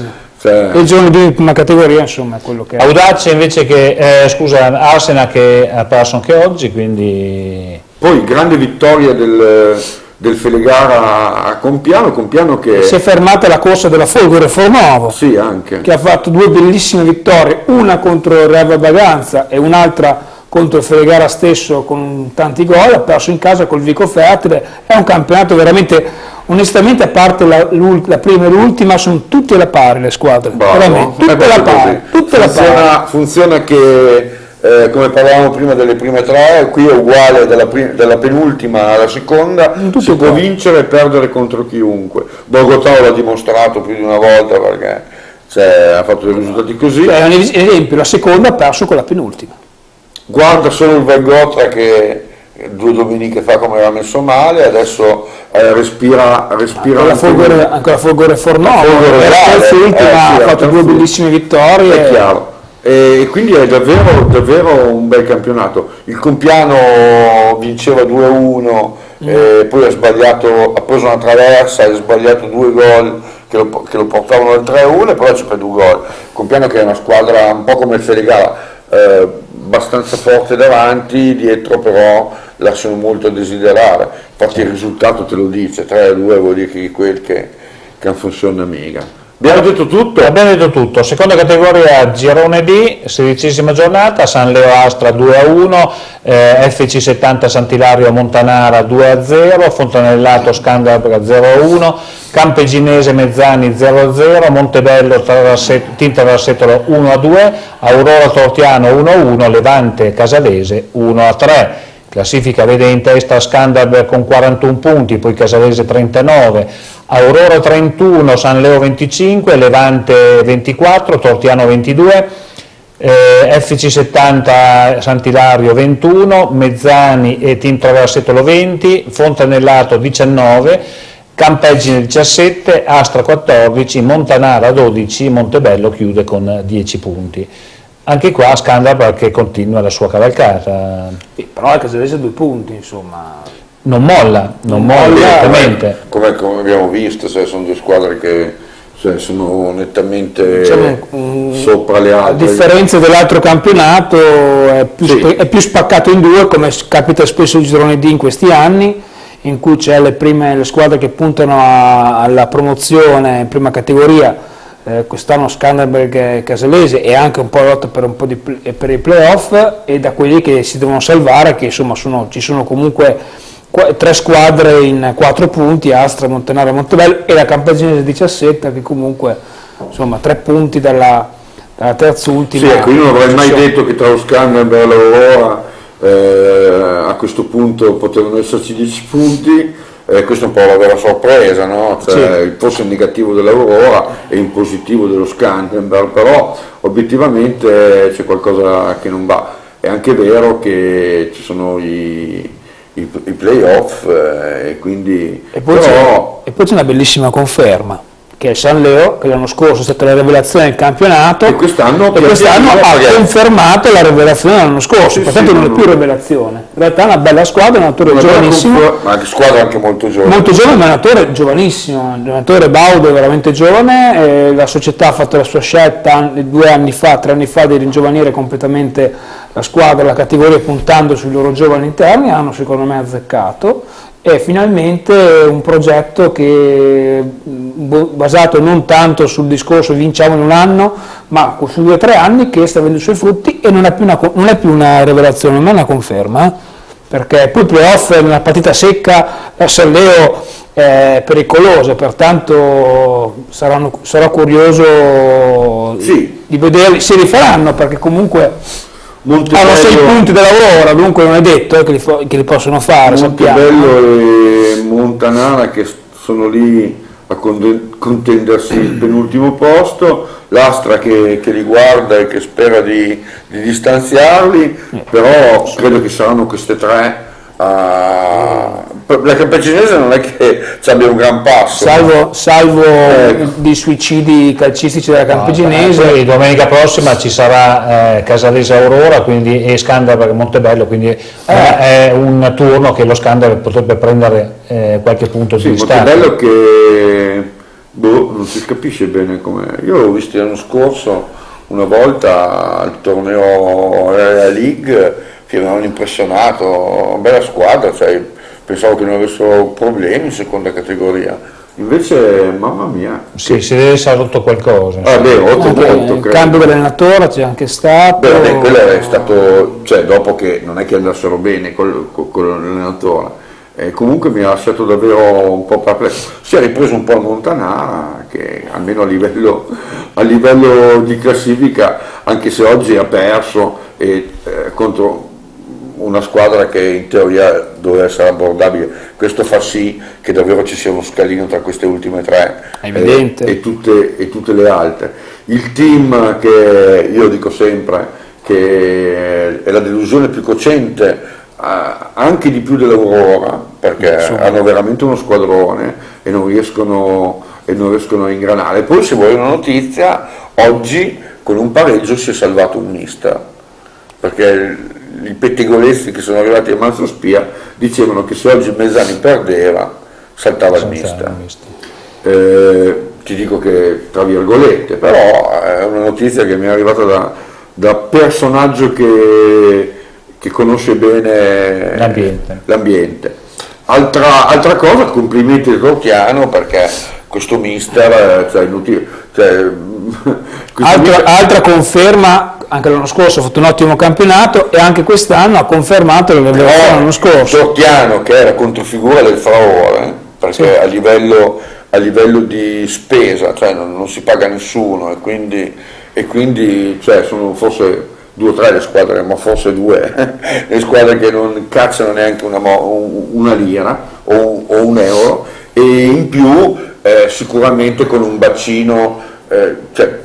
Cioè... il giorno di prima categoria, insomma, è quello che è. Audace invece che, eh, scusa, Arsenal che ha perso anche oggi, quindi... Poi grande vittoria del, del Felegara a Compiano, Compiano che... Si è fermata la corsa della Folgore Fornovo, sì, anche. che ha fatto due bellissime vittorie, una contro il Real Baganza e un'altra contro il Felegara stesso con tanti gol, ha perso in casa col Vico Fertile. È un campionato veramente, onestamente, a parte la, la prima e l'ultima, sono tutte alla pari le squadre, Bravo. veramente, tutte alla pari, tutte alla funziona, pari. funziona che, eh, come parlavamo prima delle prime tre, qui è uguale dalla, dalla penultima alla seconda, Tutto si può uguale. vincere e perdere contro chiunque. Bogotà l'ha dimostrato più di una volta perché cioè, ha fatto dei risultati così. È un esempio, la seconda ha perso con la penultima. Guarda solo il Vergotra che due domeniche fa come era messo male, adesso eh, respira, respira Ancora Folgore, ancora Folgore Fornovo, Folgore la Reale, terza ultima eh, sì, ha la fatto terza due ultima. bellissime vittorie. È chiaro. E quindi è davvero, davvero un bel campionato. Il Compiano vinceva due a uno, mm. e poi ha sbagliato, ha preso una traversa, ha sbagliato due gol che lo, che lo portavano al tre a uno e poi ha preso due gol. Il Compiano che è una squadra un po' come il Felegara, eh, abbastanza forte davanti, dietro però lasciano molto a desiderare. Infatti il risultato te lo dice, tre a due vuol dire che quel che, che non funziona mica. Abbiamo detto tutto? Abbiamo detto tutto. Seconda categoria Girone D, sedicesima giornata, San Leo Astra due a uno, eh, F C settanta Sant'Ilario Montanara due a zero, Fontanellato Scanderbeg zero a uno, Campeginese Mezzani zero a zero, Montebello Tinta Versetolo uno a due, Aurora Tortiano uno a uno, Levante Casalese uno a tre. Classifica vede in testa Scanderbeg con quarantuno punti, poi Casalese trentanove, Aurora trentuno, San Leo venticinque, Levante ventiquattro, Tortiano ventidue, eh, F C settanta Sant'Ilario ventuno, Mezzani e Team Traversetolo venti, Fontanellato diciannove, Campegine diciassette, Astra quattordici, Montanara dodici, Montebello chiude con dieci punti. Anche qua Scanderbeg che continua la sua cavalcata. Sì, però la Casalese ha due punti, insomma. Non molla, non molla direttamente. Come, come abbiamo visto, cioè, sono due squadre che cioè, sono nettamente Diciamo, um, sopra le altre. A differenza dell'altro campionato è più, Sì. è più spaccato in due, come capita spesso il Girone D in questi anni, in cui c'è le prime le squadre che puntano a, alla promozione in prima categoria. Eh, quest'anno Scanderbeg e Casalese, e anche un po' lotta per, un po' di, per i playoff, e da quelli che si devono salvare, che insomma sono, ci sono comunque qu- tre squadre in quattro punti, Astra, Montanara e Montebello, e la Campaginese diciassette che comunque insomma tre punti dalla, dalla terzultima. Sì, ecco, io non avrei mai posizione. detto che tra lo Scanderbeg e l'Aurora eh, a questo punto potevano esserci dieci punti. Eh, questa è un po' la vera sorpresa, no? Cioè, Sì. forse in negativo dell'Aurora e in positivo dello Scanderbeg, però obiettivamente c'è qualcosa che non va. È anche vero che ci sono i, i, i playoff eh, e quindi... E poi, però... c'è, e poi c'è una bellissima conferma, che è San Leo, che l'anno scorso è stata la rivelazione del campionato, E quest'anno, e quest'anno ha confermato la rivelazione dell'anno scorso, Sì, pertanto sì, non è no, più no. rivelazione. In realtà è una bella squadra, un allenatore Una giovanissimo, confer- ma anche squadra anche molto giovane. molto giovane, ma un allenatore giovanissimo, un allenatore Baudo veramente giovane, e la società ha fatto la sua scelta anni- due anni fa, tre anni fa, di ringiovanire completamente la squadra, la categoria, puntando sui loro giovani interni, hanno secondo me azzeccato. È finalmente un progetto che mh, basato non tanto sul discorso vinciamo in un anno, ma su due o tre anni, che sta avendo i suoi frutti, e non è più una, co- non è più una rivelazione, ma è una conferma, eh? Perché poi il playoff nella partita secca a San Leo è pericoloso, pertanto saranno, sarò curioso Sì. di vedere se li faranno, perché comunque hanno sei Montebello, punti della loro, dunque non è detto eh, che, li fo- che li possono fare, sappiamo. Montebello e Montanara che sono lì a conde- contendersi il penultimo posto, l'Astra che, che li guarda e che spera di, di distanziarli, però credo che saranno queste tre a... La Campaginese non è che ci abbia un gran passo. Salvo, salvo Eh. di suicidi calcistici della Campeginese. Poi domenica prossima ci sarà eh, Casalese Aurora, quindi, e Scanderbeg Montebello, quindi eh, è un turno che lo Scanderbeg potrebbe prendere eh, qualche punto di Sì, distanza. Montebello che boh, non si capisce bene come. Io l'ho visto l'anno scorso una volta al torneo Area League che mi avevano impressionato, una bella squadra, cioè, pensavo che non avessero problemi in seconda categoria. Invece, mamma mia. Sì, si deve essere rotto qualcosa. Ah, beh, rotto Anche molto, il credo. cambio dell'allenatore c'è anche stato. Beh, vabbè, quello è stato, cioè dopo che non è che andassero bene col, col, con l'allenatore, eh, comunque mi ha lasciato davvero un po' perplesso. Si è ripreso un po' il Montanara, che almeno a livello, a livello di classifica, anche se oggi ha perso e, eh, contro una squadra che in teoria doveva essere abbordabile, questo fa sì che davvero ci sia uno scalino tra queste ultime tre e, e, tutte, e tutte le altre. Il team che io dico sempre che è la delusione più cocente, anche di più dell'Aurora, perché Insomma. hanno veramente uno squadrone e non riescono, e non riescono a ingranare. Poi, se vuoi una notizia, oggi con un pareggio si è salvato un mister, perché i pettegolezzi che sono arrivati a Manso Spia dicevano che se oggi Mesani perdeva saltava il mister. Eh, ti dico che tra virgolette, però è una notizia che mi è arrivata da, da personaggio che, che conosce bene l'ambiente. l'ambiente. Altra, altra cosa, complimenti al Rocchiano, perché questo mister, cioè, inutile, cioè, altra, mister... altra conferma. Anche l'anno scorso ha fatto un ottimo campionato e anche quest'anno ha confermato che aveva fatto l'anno scorso. Torchiano, che è la controfigura del Fraore, perché sì. a, livello, a livello di spesa, cioè non, non si paga nessuno, e quindi, e quindi cioè, sono forse due o tre le squadre, ma forse due, le squadre che non cacciano neanche una, una lira o, o un euro, e in più eh, sicuramente con un bacino, eh, cioè,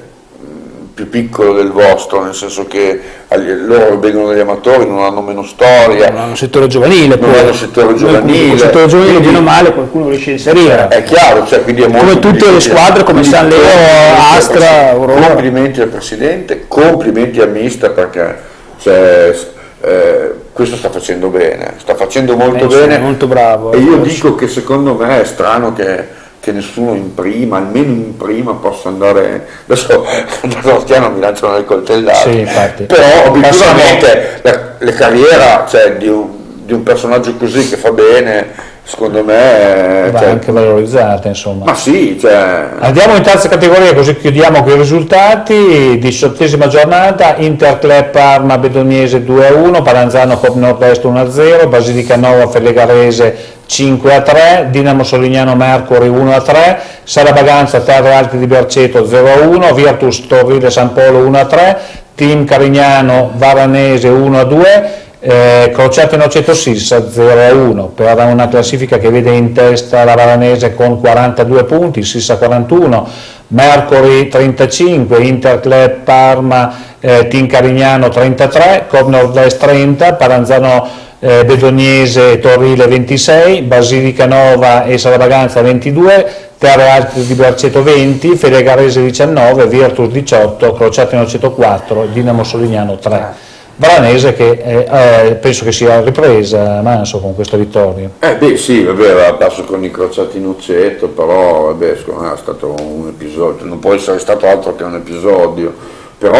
più piccolo del vostro, nel senso che loro vengono dagli amatori, non hanno meno storia, non hanno un settore giovanile, non hanno un settore giovanile, un settore giovanile bene o male qualcuno riesce a inserire, è chiaro, cioè, quindi è molto come tutte le squadre, come San Leo, Astra, Aurora. Complimenti al presidente, complimenti al mister, perché cioè, eh, questo sta facendo bene, sta facendo molto Penso, bene, molto bravo, e io forse. dico che secondo me è strano che che nessuno in prima, almeno in prima, possa andare. Adesso da Torchiano mi lanciano le coltellate, sì, infatti. Però obiettivamente la, la carriera, cioè, di, un, di un personaggio così che fa bene, secondo me va cioè, anche valorizzata, insomma. Ma sì, cioè... Andiamo in terza categoria, così chiudiamo con i risultati. Diciottesima giornata: Interclub Parma Bedoniese due a uno, Paranzano Cop Nord-Est uno a zero, Basilicata Felegarese cinque a tre, Dinamo Solignano Mercury uno a tre, Sarabaganza Terre Alte di Berceto zero a uno, Virtus Torrile San Polo uno a tre, Team Carignano Varanese uno a due, eh, Crociate Noceto Sissa zero a uno, per una classifica che vede in testa la Varanese con quarantadue punti, Sissa quarantuno, Mercury trentacinque, Interclub Parma eh, Team Carignano trentatré, Cop Nord-Est trenta, Paranzano Eh, Bedoniese e Torrile ventisei, Basilicanova e Sarabaganza ventidue, Terre Alte di Berceto venti, Felegarese diciannove, Virtus diciotto, Crociate Noceto quattro, Dinamo Solignano tre. Varanese che eh, eh, penso che sia ripresa, Manso, con questa vittoria. Eh beh sì, vabbè, aveva perso con i Crociati Noceto, però vabbè, secondo me è stato un episodio, non può essere stato altro che un episodio, però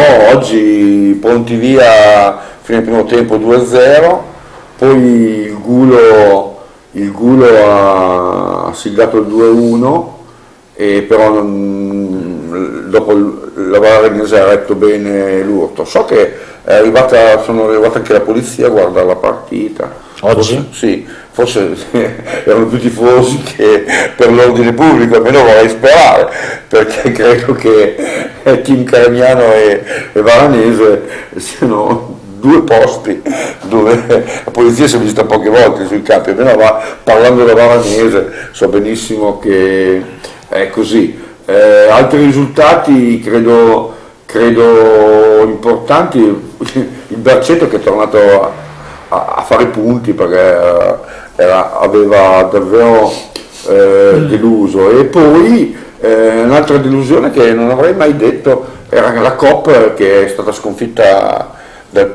oggi pronti via fino al primo tempo due a zero. Poi il Gulo, il Gulo ha siglato il due a uno, e però non, dopo la Varanese ha retto bene l'urto. So che è arrivata, sono arrivata anche la polizia a guardare la partita. Oggi? Forse, sì, forse erano più tifosi che per l'ordine pubblico, almeno vorrei sperare, perché credo che Team Carignano e, e Varanese siano due posti dove la polizia si è vista poche volte sui campi, almeno va, parlando da Varanese so benissimo che è così. Eh, altri risultati credo, credo importanti, il Berceto che è tornato a, a, a fare punti, perché era, aveva davvero eh, deluso, e poi eh, un'altra delusione che non avrei mai detto era la Cop, che è stata sconfitta del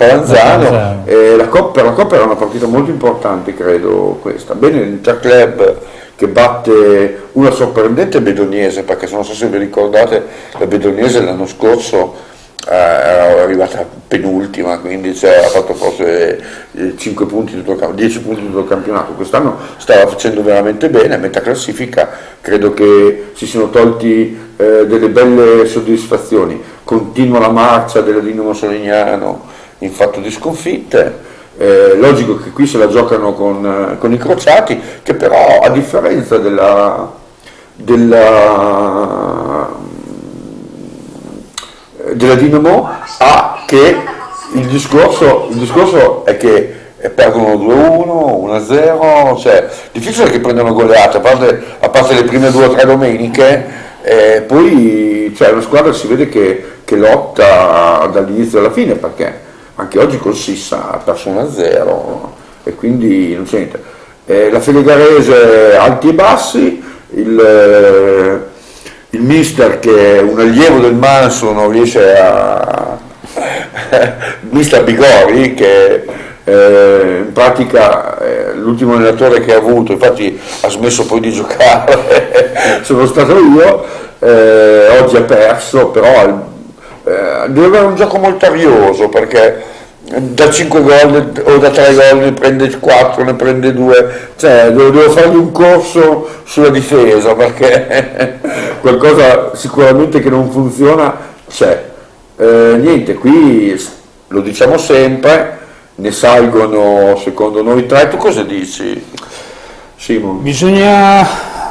Paranzano, e la Coppa, per la Coppa era una partita molto importante, credo questa. Bene l'Interclub che batte una sorprendente Bedoniese, perché se non so se vi ricordate la Bedoniese l'anno scorso eh, era arrivata penultima, quindi cioè, ha fatto forse cinque punti tutto il, dieci punti tutto il campionato. Quest'anno stava facendo veramente bene, a metà classifica credo che si siano tolti eh, delle belle soddisfazioni. Continua la marcia della Dinamo Solignano in fatto di sconfitte. Eh, logico che qui se la giocano con, con i crociati, che però a differenza della, della, della Dinamo ha che il discorso, il discorso è che perdono due a uno, uno a zero, cioè difficile che prendano goleate, a parte, a parte le prime due o tre domeniche, eh, poi cioè, una squadra si vede che, che lotta dall'inizio alla fine, perché anche oggi col Sissa ha perso uno a zero e quindi non c'è niente. Eh, la Felegarese alti e bassi, il, eh, il mister che è un allievo del Manso non riesce a... mister Bigori che eh, in pratica eh, l'ultimo allenatore che ha avuto, infatti ha smesso poi di giocare, sono stato io, eh, oggi ha perso, però Eh, deve avere un gioco molto arioso, perché da cinque gol o da tre gol ne prende quattro, ne prende due, cioè devo, devo fargli un corso sulla difesa, perché qualcosa sicuramente che non funziona c'è. Eh, niente, qui lo diciamo sempre, ne salgono secondo noi tre. Tu cosa dici, Simon? Bisogna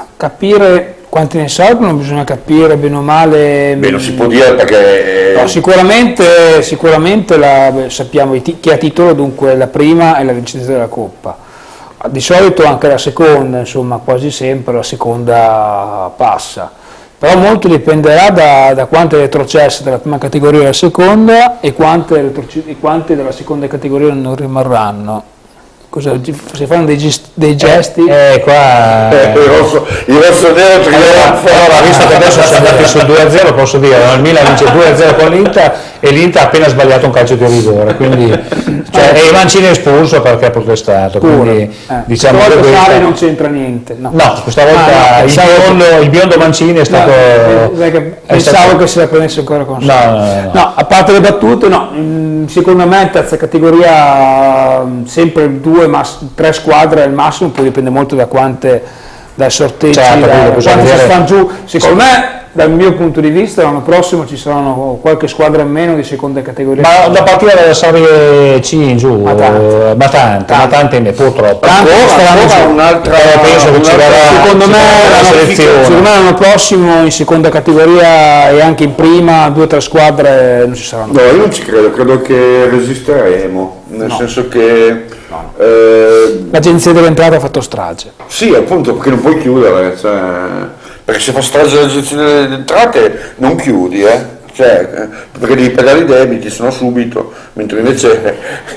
capire quanti ne salgono, bisogna capire bene o male. Beh, non si può dire perché... No, sicuramente, sicuramente la, sappiamo chi ha titolo, dunque la prima è la vincitrice della Coppa. Di solito anche la seconda, insomma quasi sempre la seconda passa. Però molto dipenderà da, da quante retrocesse della prima categoria alla seconda e quante, e quante della seconda categoria non rimarranno. Cosa, si fanno dei, gesti, dei gesti? Eh, eh qua... Eh, il rosso, il rosso nero trionfa. Allora, visto che adesso siamo andati sul due a zero, posso dire, il Milan vince due a zero con l'Inter e l'Inter ha appena sbagliato un calcio di rigore, quindi, cioè, e Mancini è espulso perché ha protestato, quindi eh. diciamo questa che volta questa... non c'entra niente. No, no questa volta ah, no, il, biondo, che... il biondo Mancini è stato... No, è pensavo stato... che se la prendesse ancora con sé. No, no, no, no. No, a parte le battute, no, secondo me in terza categoria sempre due, mass- tre squadre al massimo, poi dipende molto da quante, dai sorteggi, certo, da quante dire... si stanno giù. Secondo me, dal mio punto di vista, l'anno prossimo ci saranno qualche squadra in meno di seconda categoria. Ma da partire dalla serie C in giù, ma tante, ma tante, ma tante in me, purtroppo. Tante, ancora un'altra, eh, penso che ci vorrà, secondo me, la selezione. Secondo me l'anno prossimo in seconda categoria e anche in prima due o tre squadre non ci saranno. No, io non ci credo, credo che resisteremo, nel no. senso che no. eh, l'agenzia dell'entrata ha fatto strage. Sì, appunto, perché non puoi chiudere, cioè, perché se fa strage l'agenzia delle entrate non chiudi, eh? Cioè, perché devi pagare i debiti, sennò subito, mentre invece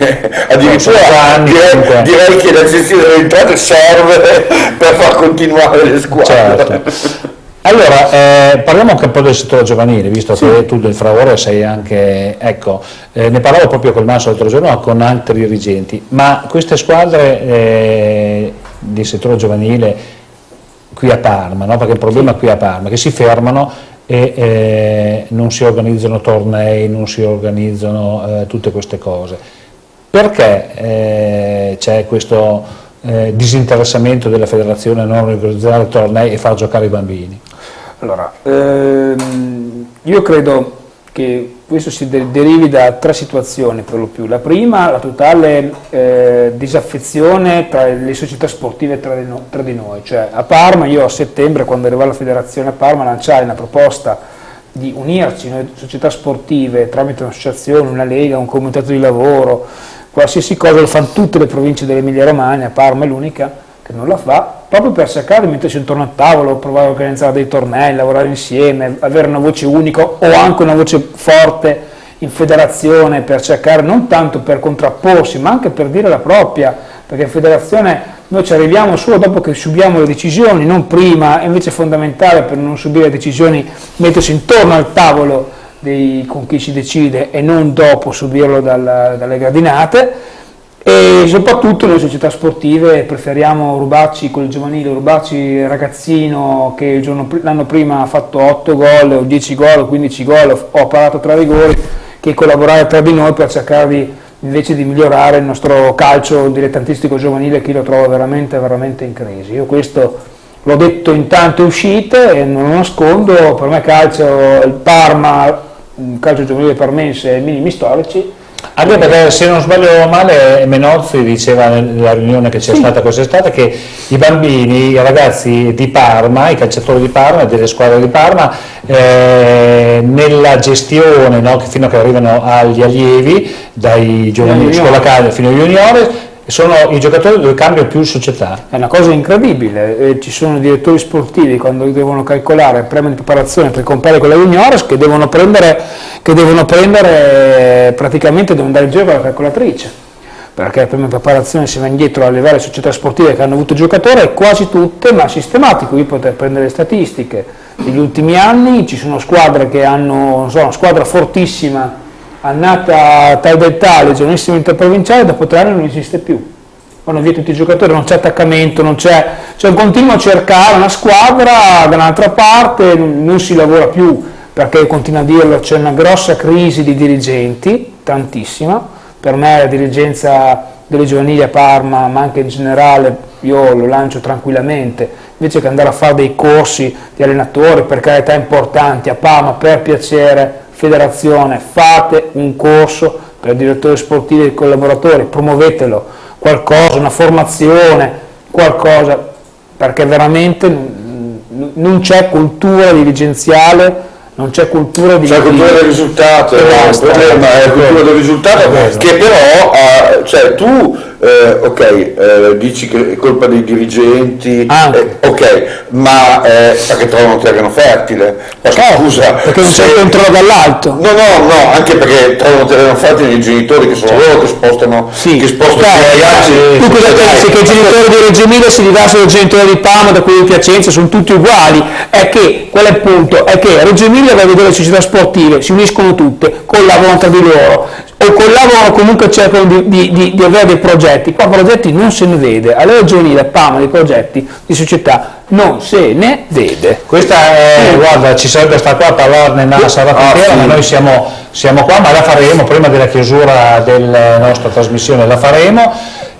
addirittura direi, direi che l'agenzia delle entrate serve per far continuare le squadre. Certo. Allora, eh, parliamo anche un po' del settore giovanile, visto sì. che tu del Fraore sei anche, ecco, eh, ne parlavo proprio col Manso l'altro giorno con altri dirigenti, ma queste squadre eh, di settore giovanile qui a Parma, no? Perché il problema è qui a Parma, che si fermano e eh, non si organizzano tornei, non si organizzano eh, tutte queste cose. Perché eh, c'è questo eh, disinteressamento della federazione a non organizzare tornei e far giocare i bambini? Allora, ehm, io credo che questo si de- derivi da tre situazioni per lo più. La prima, la totale eh, disaffezione tra le società sportive tra di, no- tra di noi, cioè a Parma io a settembre, quando arrivò la federazione a Parma, lanciai una proposta di unirci noi società sportive tramite un'associazione, una lega, un comitato di lavoro, qualsiasi cosa, lo fanno tutte le province dell'Emilia Romagna, Parma è l'unica che non la fa, proprio per cercare di mettersi intorno al tavolo, provare a organizzare dei tornei, lavorare insieme, avere una voce unica o anche una voce forte in federazione, per cercare non tanto per contrapporsi ma anche per dire la propria, perché in federazione noi ci arriviamo solo dopo che subiamo le decisioni, non prima, e invece è fondamentale per non subire le decisioni mettersi intorno al tavolo dei, con chi si decide e non dopo subirlo dalla, dalle gradinate. E soprattutto le società sportive preferiamo Rubacci con il giovanile, Rubacci ragazzino che il giorno, l'anno prima ha fatto otto gol o dieci gol o quindici gol o ha parato tre rigori, che collaborare tra di noi per cercare di, invece di migliorare il nostro calcio dilettantistico giovanile, che lo trovo veramente veramente in crisi. Io questo l'ho detto in tante uscite e non lo nascondo, per me calcio, il Parma, il calcio giovanile parmense, minimi storici. Anche perché, se non sbaglio male, Menozzi diceva nella riunione che c'è sì. stata quest'estate che i bambini, i ragazzi di Parma, i calciatori di Parma, delle squadre di Parma, eh, nella gestione, no, fino a che arrivano agli allievi, dai giovani scolacali fino agli juniori, sono i giocatori dove cambia più società. È una cosa incredibile, eh, ci sono direttori sportivi quando devono calcolare il premio di preparazione per comprare con la juniores che devono prendere, che devono prendere praticamente, devono dare il giro con la calcolatrice, perché il premio di preparazione si va indietro alle varie società sportive che hanno avuto giocatori, quasi tutte, ma sistematico. Io potrei prendere le statistiche degli ultimi anni, ci sono squadre che hanno, non so, una squadra fortissima, annata tal del tale, giovanissimo interprovinciale, dopo tre anni non esiste più, vanno via tutti i giocatori, non c'è attaccamento, non c'è, c'è un continuo a cercare una squadra da un'altra parte, non si lavora più, perché continua a dirlo, c'è una grossa crisi di dirigenti, tantissima. Per me la dirigenza delle giovanili a Parma, ma anche in generale, io lo lancio tranquillamente, invece che andare a fare dei corsi di allenatori, per carità importanti, a Parma, per piacere, federazione, fate un corso per direttori sportivi e collaboratori, promuovetelo, qualcosa, una formazione, qualcosa, perché veramente non c'è cultura dirigenziale, non c'è cultura di... C'è cultura del risultato, il problema è la cultura del risultato, che però, uh, cioè tu, eh, ok, eh, dici che è colpa dei dirigenti, eh, ok, ma eh, perché trovano terreno fertile, ma oh, scusa... Perché non se... c'è il controllo dall'alto. No, no, no, anche perché trovano terreno fertile i genitori, che sono loro che spostano, sì. che spostano i ragazzi. Tu cosa pensi? Che i genitori di Reggio Emilia si diversano dai genitori di Parma, da quelli di Piacenza, sono tutti uguali? È che, qual è il punto? È che Reggio Emilia va a vedere le società sportive, si uniscono tutte, collaborano tra di loro, o collaborano, comunque cercano di, di, di, di avere dei progetti. Qua progetti non se ne vede, alla Reggio Emilia, Parma, dei progetti di società non se ne vede. Questa è, guarda, ci sarebbe stata qua a parlarne nella serata ah, intera, sì. ma noi siamo, siamo qua, ma la faremo prima della chiusura della nostra trasmissione, la faremo,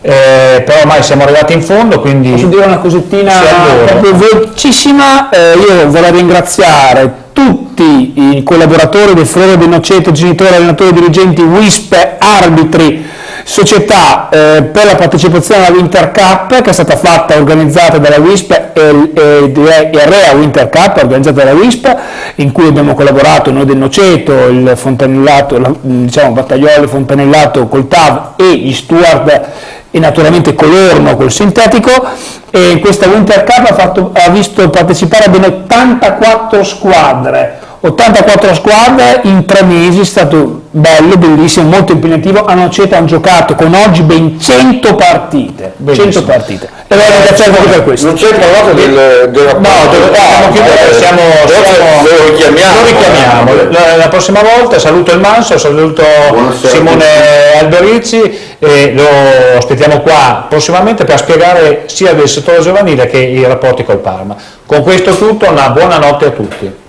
eh, però ormai siamo arrivati in fondo, quindi... Posso dire una cosettina proprio velocissima? Eh, io vorrei ringraziare tutti i collaboratori del Foro del Noceto, genitori, allenatori, dirigenti, W I S P, arbitri, società, eh, per la partecipazione alla Winter Cup, che è stata fatta, organizzata dalla W I S P e, e, e Rea Winter Cup, organizzata dalla W I S P, in cui abbiamo collaborato noi del Noceto, il Fontanellato, la, diciamo Battagliolo, Fontanellato col T A V e gli Steward e naturalmente Colorno col sintetico. E questa Winter Cup ha, fatto, ha visto partecipare a ben ottantaquattro squadre, ottantaquattro squadre in tre mesi, è stato bello, bellissimo, molto impegnativo. A Noceta hanno giocato con oggi ben cento partite, bellissimo. cento partite, e vorrei ringraziare anche per questo. Non c'è parlato del, del rapporto, no, dobbiamo chiudere, siamo, siamo, lo richiamiamo, lo richiamiamo. La, la prossima volta saluto il Manso, saluto Buonasera. Simone Alberici, e lo aspettiamo qua prossimamente per spiegare sia del settore giovanile che i rapporti col Parma. Con questo tutto, una buona notte a tutti.